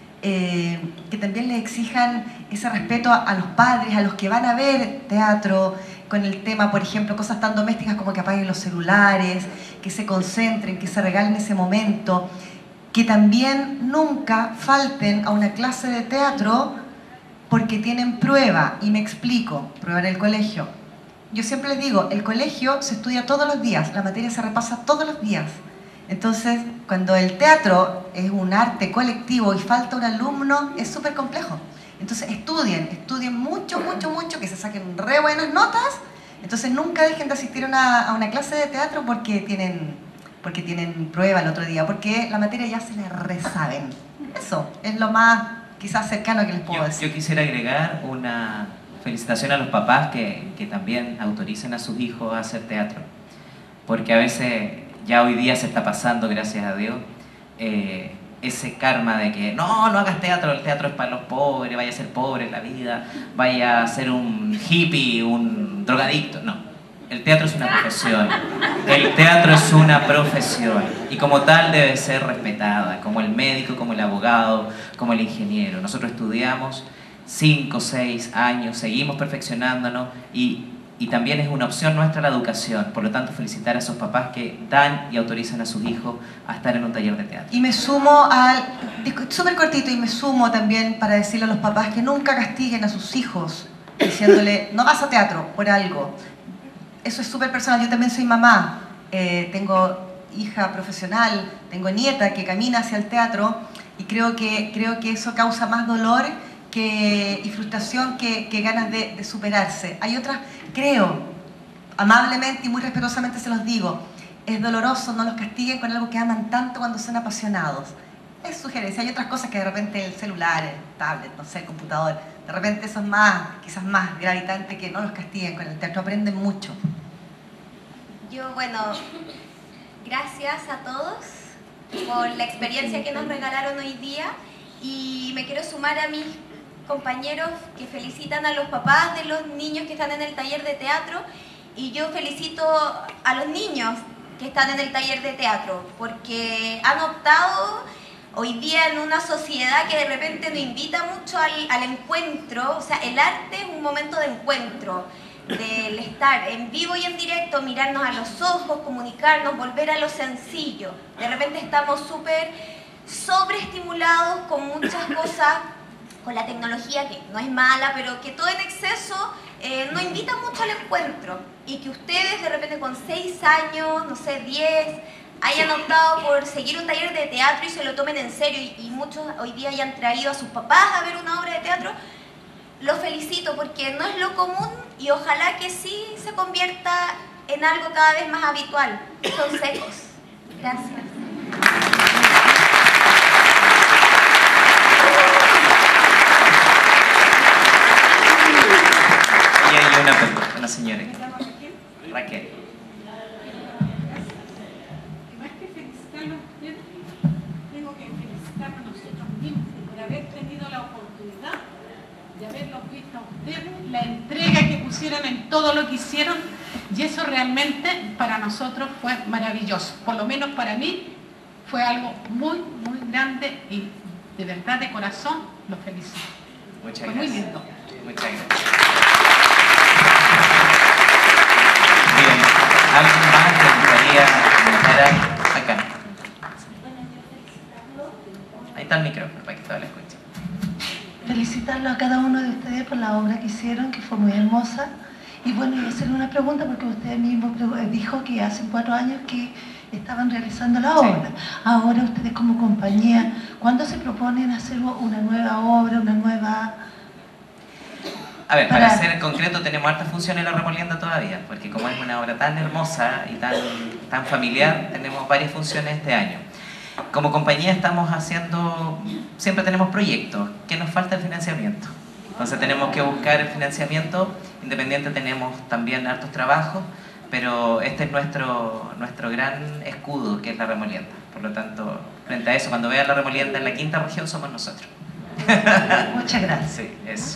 Speaker 5: eh, que también les exijan ese respeto a, a los padres, a los que van a ver teatro, con el tema, por ejemplo, cosas tan domésticas como que apaguen los celulares, que se concentren, que se regalen ese momento, que también nunca falten a una clase de teatro porque tienen prueba, y me explico, prueba en el colegio. Yo siempre les digo, el colegio se estudia todos los días, la materia se repasa todos los días. Entonces, cuando el teatro es un arte colectivo y falta un alumno, es súper complejo. Entonces, estudien, estudien mucho, mucho, mucho, que se saquen re buenas notas. Entonces, nunca dejen de asistir a una, a una clase de teatro porque tienen, porque tienen prueba el otro día, porque la materia ya se la resaben. Eso es lo más quizás cercano que les puedo
Speaker 4: yo,
Speaker 5: decir.
Speaker 4: Yo quisiera agregar una felicitación a los papás que, que también autoricen a sus hijos a hacer teatro, porque a veces ya hoy día se está pasando, gracias a Dios, eh, ese karma de que no, no hagas teatro, el teatro es para los pobres, vaya a ser pobre en la vida, vaya a ser un hippie, un drogadicto. No, el teatro es una profesión, el teatro es una profesión y como tal debe ser respetada, como el médico, como el abogado, como el ingeniero. Nosotros estudiamos cinco, seis años, seguimos perfeccionándonos y, y también es una opción nuestra la educación. Por lo tanto, felicitar a esos papás que dan y autorizan a sus hijos a estar en un taller de teatro.
Speaker 5: Y me sumo al, súper cortito, y me sumo también para decirle a los papás que nunca castiguen a sus hijos diciéndole, no vas a teatro por algo. Eso es súper personal. Yo también soy mamá, eh, tengo hija profesional, tengo nieta que camina hacia el teatro y creo que, creo que eso causa más dolor que, y frustración que, que ganas de, de superarse. Hay otras, creo, amablemente y muy respetuosamente se los digo, es doloroso, no los castiguen con algo que aman tanto cuando son apasionados.
Speaker 14: es sugerencia. Hay otras cosas que de repente el celular, el tablet, no sé, el computador, de repente son más, quizás más gravitantes, que no los castiguen. Con el teatro aprenden mucho.
Speaker 6: Yo, bueno, gracias a todos por la experiencia que nos regalaron hoy día y me quiero sumar a mis compañeros que felicitan a los papás de los niños que están en el taller de teatro, y yo felicito a los niños que están en el taller de teatro porque han optado hoy día en una sociedad que de repente nos invita mucho al, al encuentro. O sea, el arte es un momento de encuentro, del estar en vivo y en directo, mirarnos a los ojos, comunicarnos, volver a lo sencillo. De repente estamos súper sobreestimulados con muchas cosas, con la tecnología, que no es mala, pero que todo en exceso eh, nos invita mucho al encuentro. Y que ustedes de repente con seis años, no sé, diez, hayan optado por seguir un taller de teatro y se lo tomen en serio, y, y muchos hoy día hayan traído a sus papás a ver una obra de teatro, los felicito porque no es lo común y ojalá que sí se convierta en algo cada vez más habitual. Son secos. Gracias.
Speaker 4: Y hay una, una señora aquí. Raquel.
Speaker 15: Más que felicitarlos a ustedes, tengo que felicitarnos a nosotros mismos por haber tenido la oportunidad de haberlos visto a ustedes, la entrega que pusieron en todo lo que hicieron, y eso realmente para nosotros fue maravilloso. Por lo menos para mí fue algo muy, muy grande y de verdad, de corazón, los felicito.
Speaker 4: Muchas
Speaker 15: fue
Speaker 4: gracias.
Speaker 15: Muy lindo.
Speaker 4: Muchas gracias. Bien, ¿algo más que gustaría comentar acá? Ahí está el micrófono para que todos lo escuchen.
Speaker 16: Felicitarlo a cada uno de ustedes por la obra que hicieron, que fue muy hermosa. Y bueno, y hacerle una pregunta, porque usted mismo dijo que hace cuatro años que estaban realizando la obra. Sí. Ahora ustedes como compañía, ¿cuándo se proponen hacer una nueva obra, una nueva...?
Speaker 4: A ver, para, para ser concreto, tenemos hartas funciones en la Remolienda todavía, porque como es una obra tan hermosa y tan, tan familiar, tenemos varias funciones este año. Como compañía estamos haciendo, siempre tenemos proyectos, que nos falta el financiamiento. Entonces tenemos que buscar el financiamiento, independiente tenemos también hartos trabajos, pero este es nuestro, nuestro gran escudo, que es la Remolienda. Por lo tanto, frente a eso, cuando vean la Remolienda en la quinta región, somos nosotros.
Speaker 16: Muchas gracias.
Speaker 4: Sí, eso.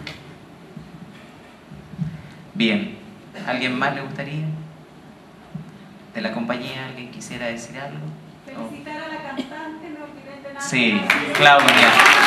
Speaker 4: Bien, ¿alguien más le gustaría? ¿De la compañía alguien quisiera decir algo?
Speaker 15: Felicitar a la cantante, no olviden de nada.
Speaker 4: Sí, Claudia.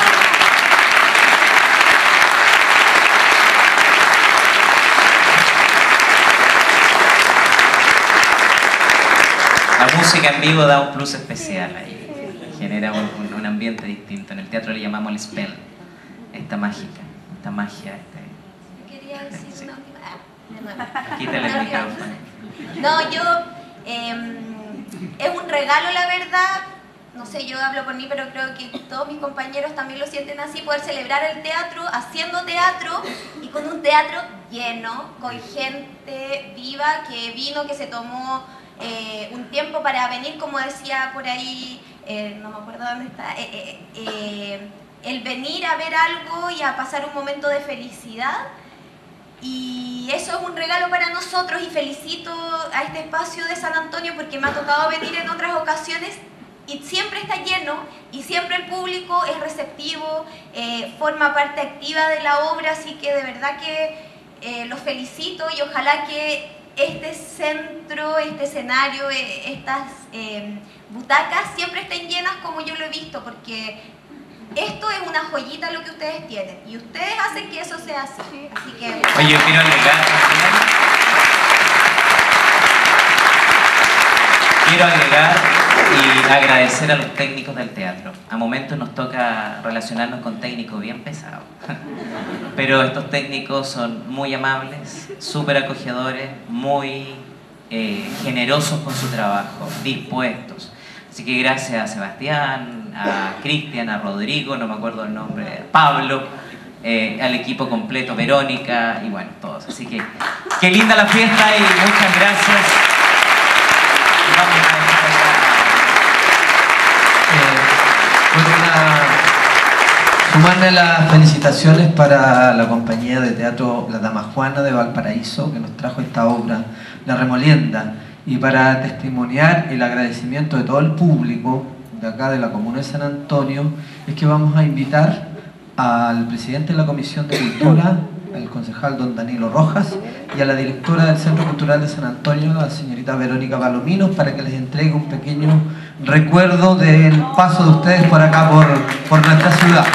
Speaker 4: La música en vivo da un plus especial ahí, genera un, un ambiente distinto. En el teatro le llamamos el spell, esta mágica, esta magia. Este,
Speaker 6: Quería decir
Speaker 4: sí.
Speaker 6: una última... Ah,
Speaker 4: Quítale el micrófono.
Speaker 6: No, yo... Eh, es un regalo, la verdad. No sé, yo hablo por mí, pero creo que todos mis compañeros también lo sienten así, poder celebrar el teatro, haciendo teatro y con un teatro lleno, con gente viva que vino, que se tomó eh, un tiempo para venir, como decía por ahí, eh, no me acuerdo dónde está, eh, eh, eh, el venir a ver algo y a pasar un momento de felicidad. Y eso es un regalo para nosotros, y felicito a este espacio de San Antonio porque me ha tocado venir en otras ocasiones y siempre está lleno y siempre el público es receptivo, eh, forma parte activa de la obra, así que de verdad que eh, los felicito y ojalá que este centro, este escenario, eh, estas eh, butacas siempre estén llenas como yo lo he visto, porque esto es una joyita lo que ustedes tienen y ustedes hacen que eso sea así. Así que...
Speaker 4: Oye, yo quiero agregar también, quiero agregar y agradecer a los técnicos del teatro. A momentos nos toca relacionarnos con técnicos bien pesados, pero estos técnicos son muy amables, súper acogedores, muy eh, generosos con su trabajo, dispuestos. Así que gracias a Sebastián, a Cristian, a Rodrigo, no me acuerdo el nombre, a Pablo, eh, al equipo completo, Verónica y bueno, todos. Así que qué linda la fiesta y muchas gracias. Vamos a
Speaker 1: Sumarme las felicitaciones para la compañía de teatro La Dama Juana de Valparaíso, que nos trajo esta obra, La Remolienda, y para testimoniar el agradecimiento de todo el público de acá de la Comuna de San Antonio, es que vamos a invitar al presidente de la Comisión de Cultura, al concejal don Danilo Rojas, y a la directora del Centro Cultural de San Antonio, la señorita Verónica Palominos, para que les entregue un pequeño recuerdo del paso de ustedes por acá, por, por nuestra ciudad.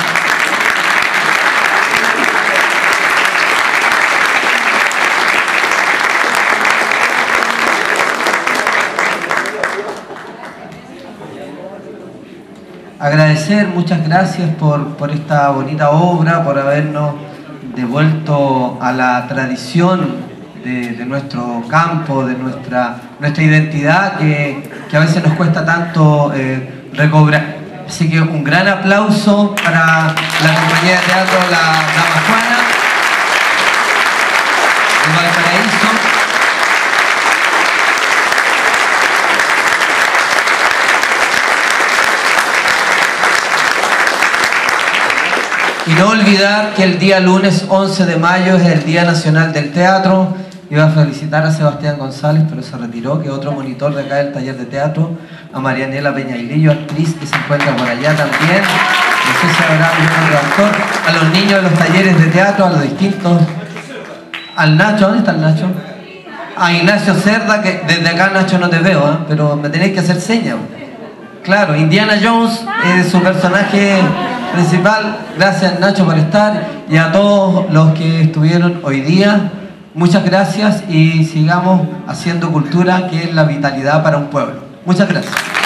Speaker 1: Agradecer, muchas gracias por, por esta bonita obra, por habernos devuelto a la tradición de, de nuestro campo, de nuestra, nuestra identidad, que, que a veces nos cuesta tanto eh, recobrar. Así que un gran aplauso para la compañía de teatro La Dama Juana de Valparaíso. Y no olvidar que el día lunes once de mayo es el Día Nacional del Teatro. Iba a felicitar a Sebastián González, pero se retiró, que es otro monitor de acá del taller de teatro, a Marianela Peñailillo, actriz, que se encuentra por allá también, no sé si habrá algún otro actor, a los niños de los talleres de teatro, a los distintos, al Nacho, ¿dónde está el Nacho? A Ignacio Cerda, que desde acá Nacho no te veo, ¿eh? Pero me tenéis que hacer señas. Claro, Indiana Jones es su personaje principal. Gracias Nacho por estar, y a todos los que estuvieron hoy día, muchas gracias, y sigamos haciendo cultura, que es la vitalidad para un pueblo. Muchas gracias.